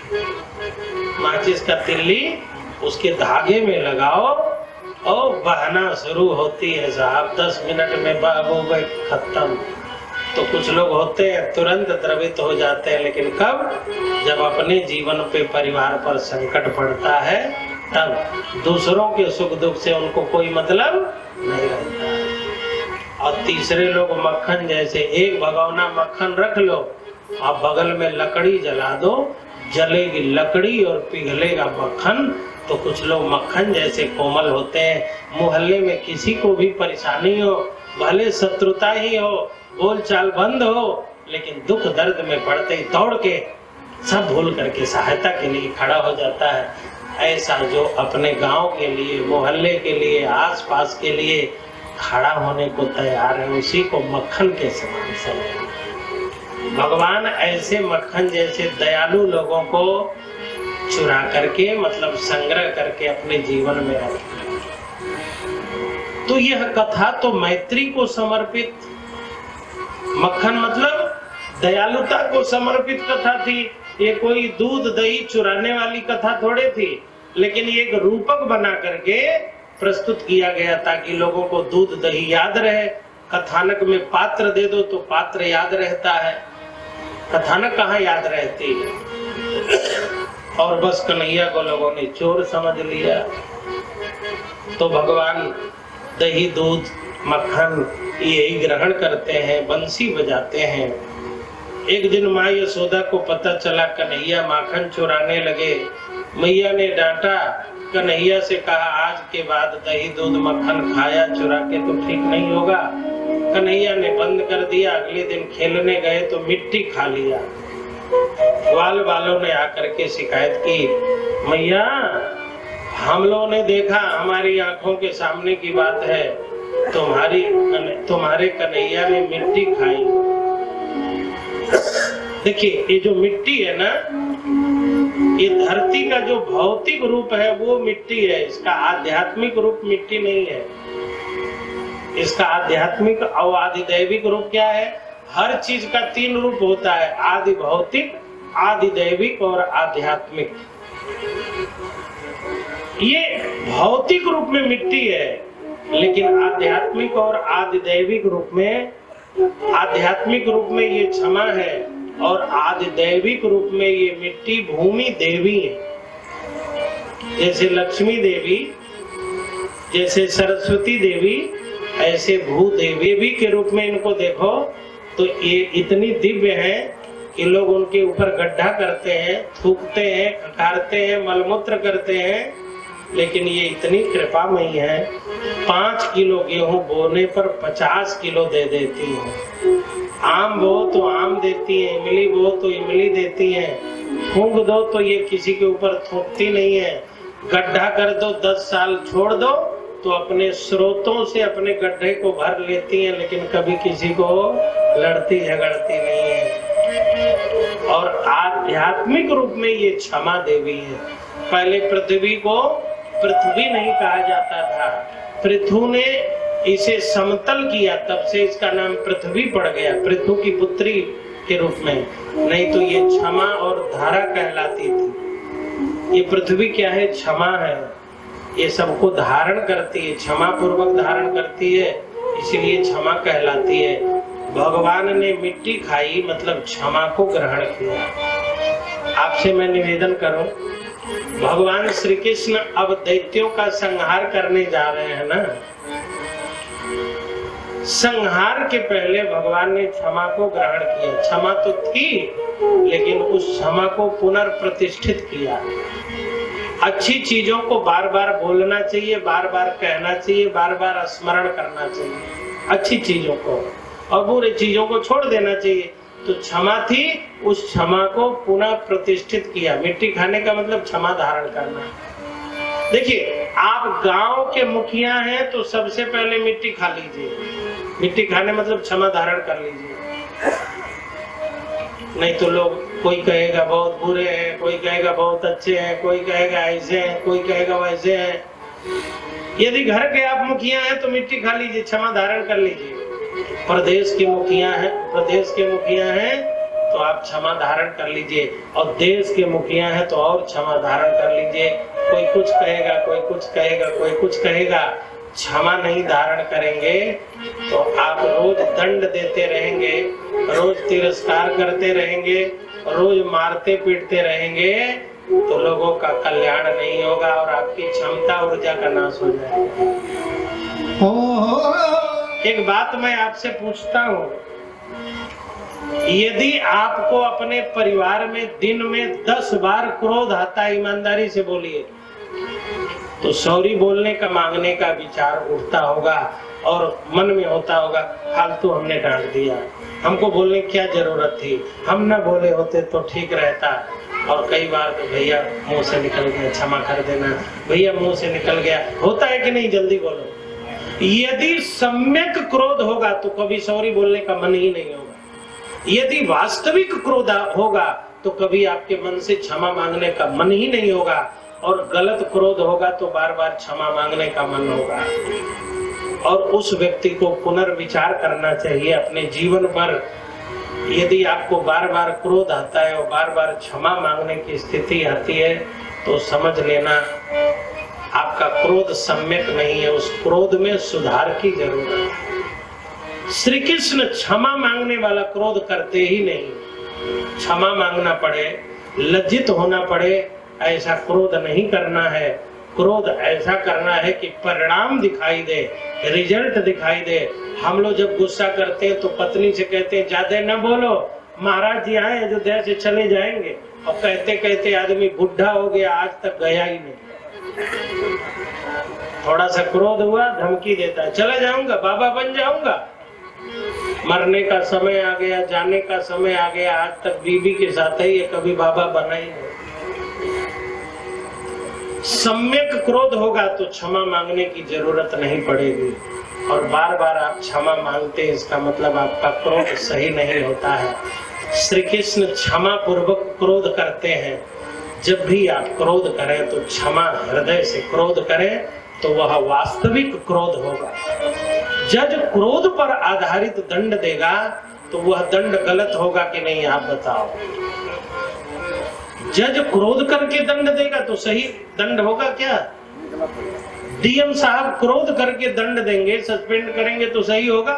माचिस का तिल्ली उसके धागे में लगाओ और बहना शुरू होती है साहब। 10 मिनट में बह खत्म। तो कुछ लोग होते हैं तुरंत द्रवित हो जाते हैं, लेकिन कब? जब अपने जीवन पे परिवार पर संकट पड़ता है तब। दूसरों के सुख दुख से उनको कोई मतलब नहीं रहता है। और तीसरे लोग मक्खन जैसे, एक भगोना मक्खन रख लो और बगल में लकड़ी जला दो, जलेगी लकड़ी और पिघलेगा मक्खन। तो कुछ लोग मक्खन जैसे कोमल होते हैं। मोहल्ले में किसी को भी परेशानी हो, भले शत्रुता ही हो, बोल चाल बंद हो, लेकिन दुख दर्द में पड़ते ही दौड़ के सब भूल करके सहायता के लिए खड़ा हो जाता है। ऐसा जो अपने गांव के लिए, मोहल्ले के लिए, आसपास के लिए खड़ा होने को तैयार है, उसी को मक्खन के समान समझो। भगवान ऐसे मक्खन जैसे दयालु लोगों को चुरा करके, मतलब संग्रह करके अपने जीवन में रखते। तो यह कथा तो मैत्री को समर्पित, मक्खन मतलब दयालुता को समर्पित कथा थी। ये कोई दूध दही चुराने वाली कथा थोड़े थी, लेकिन ये एक रूपक बना करके प्रस्तुत किया गया ताकि लोगों को दूध दही याद रहे। कथानक में पात्र दे दो तो पात्र याद रहता है, कथानक कहाँ याद रहती है। और बस कन्हैया को लोगों ने चोर समझ लिया। तो भगवान दही दूध मक्खन यही ग्रहण करते हैं, बंसी बजाते हैं। एक दिन माँ यशोदा को पता चला कन्हैया माखन चुराने लगे। मैया ने डांटा, कन्हैया से कहा आज के बाद दही दूध मक्खन खाया चुरा के तो ठीक नहीं होगा। कन्हैया ने बंद कर दिया। अगले दिन खेलने गए तो मिट्टी खा लिया। ग्वाल वालों ने आकर के शिकायत की, मैया हम लोगों ने देखा, हमारी आंखों के सामने की बात है, तुम्हारी तुम्हारे कन्हैया ने मिट्टी खाई। देखिए ये जो मिट्टी है ना, ये धरती का जो भौतिक रूप है वो मिट्टी है, इसका आध्यात्मिक रूप मिट्टी नहीं है। इसका आध्यात्मिक और आदि दैविक रूप क्या है? हर चीज का 3 रूप होता है, आदि भौतिक, आदि दैविक और आध्यात्मिक। ये भौतिक रूप में मिट्टी है, लेकिन आध्यात्मिक और आदि दैविक रूप में, आध्यात्मिक रूप में ये क्षमा है और आदि दैविक रूप में ये मिट्टी भूमि देवी है। जैसे लक्ष्मी देवी, जैसे सरस्वती देवी, ऐसे भूदेवी के रूप में इनको देखो तो ये इतनी दिव्य है कि लोग उनके ऊपर गड्ढा करते हैं, थूकते हैं, खकारते हैं, मलमूत्र करते हैं, लेकिन ये इतनी कृपामयी है। 5 किलो गेहूं बोने पर 50 किलो दे देती है। आम बो तो आम देती है, इमली बो तो इमली देती है, फूंक दो तो ये किसी के ऊपर थूकती नहीं है, गड्ढा कर दो 10 साल छोड़ दो तो अपने स्रोतों से अपने गड्ढे को भर लेती है, लेकिन कभी किसी को लड़ती झगड़ती नहीं है। और आध्यात्मिक रूप में ये क्षमा देवी है। पहले पृथ्वी को पृथ्वी नहीं कहा जाता था, पृथु ने इसे समतल किया, तब से इसका नाम पृथ्वी पड़ गया, पृथु की पुत्री के रूप में। नहीं तो ये क्षमा और धारा कहलाती थी। ये पृथ्वी क्या है? क्षमा है। ये सबको धारण करती है, क्षमा पूर्वक धारण करती है, इसलिए क्षमा कहलाती है। भगवान ने मिट्टी खाई मतलब क्षमा को ग्रहण किया। आपसे मैं निवेदन करूं, भगवान श्री कृष्ण अब दैत्यों का संहार करने जा रहे हैं ना, संहार के पहले भगवान ने क्षमा को ग्रहण किया। क्षमा तो थी, लेकिन उस क्षमा को पुनर्प्रतिष्ठित किया। अच्छी चीजों को बार बार बोलना चाहिए, बार बार कहना चाहिए, बार बार स्मरण करना चाहिए अच्छी चीजों को, और बुरी चीजों को छोड़ देना चाहिए। तो क्षमा थी, उस क्षमा को पुनः प्रतिष्ठित किया। मिट्टी खाने का मतलब क्षमा धारण करना। देखिए, आप गांव के मुखिया हैं तो सबसे पहले मिट्टी खा लीजिए। मिट्टी खाने मतलब क्षमा धारण कर लीजिए, नहीं तो लोग, कोई कहेगा बहुत बुरे हैं, कोई कहेगा बहुत अच्छे हैं, कोई कहेगा ऐसे हैं, कोई कहेगा वैसे हैं। यदि घर के आप मुखिया हैं तो मिट्टी खा लीजिए, क्षमा धारण कर लीजिए। प्रदेश के मुखिया हैं तो आप क्षमा धारण कर लीजिए, और देश के मुखिया हैं तो और क्षमा धारण कर लीजिए। कोई कुछ कहेगा, कोई कुछ कहेगा, कोई कुछ कहेगा, क्षमा नहीं धारण करेंगे तो आप रोज दंड देते रहेंगे, रोज तिरस्कार करते रहेंगे, रोज मारते पीटते रहेंगे, तो लोगों का कल्याण नहीं होगा और आपकी क्षमता ऊर्जा का नाश हो जाएगा। एक बात मैं आपसे पूछता हूँ, यदि आपको अपने परिवार में दिन में 10 बार क्रोध आता है, ईमानदारी से बोलिए, तो सॉरी बोलने का, मांगने का विचार उठता होगा और मन में होता होगा, फालतू हमने डांट दिया, हमको बोलने की क्या जरूरत थी, हम न बोले होते तो ठीक रहता। और कई बार तो भैया मुंह से निकल गया, क्षमा कर देना, भैया मुंह से निकल गया, होता है कि नहीं? जल्दी बोलो। यदि सम्यक क्रोध होगा तो कभी सॉरी बोलने का मन ही नहीं होगा। यदि वास्तविक क्रोध होगा तो कभी आपके मन से क्षमा मांगने का मन ही नहीं होगा, और गलत क्रोध होगा तो बार बार क्षमा मांगने का मन होगा। और उस व्यक्ति को पुनर्विचार करना चाहिए अपने जीवन पर। यदि आपको बार बार क्रोध आता है और बार बार क्षमा मांगने की स्थिति आती है तो समझ लेना आपका क्रोध सम्यक नहीं है, उस क्रोध में सुधार की जरूरत है। श्री कृष्ण क्षमा मांगने वाला क्रोध करते ही नहीं। क्षमा मांगना पड़े, लज्जित होना पड़े, ऐसा क्रोध नहीं करना है। क्रोध ऐसा करना है कि परिणाम दिखाई दे, रिजल्ट दिखाई दे। हम लोग जब गुस्सा करते हैं तो पत्नी से कहते हैं ज्यादा न बोलो, महाराज जी आए अयोध्या से चले जाएंगे, और कहते कहते आदमी बुढ़ा हो गया, आज तक गया ही नहीं। थोड़ा सा क्रोध हुआ, धमकी देता है, चला जाऊंगा, बाबा बन जाऊंगा। मरने का समय आ गया, जाने का समय आ गया, आज तक बीबी के साथ ही है, कभी बाबा बना ही नहीं। सम्यक क्रोध होगा तो क्षमा मांगने की जरूरत नहीं पड़ेगी। और बार बार आप क्षमा मांगते हैं, इसका मतलब आपका क्रोध सही नहीं होता है। श्री कृष्ण क्षमा पूर्वक क्रोध करते हैं। जब भी आप क्रोध करें तो क्षमा हृदय से क्रोध करें, तो वह वास्तविक क्रोध होगा। जज क्रोध पर आधारित दंड देगा तो वह दंड गलत होगा कि नहीं, आप बताओ। जज क्रोध करके दंड देगा तो सही दंड होगा क्या? डीएम साहब क्रोध करके दंड देंगे, सस्पेंड करेंगे तो सही होगा?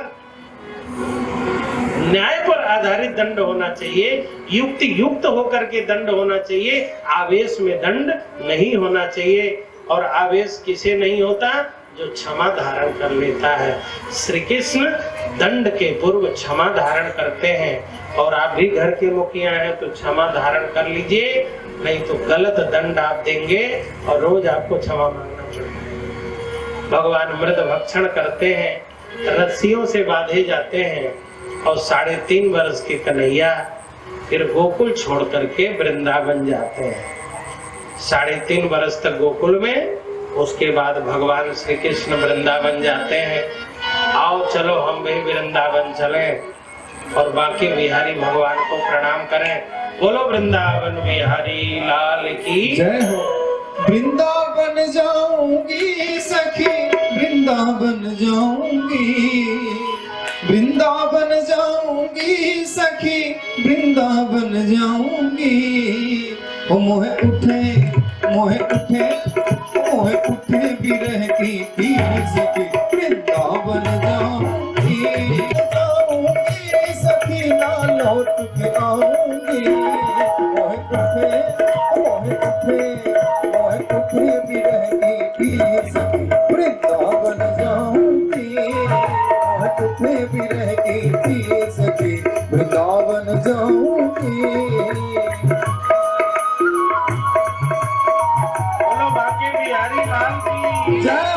न्याय पर आधारित दंड होना चाहिए, युक्ति युक्त होकर के दंड होना चाहिए, आवेश में दंड नहीं होना चाहिए। और आवेश किसे नहीं होता? जो क्षमा धारण कर लेता है। श्री कृष्ण दंड के पूर्व क्षमा धारण करते हैं। और आप भी घर के मुखिया हैं तो क्षमा धारण कर लीजिए, नहीं तो गलत दंड आप देंगे और रोज आपको क्षमा मांगना पड़ेगा। भगवान मृद भक्षण करते हैं, रस्सियों से बांधे जाते हैं और 3.5 वर्ष के कन्हैया फिर गोकुल छोड़ करके वृंदावन जाते हैं। 3.5 वर्ष तक गोकुल में, उसके बाद भगवान श्री कृष्ण वृंदावन जाते हैं। आओ चलो हम भी वृंदावन चलें और बाकी बिहारी भगवान को प्रणाम करें। बोलो वृंदावन बिहारी लाल की जय हो। वृंदावन जाऊंगी सखी, वृंदावन जाऊंगी, वृंदावन जाऊंगी सखी, वृंदावन जाऊंगी। ओ मोहे उठे, मोहे उठे, मोहे उठे बिरह की पीर सखी, वृंदावन जाऊंगी, जाऊंगी सखी ना लौट के आऊंगी। मोहे उठे, मोहे उठे, मोहे उठे बिरह की पीर सखी, वृंदावन जाऊंगी, मोहे उठे बिरह की पीर सखी, वृंदावन जाऊंगी। बिहारी लाल की जय।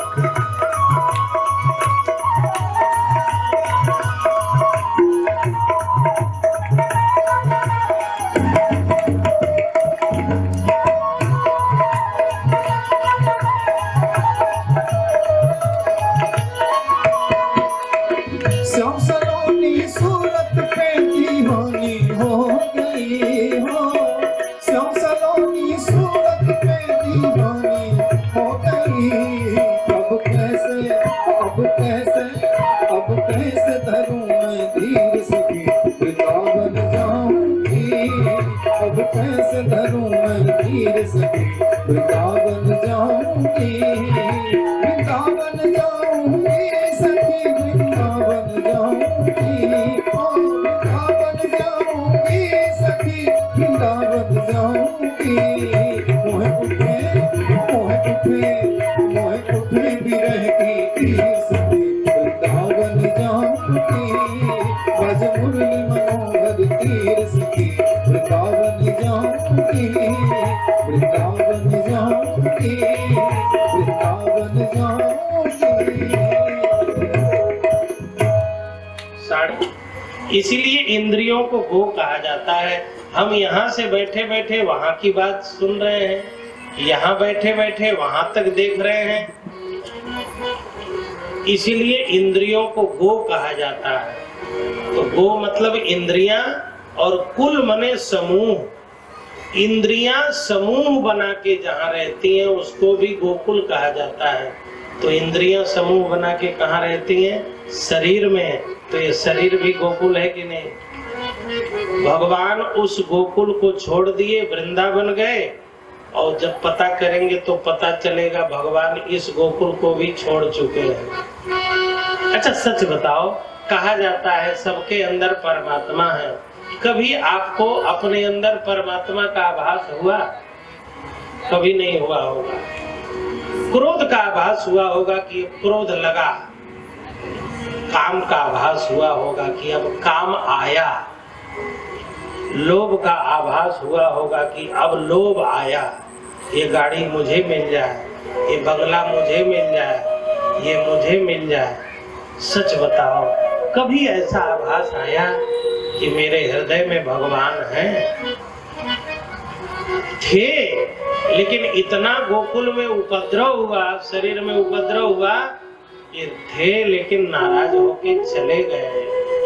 श्याम सलोनी सूरत पे दीवानी हो गई हो, श्याम सलोनी सूरत पे दीवानी हो गई। अब कैसे, अब कैसे, अब कैसे धरूं मैं धीर सखी, वृंदावन जाऊंगी। अब कैसे धरूं मैं धीर सखी, वृंदावन जाऊंगी, वृंदावन जाऊंगी सखी, वृंदावन जाऊंगी, वृंदावन जाऊंगी सखी, वृंदावन जाऊंगी। मोहे उठे, मोहे उठे, मोहे उठे बिरह की पीर सखी, वृंदावन जाऊंगी। बज मुरली मनोहर तीर सखी, वृंदावन जाऊंगी, वृंदावन जाऊंगी, वृंदावन जाऊंगी। इसीलिए इंद्रियों को गो कहा जाता है। हम यहाँ से बैठे बैठे वहां की बात सुन रहे हैं, यहाँ बैठे बैठे वहां तक देख रहे हैं, इसीलिए इंद्रियों को गो कहा जाता है। तो गो मतलब इंद्रियां और कुल मने समूह। इंद्रियां समूह बना के जहाँ रहती हैं उसको भी गोकुल कहा जाता है। तो इंद्रियां समूह बना के कहाँ रहती हैं? शरीर में। तो ये शरीर भी गोकुल है कि नहीं? भगवान उस गोकुल को छोड़ दिए, वृंदावन गए, और जब पता करेंगे तो पता चलेगा भगवान इस गोकुल को भी छोड़ चुके हैं। अच्छा सच बताओ, कहा जाता है सबके अंदर परमात्मा है। कभी आपको अपने अंदर परमात्मा का आभास हुआ? कभी नहीं हुआ होगा। क्रोध का आभास हुआ होगा कि क्रोध लगा, काम का आभास हुआ होगा कि अब काम आया, लोभ का आभास हुआ होगा कि अब लोभ आया, ये गाड़ी मुझे मिल जाए, ये बंगला मुझे मिल जाए, ये मुझे मिल जाए। सच बताओ, कभी ऐसा आभास आया कि मेरे हृदय में भगवान हैं? थे, लेकिन इतना गोकुल में उपद्रव हुआ, शरीर में उपद्रव हुआ ये थे लेकिन नाराज होके चले गए।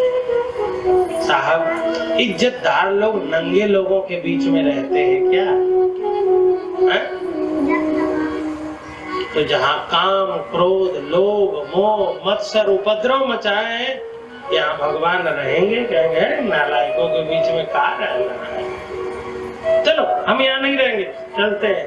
साहब, इज्जतदार लोग नंगे लोगों के बीच में रहते हैं क्या? है? तो जहाँ काम, क्रोध, लोभ, मोह, मत्सर, उपद्रव मचाए हैं, यहाँ भगवान रहेंगे? कहेंगे नालायकों के बीच में कहाँ रहना है, चलो हम यहाँ नहीं रहेंगे, चलते हैं।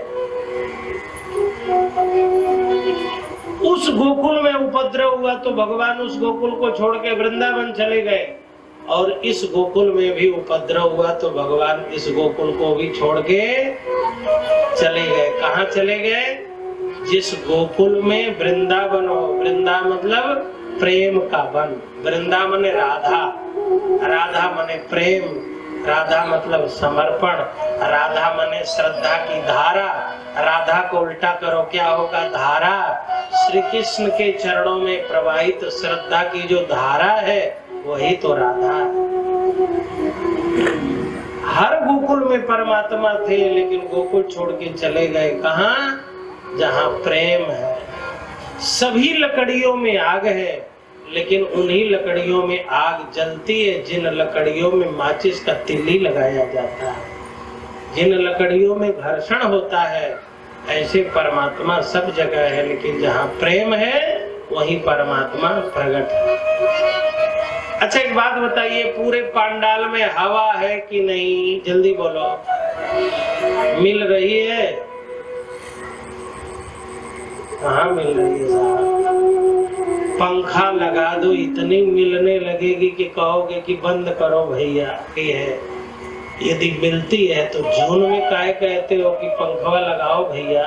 उस गोकुल में उपद्रव हुआ तो भगवान उस गोकुल को छोड़ के वृंदावन चले गए, और इस गोकुल में भी उपद्रव हुआ तो भगवान इस गोकुल को भी छोड़ के चले गए। कहाँ चले गए? जिस गोकुल में वृंदावन हो, वृंदा मतलब प्रेम का वन, वृंदा माने राधा, राधा माने प्रेम, राधा मतलब समर्पण, राधा माने श्रद्धा की धारा। राधा को उल्टा करो क्या होगा? धारा। श्री कृष्ण के चरणों में प्रवाहित श्रद्धा की जो धारा है वही तो राधा। हर गोकुल में परमात्मा थे लेकिन गोकुल छोड़ के चले गए कहाँ? जहाँ प्रेम है। सभी लकड़ियों में आग है लेकिन उन्हीं लकड़ियों में आग जलती है जिन लकड़ियों में माचिस का तिल्ली लगाया जाता है, जिन लकड़ियों में घर्षण होता है। ऐसे परमात्मा सब जगह है लेकिन जहाँ प्रेम है वही परमात्मा प्रकट है। अच्छा एक बात बताइए, पूरे पांडाल में हवा है कि नहीं? जल्दी बोलो। मिल रही है? कहाँ मिल रही है साहब? पंखा लगा दो, इतनी मिलने लगेगी कि कहोगे कि बंद करो भैया। ये है, यदि मिलती है तो जून में काहे कहते हो कि पंखा लगाओ भैया?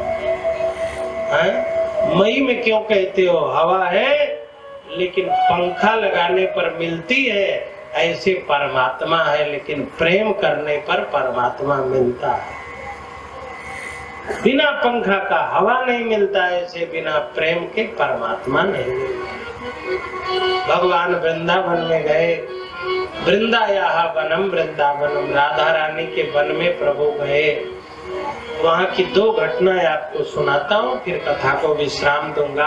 मई में क्यों कहते हो? हवा है लेकिन पंखा लगाने पर मिलती है। ऐसे परमात्मा है लेकिन प्रेम करने पर परमात्मा मिलता है। बिना पंखा का हवा नहीं मिलता, ऐसे बिना प्रेम के परमात्मा नहीं मिलता। भगवान वृंदावन में गए, वृंदायाः वनम वृंदावनम, राधा रानी के वन में प्रभु गए। वहां की दो घटनाएं आपको सुनाता हूँ, फिर कथा को विश्राम दूंगा।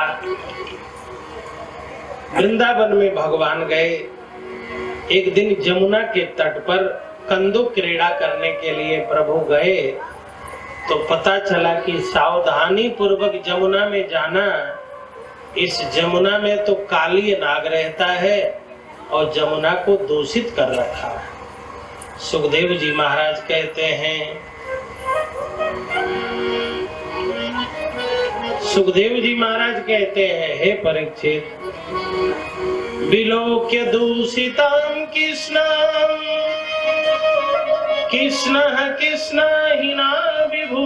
वृंदावन में भगवान गए। एक दिन जमुना के तट पर कंदु क्रीड़ा करने के लिए प्रभु गए तो पता चला कि सावधानी पूर्वक जमुना में जाना। इस जमुना में तो काली नाग रहता है और जमुना को दूषित कर रखा है। सुखदेव जी महाराज कहते हैं, सुखदेव जी महाराज कहते हैं, हे परीक्षित, विलोक्य दूषितां कृष्णं कृष्ण कृष्ण हिना विभु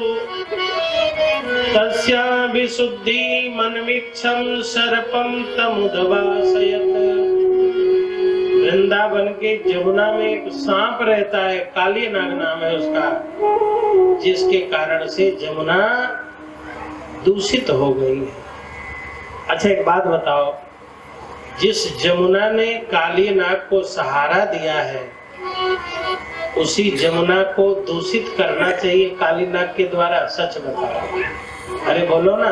तस्या विशुद्धि मन्मिक्षं सर्पं तमुदवासयत्। वृंदावन के जमुना में एक सांप रहता है, काली नाग नाम है उसका, जिसके कारण से जमुना दूषित हो गई है। अच्छा एक बात बताओ, जिस जमुना ने काली नाग को सहारा दिया है उसी जमुना को दूषित करना चाहिए काली नाग के द्वारा? सच बताओ, अरे बोलो ना।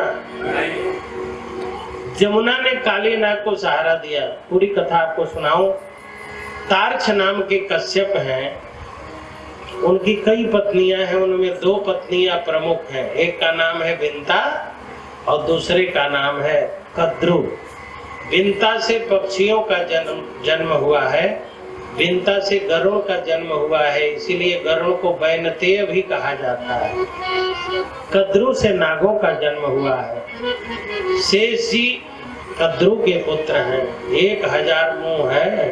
जमुना ने काली नाग को सहारा दिया। पूरी कथा आपको सुनाऊं। तार्क्ष नाम के कश्यप हैं, उनकी कई पत्नियां हैं, उनमें दो पत्नियां प्रमुख हैं। एक का नाम है विंता और दूसरे का नाम है कद्रु। विंता से पक्षियों का जन्म हुआ है, विंता से गरुड़ का जन्म हुआ है, इसीलिए गरुड़ को वैनतेय भी कहा जाता है। कद्रु से नागों का जन्म हुआ है। शेष जी कद्रु के पुत्र हैं, 1000 मुंह है।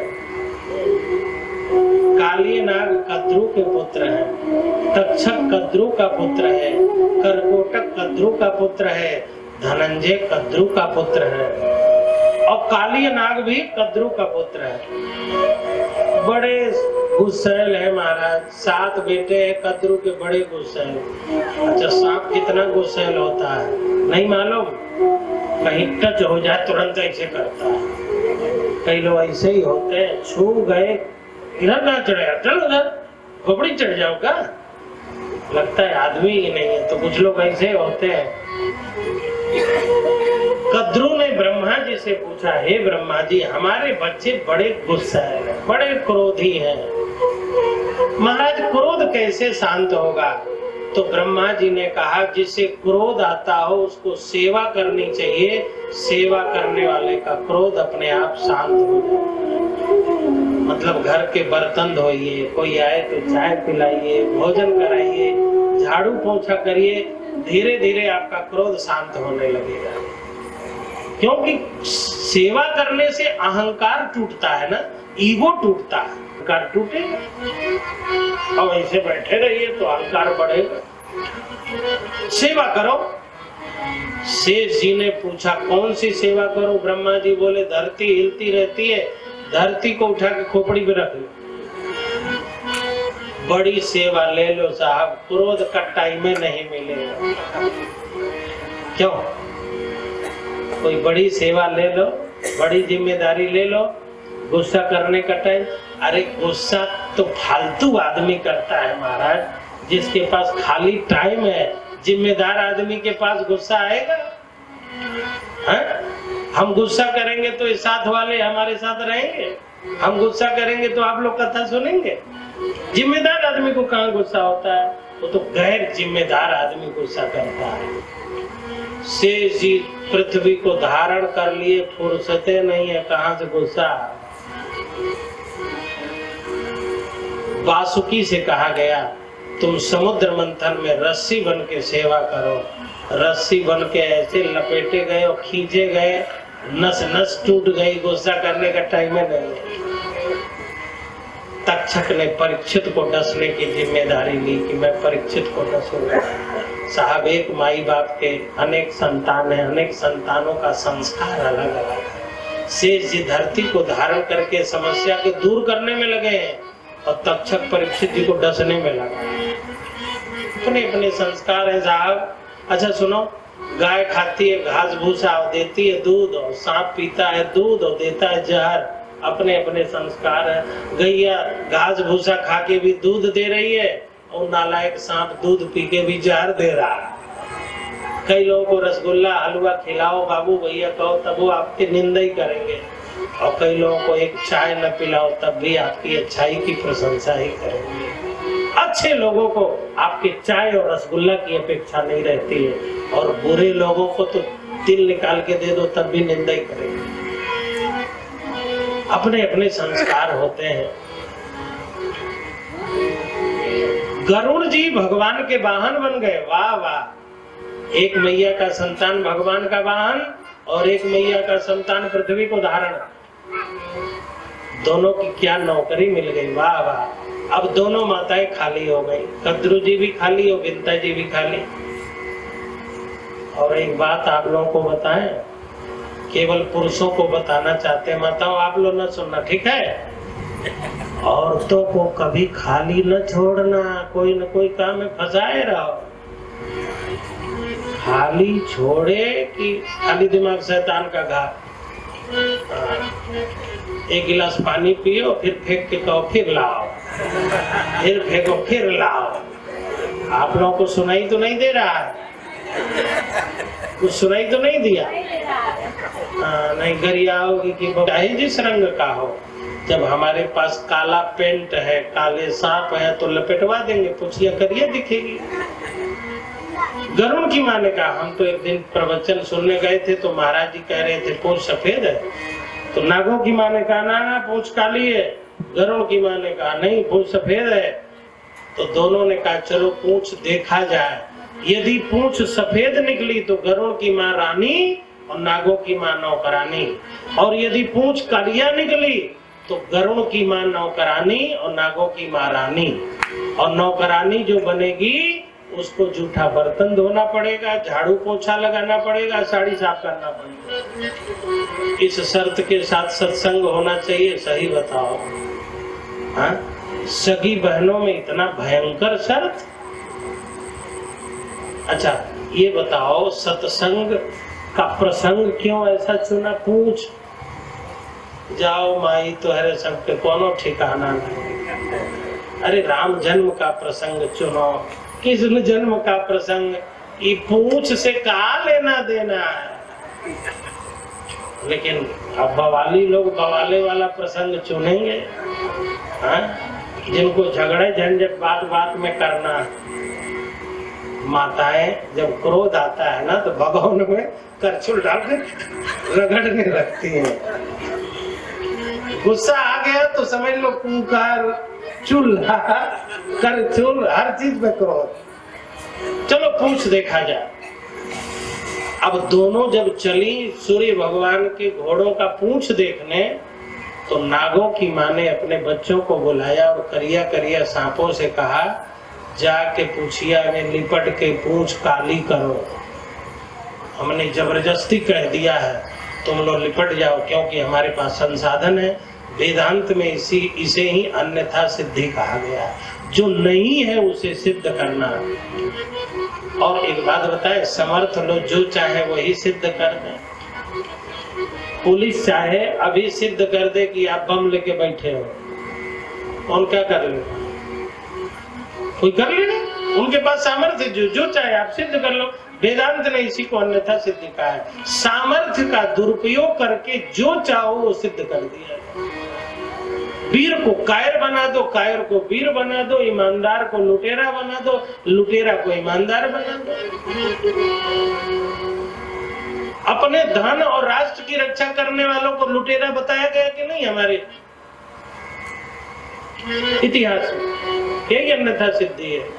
काली नाग कद्रु के पुत्र हैं, तक्षक कद्रु का पुत्र है, करकोटक कद्रु का पुत्र है, धनंजय कद्रु का पुत्र है और काली नाग भी कद्रु का पुत्र है। बड़े गुस्सैल है महाराज, 7 बेटे हैं कद्रु के, बड़े गुस्सैल। अच्छा सांप कितना गुस्सैल होता है नहीं मालूम? कहीं टच हो जाए तुरंत ऐसे करता है। कई लोग ऐसे ही होते हैं, छू गए इधर ना चढ़ेगा, चल उधर खोपड़ी चढ़ जाओ का, लगता है आदमी ही नहीं है। तो कुछ लोग ऐसे होते हैं। कद्रु ने जी से पूछा, हे ब्रह्मा जी, हमारे बच्चे बड़े गुस्सा है, बड़े क्रोधी हैं, महाराज क्रोध कैसे शांत होगा? तो ब्रह्मा जी ने कहा, जिसे क्रोध आता हो उसको सेवा करनी चाहिए, सेवा करने वाले का क्रोध अपने आप शांत हो जाए। मतलब घर के बर्तन धोइए, कोई आए तो चाय पिलाइए, भोजन कराइए, झाड़ू पोछा करिए, धीरे धीरे आपका क्रोध शांत होने लगेगा। क्योंकि सेवा करने से अहंकार टूटता है ना, ईगो टूटता है। अहंकार टूटेगा, अब ऐसे बैठे रहिए तो अहंकार बढ़ेगा। सेवा करो। शेष जी ने पूछा, कौन सी सेवा करूं? ब्रह्मा जी बोले, धरती हिलती रहती है, धरती को उठा के खोपड़ी पे रख लो। बड़ी सेवा ले लो साहब, क्रोध का टाइम में नहीं मिलेगा। क्यों? कोई बड़ी सेवा ले लो, बड़ी जिम्मेदारी ले लो, गुस्सा करने का टाइम? अरे गुस्सा तो फालतू आदमी करता है महाराज, जिसके पास खाली टाइम है। जिम्मेदार आदमी के पास गुस्सा आएगा? है? हम गुस्सा करेंगे तो इस साथ वाले हमारे साथ रहेंगे, हम गुस्सा करेंगे तो आप लोग कथा सुनेंगे। जिम्मेदार आदमी को कहाँ गुस्सा होता है? वो तो गैर जिम्मेदार आदमी गुस्सा करता है। शेष जी पृथ्वी को धारण कर लिए, फुर्सते नहीं है, कहाँ से गुस्सा? वासुकी से कहा गया, तुम समुद्र मंथन में रस्सी बन के सेवा करो। रस्सी बन के ऐसे लपेटे गए और खींचे गए, नस नस टूट गई, गुस्सा करने का टाइम है नहीं। तक्षक ने परीक्षित को डसने की जिम्मेदारी ली कि मैं परीक्षित को डसूंगा। साहब, एक माई बाप के अनेक संतान है, अनेक संतानों का संस्कार अलग अलग है। शेष जी धरती को धारण करके समस्या को दूर करने में लगे हैं और तक्षक परीक्षित जी को डसने में लगा। अपने अपने संस्कार है साहब। अच्छा सुनो, गाय खाती है घास भूसा और देती है दूध, और सांप पीता है दूध और देता है जहर। अपने अपने संस्कार है। गैया घास भूसा खा के भी दूध दे रही है और नालायक सांप दूध पी के भी जहर दे रहा है। कई लोगों को रसगुल्ला हलवा खिलाओ बाबू भैया कहो, तब वो आपकी निंदा ही करेंगे, और कई लोगों को एक चाय न पिलाओ तब भी आपकी अच्छाई की प्रशंसा ही करेंगे। अच्छे लोगों को आपके चाय और रसगुल्ला की अपेक्षा नहीं रहती है, और बुरे लोगों को तो तिल निकाल के दे दो तब भी निंदा ही करेंगे। अपने अपने संस्कार होते हैं। गरुड़ जी भगवान के वाहन बन गए। वाह वाह, एक मैया का संतान भगवान का वाहन और एक मैया का संतान पृथ्वी को धारण। दोनों की क्या नौकरी मिल गई। वाह वाह, अब दोनों माताएं खाली हो गई, कद्रू जी भी खाली और विंता जी भी खाली। और एक बात आप लोगों को बताएं, केवल पुरुषों को बताना चाहते हैं, माताओं आप लोग न सुनना, ठीक है? औरतों को कभी खाली न छोड़ना, कोई न कोई काम में फंसाए रहो। खाली छोड़े कि खाली दिमाग शैतान का घाव। एक गिलास पानी पियो, फिर फेंक के कहो फिर लाओ, फिर फेंको फिर लाओ। आप लोगों को सुनाई तो नहीं दे रहा है? कुछ सुनाई तो नहीं दिया? नहीं गरियाओगी कि चाहे जिस रंग का हो, जब हमारे पास काला पेंट है, काले सांप है तो लपेटवा देंगे, पुछिया करिए दिखेगी। गरुड़ की माँ ने कहा, हम तो एक दिन प्रवचन सुनने गए थे तो महाराज जी कह रहे थे पूंछ सफेद है, तो नागों की माँ ने कहा ना पूंछ काली है। गरुड़ की माँ ने कहा नहीं पूंछ सफेद है। तो दोनों ने कहा चलो पूंछ देखा जाए। यदि पूंछ सफेद निकली तो गरुड़ की माँ रानी और नागों की माँ नौकरानी, और यदि पूंछ करिया निकली तो गरुड़ की माँ नौकरानी और नागों की माँ रानी। और नौकरानी जो बनेगी उसको जूठा बर्तन धोना पड़ेगा, झाड़ू पोछा लगाना पड़ेगा, साड़ी साफ करना पड़ेगा। इस शर्त के साथ सत्संग होना चाहिए, सही बताओ। हाँ, सगी बहनों में इतना भयंकर शर्त। अच्छा ये बताओ, सत्संग का प्रसंग क्यों ऐसा चुना? पूछ जाओ माई तो हरे सब के कोनो ठिकाना नहीं। अरे राम जन्म का प्रसंग चुनो, कृष्ण जन्म का प्रसंग, ये पूछ से कहा लेना देना है? लेकिन अब बवाली लोग बवाले वाला प्रसंग चुनेंगे, हाँ? जिनको झगड़े झंझट बात बात में करना। माताएं जब क्रोध आता है ना तो भगवान में करछुल डाल के रगड़ने लगती हैं। गुस्सा आ गया तो समझ लो कुकर, चूल्हा, करछुल, हर चीज में क्रोध। चलो पूछ देखा जाए। अब दोनों जब चली सूर्य भगवान के घोड़ों का पूंछ देखने, तो नागों की माँ ने अपने बच्चों को बुलाया और करिया करिया सांपों से कहा, जाके पूछिया में लिपट के पूंछ काली करो। हमने जबरदस्ती कह दिया है तुम लोग लिपट जाओ, क्योंकि हमारे पास संसाधन है। वेदांत में इसे ही अन्यथा सिद्धि कहा गया है, जो नहीं है उसे सिद्ध करना। और एक बात बताए, समर्थ लोग जो चाहे वही सिद्ध कर दे। पुलिस चाहे अभी सिद्ध कर दे कि आप बम लेके बैठे हो, कौन क्या कर ले? कोई कर ले? उनके पास सामर्थ्य, जो चाहे आप सिद्ध कर लो। वेदांत ने इसी को अन्यथा सिद्ध कहा है। सामर्थ्य का दुरुपयोग करके जो चाहो वो सिद्ध कर दिया। वीर को कायर बना दो, कायर को वीर बना दो, ईमानदार को लुटेरा बना दो, लुटेरा को ईमानदार बना दो। अपने धन और राष्ट्र की रक्षा करने वालों को लुटेरा बताया गया कि नहीं हमारे इतिहास में? यही अन्यथा सिद्धि है।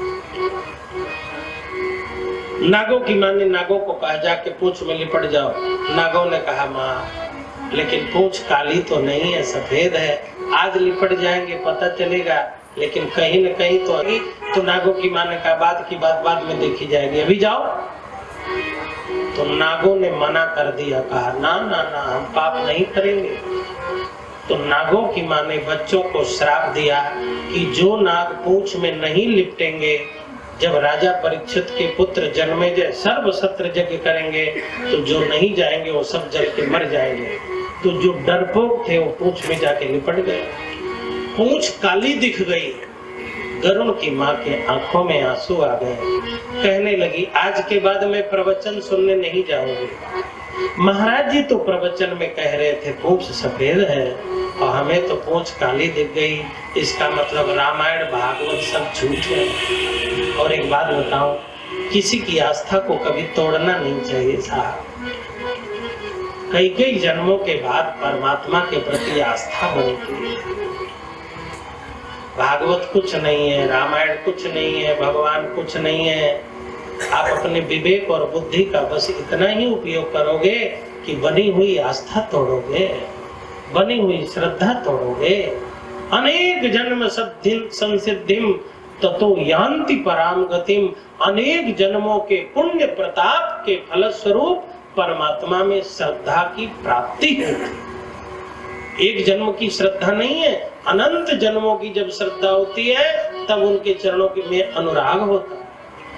नागों की मां ने नागों को कहा, जाके पूंछ में लिपट जाओ। नागों ने कहा, मां लेकिन पूंछ काली तो नहीं है, सफेद है। आज लिपट जाएंगे पता चलेगा, लेकिन कहीं न कहीं तो अभी। तो नागों की मां ने कहा, बात की बात बाद में देखी जाएगी, अभी जाओ। तो नागों ने मना कर दिया, कहा ना ना ना, हम पाप नहीं करेंगे। तो नागों की मां ने बच्चों को श्राप दिया कि जो नाग पूंछ में नहीं लिपटेंगे, जब राजा परीक्षित के पुत्र जन्मेजय सर्व सत्र यज्ञ करेंगे तो जो नहीं जाएंगे वो सब जल के मर जाएंगे। तो जो डरपोक थे वो पूंछ में जाके लिपट गए। पूंछ काली दिख गई। गरुड़ की माँ के आंखों में आंसू आ गए। कहने लगी, आज के बाद मैं प्रवचन सुनने नहीं जाऊंगी। महाराज जी तो प्रवचन में कह रहे थे पूंछ सफेद है और हमें तो पूंछ काली दिख गई। इसका मतलब रामायण भागवत सब झूठ है। और एक बात बताऊं, किसी की आस्था को कभी तोड़ना नहीं चाहिए साहब। कई कई जन्मों के बाद परमात्मा के प्रति आस्था बनती है। भागवत कुछ नहीं है, रामायण कुछ नहीं है, भगवान कुछ नहीं है। आप अपने विवेक और बुद्धि का बस इतना ही उपयोग करोगे कि बनी हुई आस्था तोड़ोगे, बनी हुई श्रद्धा तोड़ोगे। अनेक जन्म संसिद्धिम ततो यान्ति पराम गतिम। अनेक जन्मों के पुण्य प्रताप के फलस्वरूप परमात्मा में श्रद्धा की प्राप्ति होती। एक जन्म की श्रद्धा नहीं है, अनंत जन्मों की जब श्रद्धा होती है तब उनके चरणों में अनुराग होता है।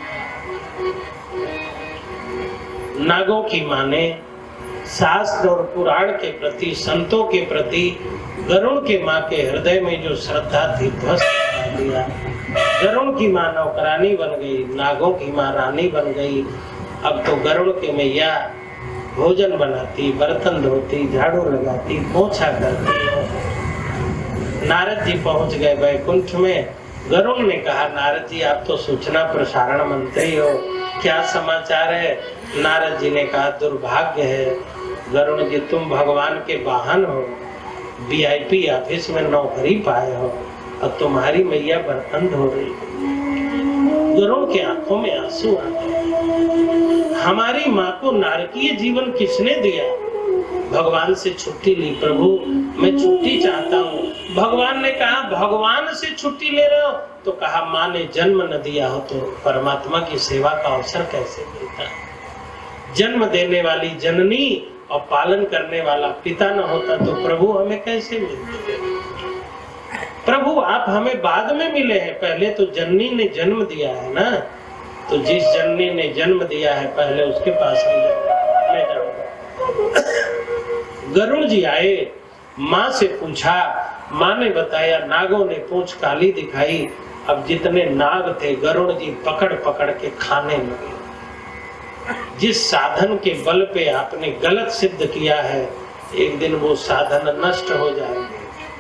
नागों की मां ने शास्त्र और पुराण के प्रति, संतों के प्रति गरुड़ के मां के हृदय में जो श्रद्धा थी ध्वस्त कर दिया। गरुड़ की मां नौकरानी बन गई, नागों की मां रानी बन गई। अब तो गरुड़ के मैया भोजन बनाती, बर्तन धोती, झाड़ू लगाती, पोछा करती है। नारद जी पहुंच गए वैकुंठ में। गरुड़ ने कहा, नारद जी आप तो सूचना प्रसारण मंत्री हो, क्या समाचार है? नारद जी ने कहा, दुर्भाग्य है गरुड़ जी, तुम भगवान के वाहन हो, वीआईपी ऑफिस में नौकरी पाए हो और तुम्हारी मैया बर्तन धो रही। गरुड़ के आंखों में आंसू आ गए। हमारी माँ को नारकीय जीवन किसने दिया? भगवान से छुट्टी ली, प्रभु मैं छुट्टी चाहता हूँ। भगवान ने कहा, भगवान से छुट्टी ले रहे हो? तो कहा, माँ ने जन्म न दिया हो तो परमात्मा की सेवा का अवसर कैसे मिलता है? जन्म देने वाली जननी और पालन करने वाला पिता न होता तो प्रभु हमें कैसे मिलते? प्रभु आप हमें बाद में मिले हैं, पहले तो जननी ने जन्म दिया है ना। तो जिस जननी ने जन्म दिया है पहले उसके पास मैं जाऊंगा। गरुड़ जी आए, माँ से पूछा, माँ ने बताया, नागों ने पूंछ काली दिखाई। अब जितने नाग थे गरुड़ जी पकड़ पकड़ के खाने लगे। जिस साधन के बल पे आपने गलत सिद्ध किया है, एक दिन वो साधन नष्ट हो जाएंगे।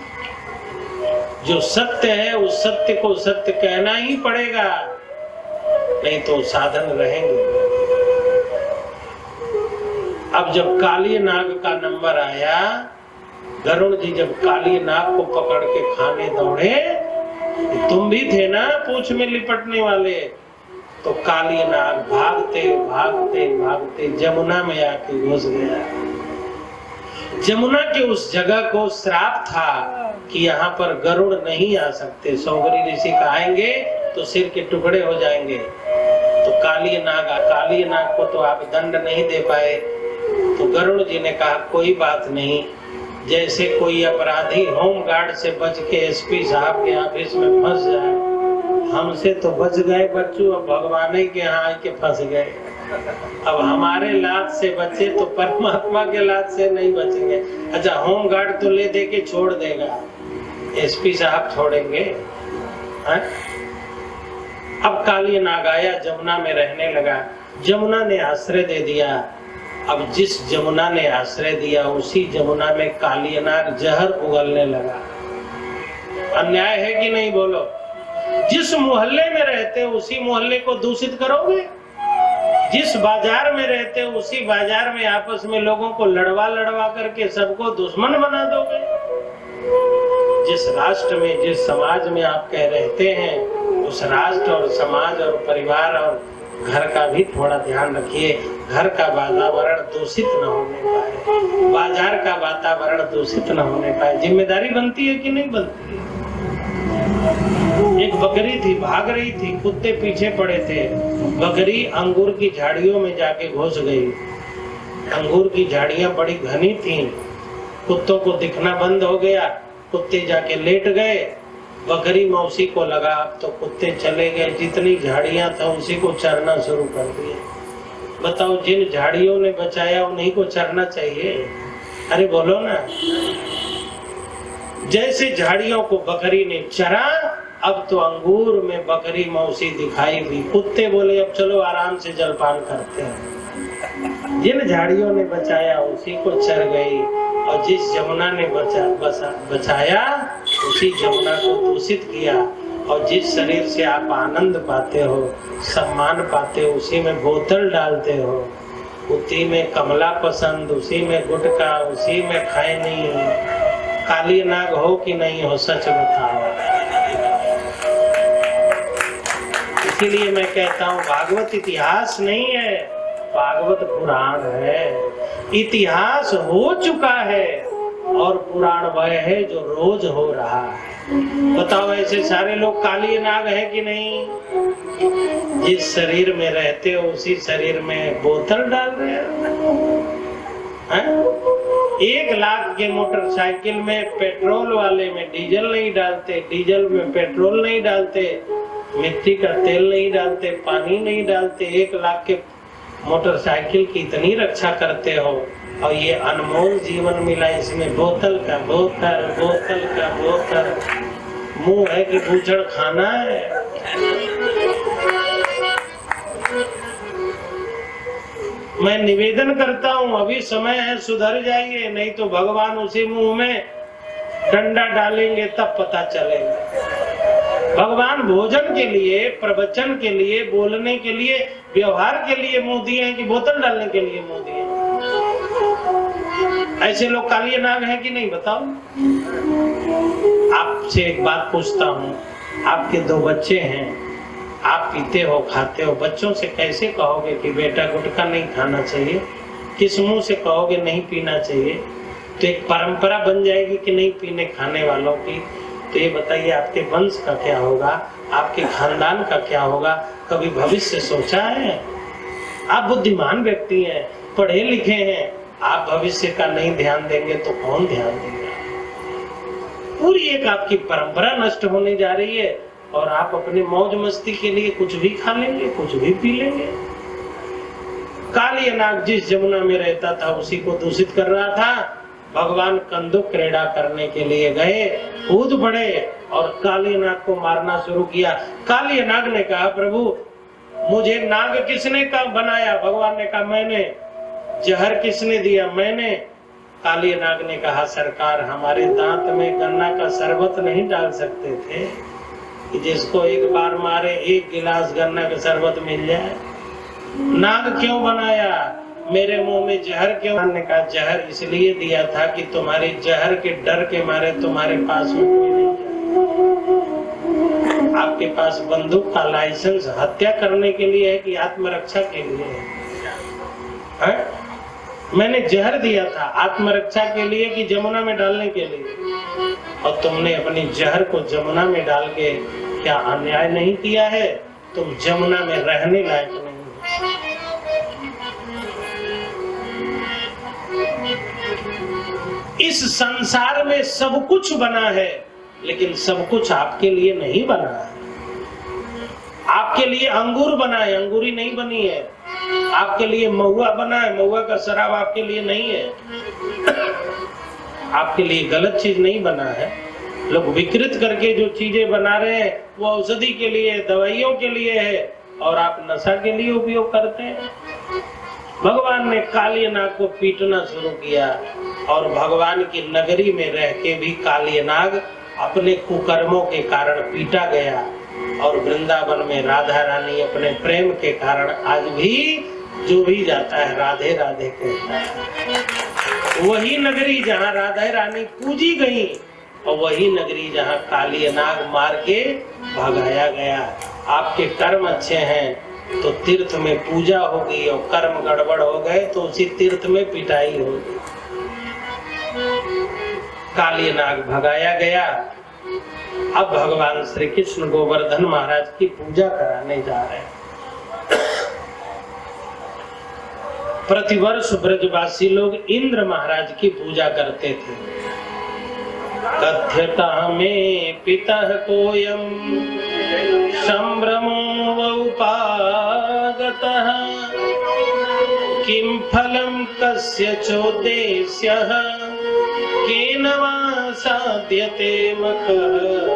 जो सत्य है उस सत्य को सत्य कहना ही पड़ेगा, नहीं तो साधन रहेंगे। अब जब काली नाग का नंबर आया, गरुड़ जी जब काली नाग को पकड़ के खाने दौड़े, तुम भी थे ना पूंछ में लिपटने वाले, तो काली नाग भागते भागते भागते जमुना में आके घुस गया। जमुना के उस जगह को श्राप था कि यहाँ पर गरुड़ नहीं आ सकते, सौगरी ऋषि आएंगे तो सिर के टुकड़े हो जाएंगे। तो काली नाग को तो आप दंड नहीं दे पाए, तो गरुड़ जी ने कहा कोई बात नहीं, जैसे कोई अपराधी होम गार्ड से बच के एसपी साहब के ऑफिस में फंस जाए, हमसे तो बच गए बच्चों, अब भगवान ही के यहाँ आके फंस गए। अब हमारे लात से बचे तो परमात्मा के लात से नहीं बचेंगे। अच्छा, होम गार्ड तो ले दे के छोड़ देगा, एसपी साहब छोड़ेंगे? है? अब काली नाग आया, जमुना में रहने लगा, जमुना ने आश्रय दे दिया। अब जिस जमुना ने आश्रय दिया उसी जमुना में काली नाग जहर उगलने लगा। अन्याय है कि नहीं बोलो? जिस मोहल्ले में रहते उसी मोहल्ले को दूषित करोगे, जिस बाजार में रहते हो उसी बाजार में आपस में लोगों को लड़वा लड़वा करके सबको दुश्मन बना दोगे। जिस राष्ट्र में, जिस समाज में आप कह रहते हैं, उस राष्ट्र और समाज और परिवार और घर का भी थोड़ा ध्यान रखिए। घर का वातावरण दूषित न होने पाए, बाजार का वातावरण दूषित न होने पाए। जिम्मेदारी बनती है कि नहीं बनती है? एक बकरी थी, भाग रही थी, कुत्ते पीछे पड़े थे। बकरी अंगूर की झाड़ियों में जाके घुस गई। अंगूर की झाड़ियां बड़ी घनी थीं, कुत्तों को दिखना बंद हो गया, कुत्ते जाके लेट गए। बकरी मौसी को लगा अब तो कुत्ते चले गए, जितनी झाड़ियां था उसी को चरना शुरू कर दिया। बताओ, जिन झाड़ियों ने बचाया उन्हीं को चरना चाहिए? अरे बोलो ना। जैसे झाड़ियों को बकरी ने चरा, अब तो अंगूर में बकरी मौसी दिखाई दी। कुत्ते बोले अब चलो आराम से जलपान करते हैं। जिन झाड़ियों ने बचाया उसी को चर गई, और जिस जमुना ने बचाया उसी जमुना को दूषित किया। और जिस शरीर से आप आनंद पाते हो, सम्मान पाते हो, उसी में बोतल डालते हो, उसी में कमला पसंद, उसी में गुटखा, उसी में खैनी। काली नाग हो कि नहीं हो, सच बताओ। इसीलिए मैं कहता हूँ भागवत इतिहास नहीं है, भागवत पुराण है। इतिहास हो चुका है और पुराण वह है जो रोज हो रहा है। बताओ, ऐसे सारे लोग काली नाग है कि नहीं? जिस शरीर में रहते हो उसी शरीर में बोतल डाल रहे हैं। 1 लाख के मोटरसाइकिल में पेट्रोल वाले में डीजल नहीं डालते, डीजल में पेट्रोल नहीं डालते, मिट्टी का तेल नहीं डालते, पानी नहीं डालते। 1 लाख के मोटरसाइकिल की इतनी रक्षा करते हो, और ये अनमोल जीवन मिला इसमें बोतल का बोतल, बोतल का बोतल। मुंह है कि भूचड़ खाना है? मैं निवेदन करता हूँ, अभी समय है, सुधर जाइए, नहीं तो भगवान उसी मुंह में डंडा डालेंगे तब पता चलेगा। भगवान भोजन के लिए, प्रवचन के लिए, बोलने के लिए, व्यवहार के लिए मुंह दिए हैं कि बोतल डालने के लिए मुंह दिए हैं? ऐसे लोग काली नाग हैं कि नहीं? बताओ। आपसे एक बात पूछता हूँ, आपके 2 बच्चे हैं, आप पीते हो, खाते हो, बच्चों से कैसे कहोगे कि बेटा गुटखा नहीं खाना चाहिए? किस मुंह से कहोगे नहीं पीना चाहिए? तो एक परंपरा बन जाएगी कि नहीं पीने खाने वालों की। तो ये बताइए, आपके वंश का क्या होगा, आपके खानदान का क्या होगा? कभी भविष्य सोचा है? आप बुद्धिमान व्यक्ति हैं, पढ़े लिखे हैं, आप भविष्य का नहीं ध्यान देंगे तो कौन ध्यान देगा? पूरी एक आपकी परंपरा नष्ट होने जा रही है, और आप अपनी मौज मस्ती के लिए कुछ भी खा लेंगे, कुछ भी पी लेंगे। काली नाग जिस जमुना में रहता था उसी को दूषित कर रहा था। भगवान कंदुक क्रीड़ा करने के लिए गए, कूद पड़े और काली नाग को मारना शुरू किया। काली नाग ने कहा, प्रभु मुझे नाग किसने बनाया? भगवान ने कहा मैंने। जहर किसने दिया? मैंने। काली नाग ने कहा सरकार, हमारे दांत में गन्ना का शरबत नहीं डाल सकते थे कि जिसको एक बार मारे 1 गिलास गन्ना का शरबत मिल जाए? नाग क्यों बनाया? मेरे मुंह में जहर क्यों? ने कहा जहर इसलिए दिया था कि तुम्हारे जहर के डर के मारे तुम्हारे पास में कोई नहीं जाए। आपके पास बंदूक का लाइसेंस हत्या करने के लिए है कि आत्मरक्षा के लिए है? मैंने जहर दिया था आत्मरक्षा के लिए कि जमुना में डालने के लिए, और तुमने अपनी जहर को जमुना में डाल के क्या अन्याय नहीं किया है? तुम जमुना में रहने लायक नहीं। इस संसार में सब कुछ बना है, लेकिन सब कुछ आपके लिए नहीं बना है। आपके लिए अंगूर बना है, अंगूरी नहीं बनी है। आपके लिए महुआ बना है, महुआ का शराब आपके लिए नहीं है। आपके लिए गलत चीज नहीं बना है। लोग विकृत करके जो चीजें बना रहे हैं वो औषधि के लिए, दवाइयों के लिए है, और आप नशा के लिए उपयोग करते हैं। भगवान ने काली नाग को पीटना शुरू किया, और भगवान की नगरी में रह के भी काली नाग अपने कुकर्मों के कारण पीटा गया। और वृंदावन में राधा रानी अपने प्रेम के कारण आज भी जो भी जाता है राधे राधे कहता है। वही नगरी जहाँ राधा रानी पूजी गई, और वही नगरी जहाँ काली नाग मार के भगाया गया। आपके कर्म अच्छे हैं तो तीर्थ में पूजा होगी, और कर्म गड़बड़ हो गए तो उसी तीर्थ में पिटाई होगी। काली नाग भगाया गया। अब भगवान श्री कृष्ण गोवर्धन महाराज की पूजा कराने जा रहे हैं। प्रतिवर्ष ब्रजवासी लोग इंद्र महाराज की पूजा करते थे। कथ्यता में पितः कोयम संभ्रमो वौपागतः किम फलम कस्य चोद्देश्यः केन वा साध्यते मखः।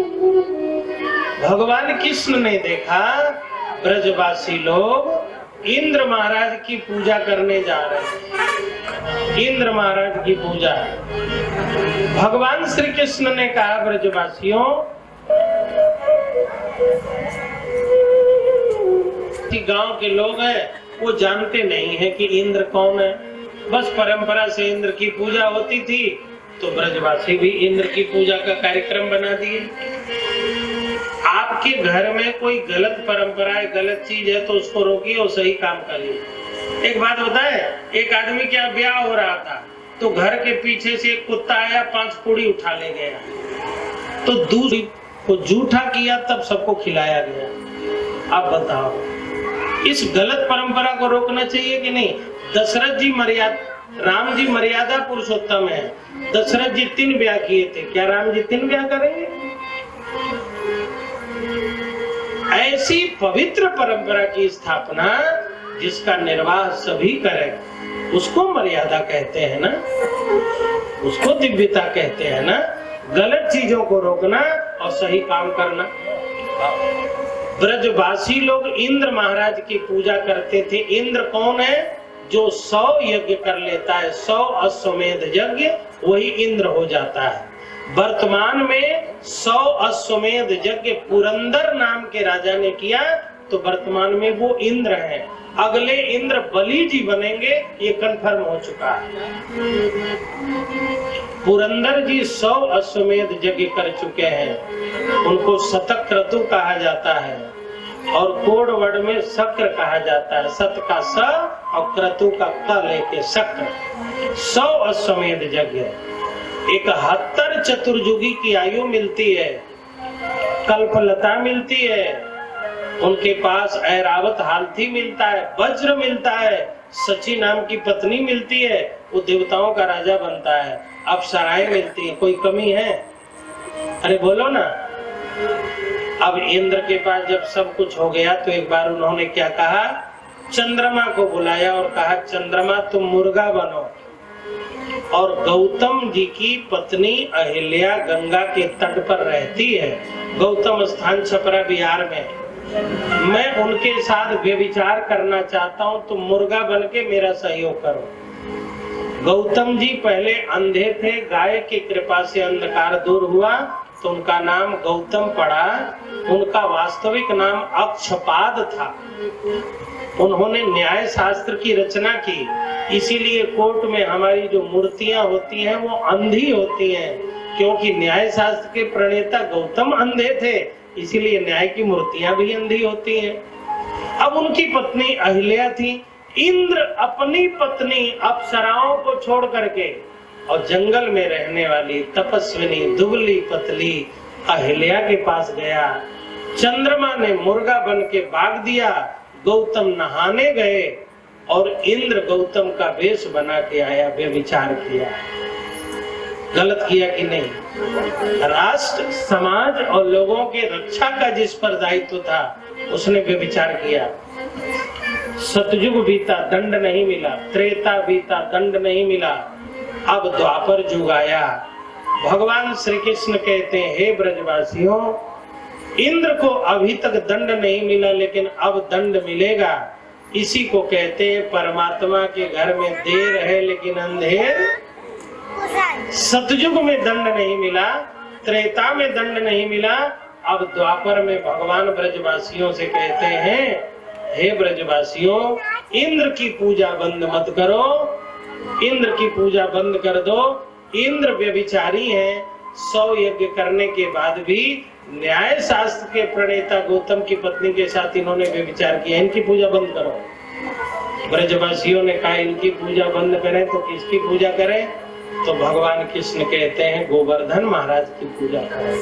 भगवान कृष्ण ने देखा ब्रजवासी लोग इंद्र महाराज की पूजा करने जा रहे हैं। इंद्र महाराज की पूजा। भगवान श्री कृष्ण ने कहा ब्रजवासियों, गांव के लोग हैं वो जानते नहीं है कि इंद्र कौन है। बस परंपरा से इंद्र की पूजा होती थी, तो ब्रजवासी भी इंद्र की पूजा का कार्यक्रम बना दिए। आपके घर में कोई गलत परंपरा है, गलत चीज है, तो उसको रोकिए और सही काम करिए। एक बात बताए, एक आदमी क्या ब्याह हो रहा था, तो घर के पीछे से एक कुत्ता आया, 5 पूड़ी उठा ले गया, तो दूध को जूठा किया, तब सबको खिलाया गया। अब बताओ, इस गलत परंपरा को रोकना चाहिए कि नहीं? दशरथ जी राम जी मर्यादा पुरुषोत्तम है। दशरथ जी 3 ब्याह किए थे, क्या राम जी 3 ब्याह करेंगे? ऐसी पवित्र परंपरा की स्थापना जिसका निर्वाह सभी करें, उसको मर्यादा कहते हैं ना, उसको दिव्यता कहते हैं ना। गलत चीजों को रोकना और सही काम करना। ब्रजवासी लोग इंद्र महाराज की पूजा करते थे। इंद्र कौन है? जो 100 यज्ञ कर लेता है, 100 अश्वमेध यज्ञ, वही इंद्र हो जाता है। वर्तमान में 100 अश्वमेध यज्ञ पुरंदर नाम के राजा ने किया, तो वर्तमान में वो इंद्र हैं। अगले इंद्र बलि जी बनेंगे, ये कंफर्म हो चुका है। पुरंदर जी 100 अश्वमेध यज्ञ कर चुके हैं। उनको शतक क्रतु कहा जाता है, और कोड वर्ड में शक्र कहा जाता है। सत का स और क्रतु का क लेके शक्र। 100 अश्वमेध यज्ञ, 71 चतुर्युगी की आयु मिलती है, कल्पलता मिलती है, उनके पास ऐरावत हालथी मिलता है, वज्र मिलता है, सची नाम की पत्नी मिलती है, वो देवताओं का राजा बनता है, अप्सराएं मिलती है। कोई कमी है? अरे बोलो ना। अब इंद्र के पास जब सब कुछ हो गया, तो एक बार उन्होंने क्या कहा? चंद्रमा को बुलाया और कहा, चंद्रमा तुम मुर्गा बनो। और गौतम जी की पत्नी अहिल्या गंगा के तट पर रहती है। गौतम स्थान छपरा बिहार में। मैं उनके साथ व्यभिचार करना चाहता हूं, तो मुर्गा बन के मेरा सहयोग करो। गौतम जी पहले अंधे थे, गाय की कृपा से अंधकार दूर हुआ तो उनका नाम गौतम पड़ा। उनका वास्तविक नाम अक्षपाद था। उन्होंने न्याय शास्त्र की रचना की, इसीलिए कोर्ट में हमारी जो मूर्तियां होती हैं वो अंधी होती हैं, क्योंकि न्याय शास्त्र के प्रणेता गौतम अंधे थे, इसीलिए न्याय की मूर्तियां भी अंधी होती हैं। अब उनकी पत्नी अहिल्या थी। इंद्र अपनी पत्नी अप्सराओं को छोड़ करके और जंगल में रहने वाली तपस्विनी दुबली पतली अहिल्या के पास गया। चंद्रमा ने मुर्गा बन के भाग दिया। गौतम नहाने गए और इंद्र गौतम का वेश बना के आया, व्यभिचार किया। गलत किया कि नहीं? राष्ट्र, समाज और लोगों के रक्षा का जिस पर दायित्व था उसने व्यभिचार किया। सतयुग बीता, दंड नहीं मिला। त्रेता बीता, दंड नहीं मिला। अब द्वापर युग आया। भगवान श्री कृष्ण कहते हैं, हे ब्रजवासियों, इंद्र को अभी तक दंड नहीं मिला, लेकिन अब दंड मिलेगा। इसी को कहते हैं परमात्मा के घर में देर है लेकिन अंधेर। सतयुग में दंड नहीं मिला, त्रेता में दंड नहीं मिला। अब द्वापर में भगवान ब्रजवासियों से कहते हैं, हे ब्रजवासियों, इंद्र की पूजा बंद मत करो, इंद्र की पूजा बंद कर दो। इंद्र व्यभिचारी हैं। 100 यज्ञ करने के बाद भी न्याय शास्त्र के प्रणेता गौतम की पत्नी के साथ इन्होंने व्यभिचार किया, इनकी पूजा बंद करो। ब्रजवासियों ने कहा इनकी पूजा बंद करें तो किसकी पूजा करें? तो भगवान कृष्ण कहते हैं गोवर्धन महाराज की पूजा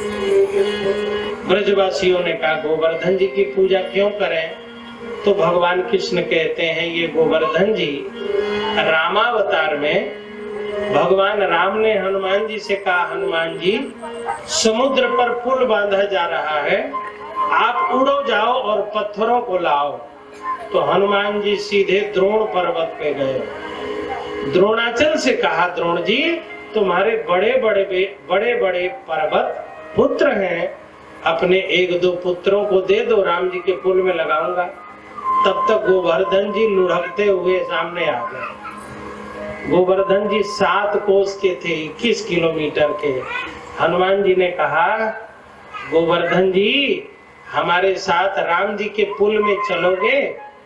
करें। ब्रजवासियों ने कहा गोवर्धन जी की पूजा क्यों करें? तो भगवान कृष्ण कहते हैं ये गोवर्धन जी रामावतार में भगवान राम ने हनुमान जी से कहा, हनुमान जी समुद्र पर पुल बांधा जा रहा है, आप उड़ो जाओ और पत्थरों को लाओ। तो हनुमान जी सीधे द्रोण पर्वत पे गए। द्रोणाचल से कहा, द्रोण जी तुम्हारे बड़े बड़े पर्वत पुत्र हैं, अपने 1-2 पुत्रों को दे दो, राम जी के पुल में लगाऊंगा। तब तक गोवर्धन जी लुढ़कते हुए सामने आ गए। गोवर्धन जी 7 कोस के थे, 21 किलोमीटर के। हनुमान जी ने कहा, गोवर्धन जी हमारे साथ राम जी के पुल में चलोगे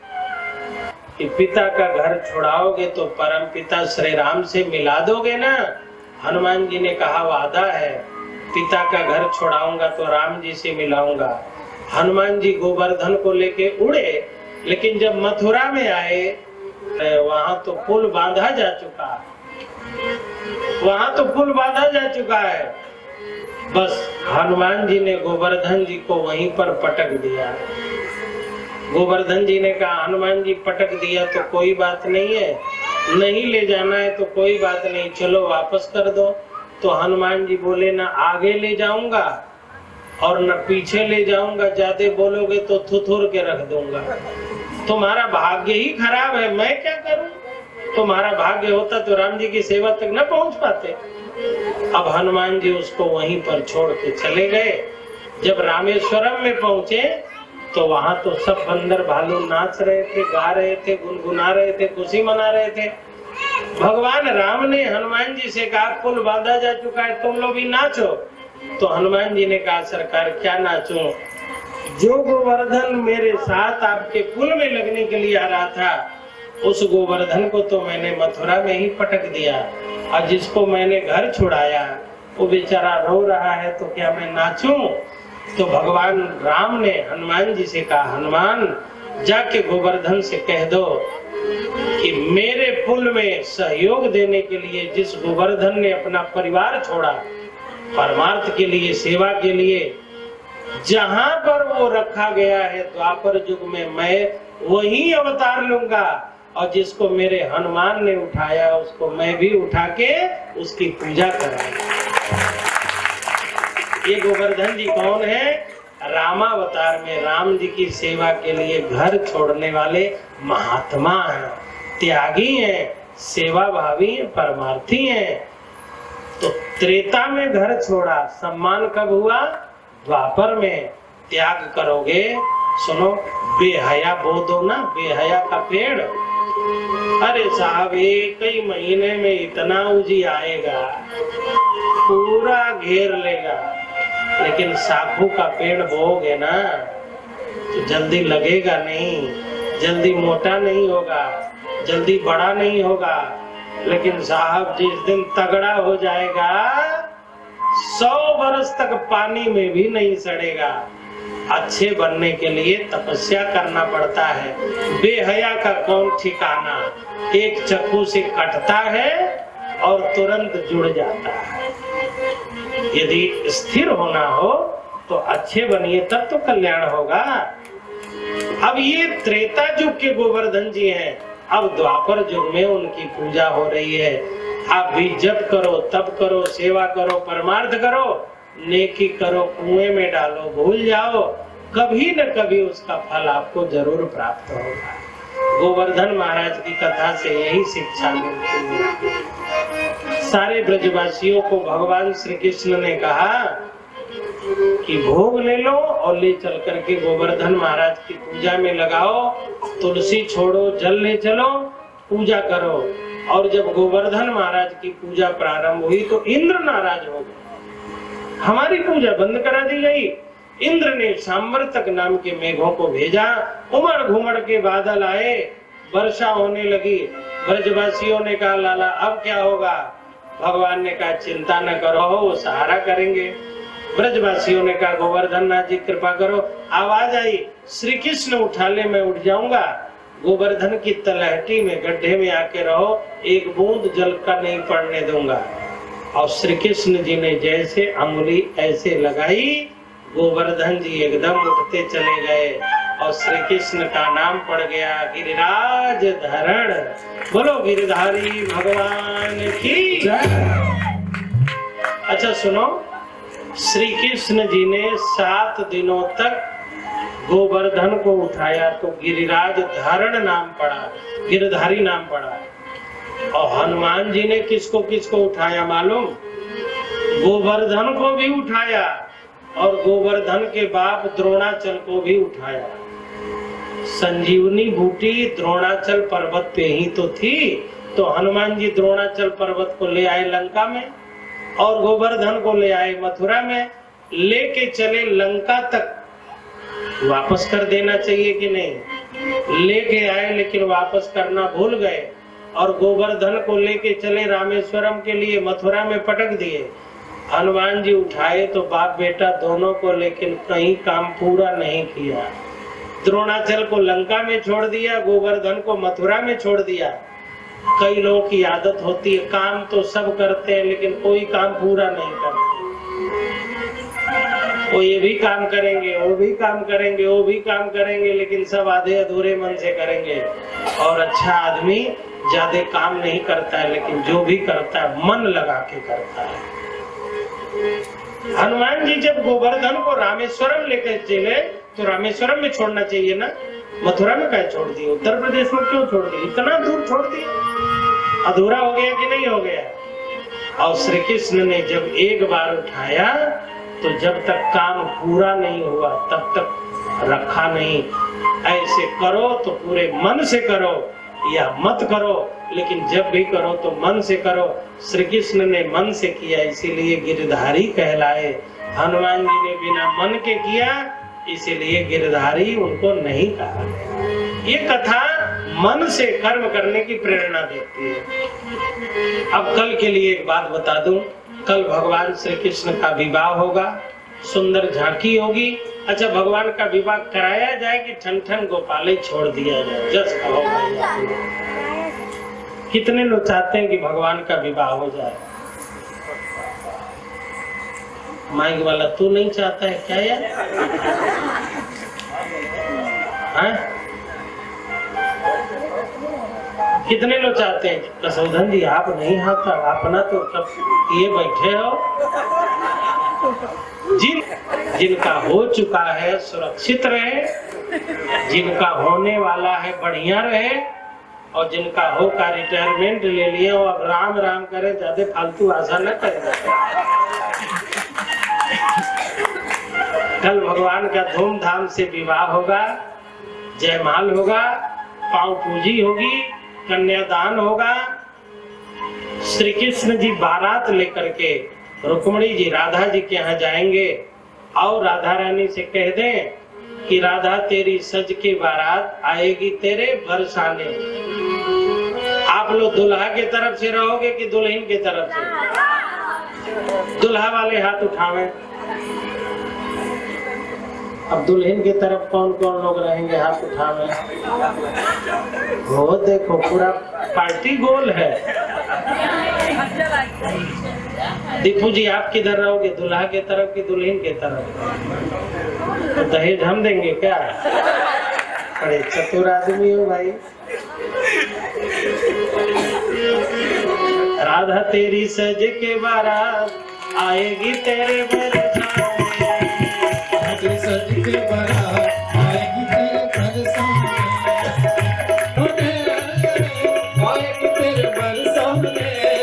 कि पिता का घर छुड़ाओगे तो परम पिता श्री राम से मिला दोगे ना? हनुमान जी ने कहा वादा है, पिता का घर छुड़ाऊंगा तो राम जी से मिलाऊंगा। हनुमान जी गोवर्धन को लेके उड़े, लेकिन जब मथुरा में आए वहां तो पुल बांधा जा चुका, वहां तो पुल बांधा जा चुका है। बस हनुमान जी ने गोवर्धन जी को वहीं पर पटक दिया। गोवर्धन जी ने कहा, हनुमान जी पटक दिया तो कोई बात नहीं है, नहीं ले जाना है तो कोई बात नहीं, चलो वापस कर दो। तो हनुमान जी बोले, ना आगे ले जाऊंगा और न पीछे ले जाऊंगा, ज्यादा बोलोगे तो थुथुर के रख दूंगा। तुम्हारा भाग्य ही खराब है, मैं क्या करूं? तुम्हारा भाग्य होता तो राम जी की सेवा तक न पहुंच पाते। अब हनुमान जी उसको वहीं पर छोड़ के चले गए। जब रामेश्वरम में पहुंचे तो वहां तो सब बंदर भालू नाच रहे थे, गा रहे थे, गुनगुना रहे थे, खुशी मना रहे थे। भगवान राम ने हनुमान जी से कहा, पुल बांधा जा चुका है, तुम लोग भी नाचो। तो हनुमान जी ने कहा, सरकार क्या नाचूं? जो गोवर्धन मेरे साथ आपके पुल में लगने के लिए आ रहा था, उस गोवर्धन को तो मैंने मथुरा में ही पटक दिया, और जिसको मैंने घर छुड़ाया वो बेचारा रो रहा है, तो क्या मैं नाचूं? तो भगवान राम ने हनुमान जी से कहा, हनुमान जाके गोवर्धन से कह दो कि मेरे पुल में सहयोग देने के लिए जिस गोवर्धन ने अपना परिवार छोड़ा परमार्थ के लिए, सेवा के लिए, जहां पर वो रखा गया है द्वापर युग में, मैं वही अवतार लूंगा, और जिसको मेरे हनुमान ने उठाया उसको मैं भी उठा के उसकी पूजा कराऊंगा। ये गोवर्धन जी कौन है? रामावतार में राम जी की सेवा के लिए घर छोड़ने वाले महात्मा हैं, त्यागी हैं, सेवा भावी हैं, परमार्थी हैं। तो त्रेता में घर छोड़ा, सम्मान कब हुआ? द्वापर में। त्याग करोगे सुनो, बेहया बो दो ना, बेहया का पेड़। अरे साहब, एक ही महीने में इतना उजी आएगा, पूरा घेर लेगा। लेकिन साखू का पेड़ बोओगे ना तो जल्दी लगेगा नहीं, जल्दी मोटा नहीं होगा, जल्दी बड़ा नहीं होगा। लेकिन साहब, जिस दिन तगड़ा हो जाएगा 100 बरस तक पानी में भी नहीं सड़ेगा। अच्छे बनने के लिए तपस्या करना पड़ता है। बेहया का कौन ठिकाना, एक चाकू से कटता है और तुरंत जुड़ जाता है। यदि स्थिर होना हो तो अच्छे बनिए, तब तो कल्याण होगा। अब ये त्रेता युग के गोवर्धन जी हैं, अब द्वापर युग में उनकी पूजा हो रही है। आप भी जप करो, तप करो, सेवा करो, परमार्थ करो, नेकी करो, कुएं में डालो, भूल जाओ, कभी न कभी उसका फल आपको जरूर प्राप्त होगा। गोवर्धन महाराज की कथा से यही शिक्षा मिलती है। सारे ब्रजवासियों को भगवान श्री कृष्ण ने कहा कि भोग ले लो और ले चल करके गोवर्धन महाराज की पूजा में लगाओ, तुलसी छोड़ो, जल ले चलो, पूजा करो। और जब गोवर्धन महाराज की पूजा प्रारंभ हुई तो इंद्र नाराज हो गए, हमारी पूजा बंद करा दी गई। इंद्र ने सांवर्तक नाम के मेघों को भेजा, उमड़ घुमड़ के बादल आए, वर्षा होने लगी। ब्रजवासियों ने कहा, लाला अब क्या होगा? भगवान ने कहा, चिंता न करो, वो सहारा करेंगे। ब्रजवासियों ने कहा, गोवर्धन नाथ जी कृपा करो। आवाज आई, श्री कृष्ण उठा ले, मैं उठ जाऊंगा। गोवर्धन की तलहटी में, गड्ढे में आके रहो, एक बूंद जल का नहीं पड़ने दूंगा। और श्री कृष्ण जी ने जैसे अंगुली ऐसे लगाई, गोवर्धन जी एकदम उठते चले गए और श्री कृष्ण का नाम पड़ गया गिरिराज धरण। बोलो गिरधारी भगवान की जय। अच्छा सुनो, श्री कृष्ण जी ने 7 दिनों तक गोवर्धन को उठाया तो गिरिराज धारण नाम पड़ा, गिरधारी नाम पड़ा। और हनुमान जी ने किसको किसको उठाया मालूम? गोवर्धन को भी उठाया और गोवर्धन के बाप द्रोणाचल को भी उठाया। संजीवनी बूटी द्रोणाचल पर्वत पे ही तो थी, तो हनुमान जी द्रोणाचल पर्वत को ले आए लंका में और गोवर्धन को ले आए मथुरा में। लेके चले लंका तक, वापस कर देना चाहिए कि नहीं? लेके आए लेकिन वापस करना भूल गए और गोवर्धन को लेके चले रामेश्वरम के लिए, मथुरा में पटक दिए। हनुमान जी उठाए तो बाप बेटा दोनों को, लेकिन कहीं काम पूरा नहीं किया। द्रोणाचल को लंका में छोड़ दिया, गोवर्धन को मथुरा में छोड़ दिया। कई लोगों की आदत होती है, काम तो सब करते हैं लेकिन कोई काम पूरा नहीं करते। वो ये भी काम करेंगे, वो भी काम करेंगे, वो भी काम करेंगे, लेकिन सब आधे अधूरे मन से करेंगे। और अच्छा आदमी ज्यादा काम नहीं करता है, लेकिन जो भी करता है मन लगा के करता है। हनुमान जी जब गोवर्धन को रामेश्वरम लेकर चले तो रामेश्वरम में छोड़ना चाहिए ना, मथुरा में क्या छोड़ दिए? उत्तर प्रदेश में क्यों छोड़ दिए? इतना दूर छोड़ दिया, अधूरा हो गया कि नहीं हो गया? और श्री कृष्ण ने जब एक बार उठाया तो जब तक काम पूरा नहीं हुआ तब तक रखा नहीं। ऐसे करो तो पूरे मन से करो या मत करो, लेकिन जब भी करो तो मन से करो। श्री कृष्ण ने मन से किया, इसीलिए गिरधारी कहलाए। हनुमान जी ने बिना मन के किया, इसीलिए गिरधारी उनको नहीं कहा गया। ये कथा मन से कर्म करने की प्रेरणा देती है। अब कल के लिए एक बात बता दूं, कल भगवान श्री कृष्ण का विवाह होगा, सुंदर झांकी होगी। अच्छा, भगवान का विवाह कराया जाए कि ठन ठन गोपाले छोड़ दिया जाए? जस कहो भाई, कितने लोग चाहते हैं कि भगवान का विवाह हो जाए? माइक वाला तू नहीं चाहता है क्या यार? हाँ? कितने लोग चाहते हैं? कसौधन जी आप नहीं हाथा, अपना तो सब ये बैठे हो। जिनका हो चुका है सुरक्षित रहे, जिनका होने वाला है बढ़िया रहे, और जिनका हो का रिटायरमेंट ले लिए हो अब राम राम करे, ज्यादा फालतू आशा न करे। कल भगवान का धूमधाम से विवाह होगा, जयमाल होगा, पाव पूजी होगी, कन्यादान होगा। श्री कृष्ण जी बारात लेकर के रुक्मणी जी राधा जी के यहाँ जाएंगे और राधा रानी से कह दें कि राधा तेरी सज के बारात आएगी तेरे बरसाने। आप लोग दुल्हा के तरफ से रहोगे कि दुल्हन के तरफ से? दुल्हा वाले हाथ उठावे। अब दुल्हन की तरफ कौन कौन लोग रहेंगे, हाथ उठावे। वो देखो पूरा पार्टी गोल है। दीपू जी आप किधर रहोगे, दुल्हा के तरफ की दुल्हन के तरफ? तो दहेज हम देंगे क्या? अरे चतुर आदमी हो भाई। राधा तेरी सज के बारात आएगी तेरे सज के बारात आएगी तेरे बरसाने, आएगी तेरे बरसाने।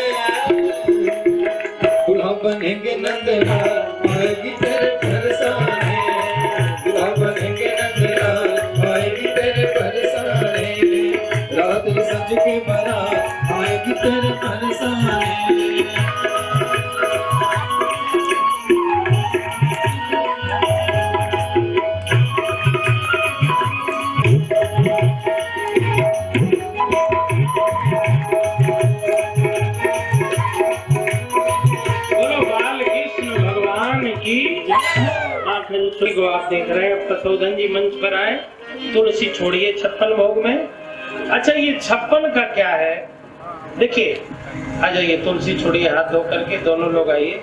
दूल्हा बनेंगे नंदलाल आएगी तेरे बरसाने, दूल्हा बनेंगे नंदलाल आएगी तेरे बरसाने। रात सज के बारात आएगी तेरे बरसाने। को आप देख रहे हैं पशुधन जी मंच पर आए। तुलसी छोड़िए 56 भोग में। अच्छा ये 56 का क्या है देखिए, आ जाइए तुलसी छोड़िए, हाथ धो करके दोनों लोग आइए।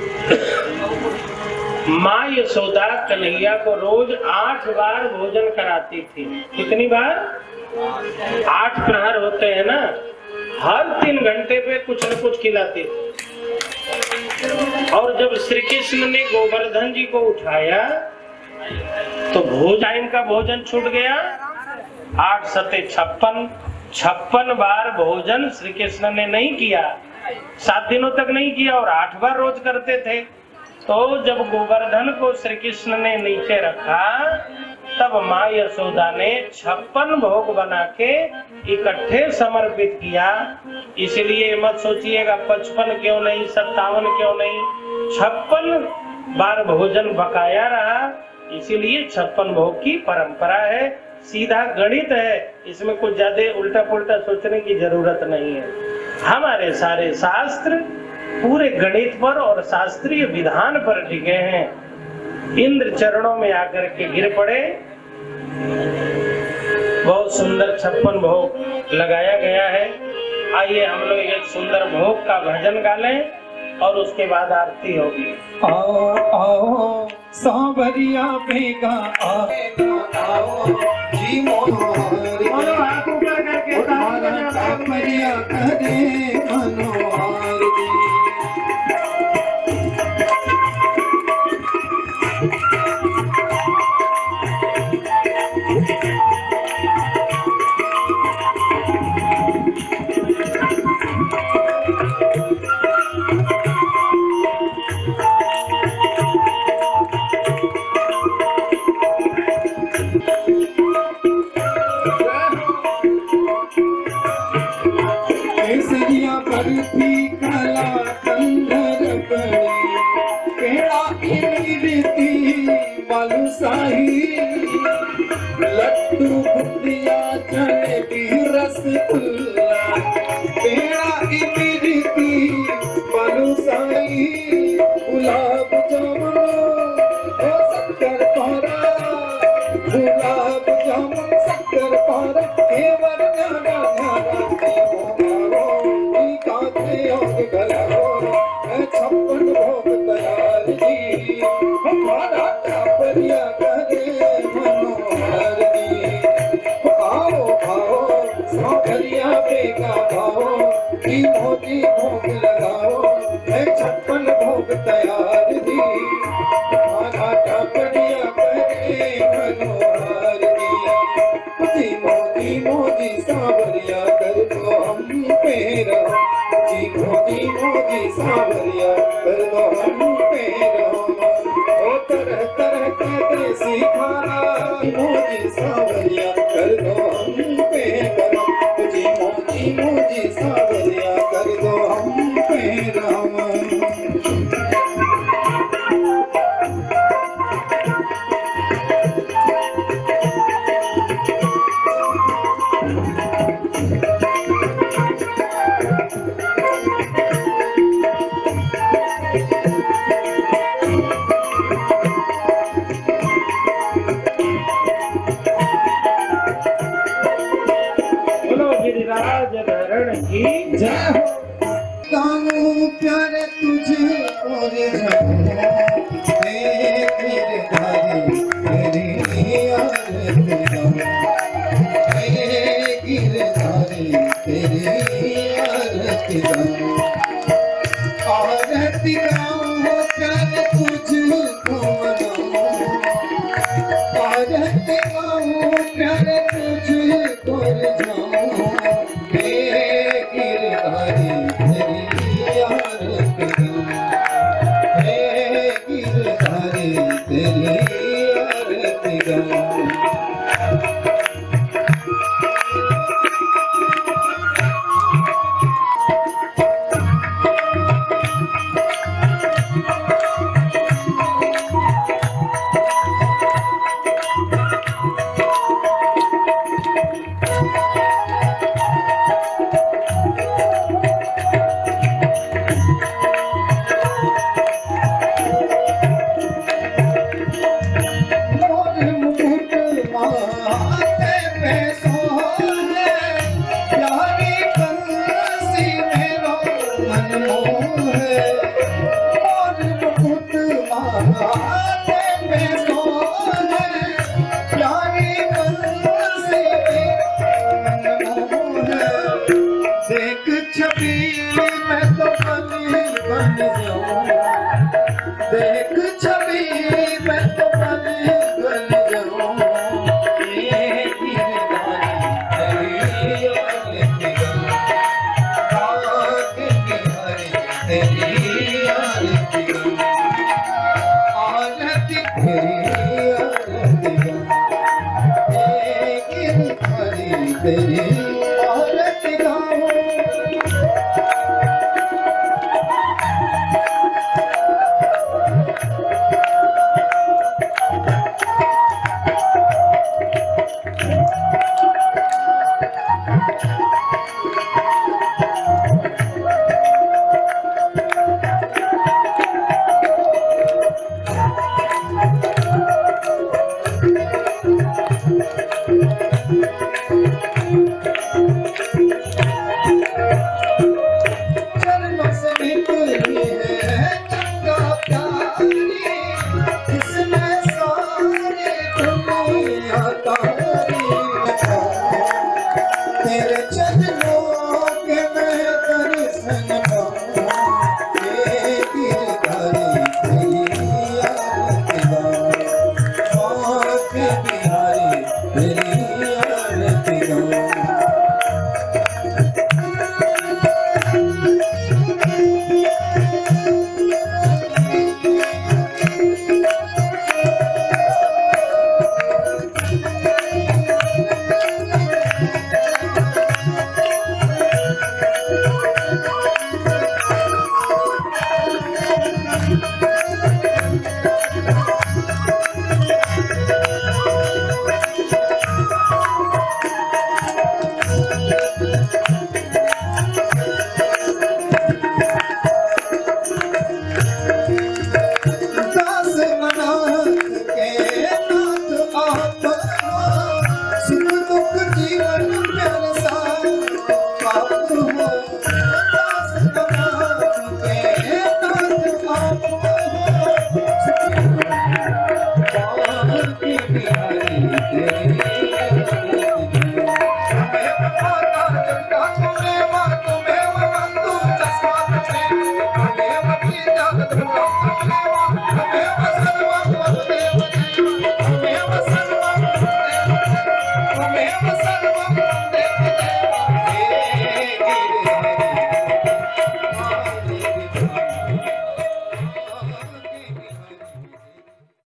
माँ यशोदा कन्हैया को रोज 8 बार भोजन कराती थी। कितनी बार? 8 प्रहर होते हैं ना, हर 3 घंटे पे कुछ न कुछ खिलाती थी। और जब श्री कृष्ण ने गोवर्धन जी को उठाया तो टाइम का भोजन छूट गया। 8 सते 56 बार भोजन श्री कृष्ण ने नहीं किया, 7 दिनों तक नहीं किया और 8 बार रोज करते थे। तो जब गोवर्धन को श्री कृष्ण ने नीचे रखा तब माँ यशोदा ने 56 भोग बना के इकट्ठे समर्पित किया। इसलिए मत सोचिएगा 55 क्यों नहीं, 57 क्यों नहीं, 56 बार भोजन बकाया रहा, इसीलिए 56 भोग की परंपरा है। सीधा गणित है, इसमें कुछ ज्यादा उल्टा पुल्टा सोचने की जरूरत नहीं है। हमारे सारे शास्त्र पूरे गणित पर और शास्त्रीय विधान पर टिके हैं। इंद्र चरणों में आकर के गिर पड़े। बहुत सुंदर 56 भोग लगाया गया है। आइए हम लोग एक सुंदर भोग का भजन गा लें और उसके बाद आरती होगी। आओ आओ सांवरिया बेगा आओ जी मोहरी, हाथ ऊपर करके सांवरिया करे मनोहारी। केसरिया बर्फी कला कंधर बड़ी, पेड़ा इमरती बालूशाही, लड्डू बुंदिया जलेबी रसगुल्ला, पेड़ा इमरती बालूशाही, गुलाब जामुन ओ शक्कर पारा, गुलाब जामुन शक्कर पारा, केवल न्यारा न्यारा 56 भोग तैयार जी, हमारा टापरिया करे मनोहर जी। आओ आओ सांवरिया बेगा आओ, जी मोती भोग लगाओ, 56 भोग तैयार जी, हमारा टापरिया करे मनोहर जी। मोती मोदी सांवरिया कर दो हम पे रहो, जी मोदी मोदी सांवरिया कर दो हम पे रहो। ओ तरह तरह के सिखाना मोजी सावरिया कर दो हम पे करम, मोजी सावरिया कर दो हम पे राम। गिरिराज की जय हो। गाऊं प्यारे तुझे और गिरधारी तेरी आरती गाऊं, गिरधारी तेरी आरती गाऊं, आरती गाऊं प्यारे तुझको मनाऊं, आरती गाऊं प्यारे तुझको जाऊं, गिरधारी तेरी आरती गाऊं, गिरधारी तेरी आरती गाऊं। देख छवि मैं तो बलि बन जाऊं, देख छवि मैं तो बलि बन जाऊं, ये गिरधारी तेरी आरती गाऊं, गिरधारी तेरी आरती गाऊं, आरती तेरी आरती गाऊं, गिरधारी तेरी आरती गाऊं। तेरे चरणों के मैं दर्शन पाऊं, ये गिरधारी तेरी आरती गाऊं, के बिहारी तेरी आरती गाऊं।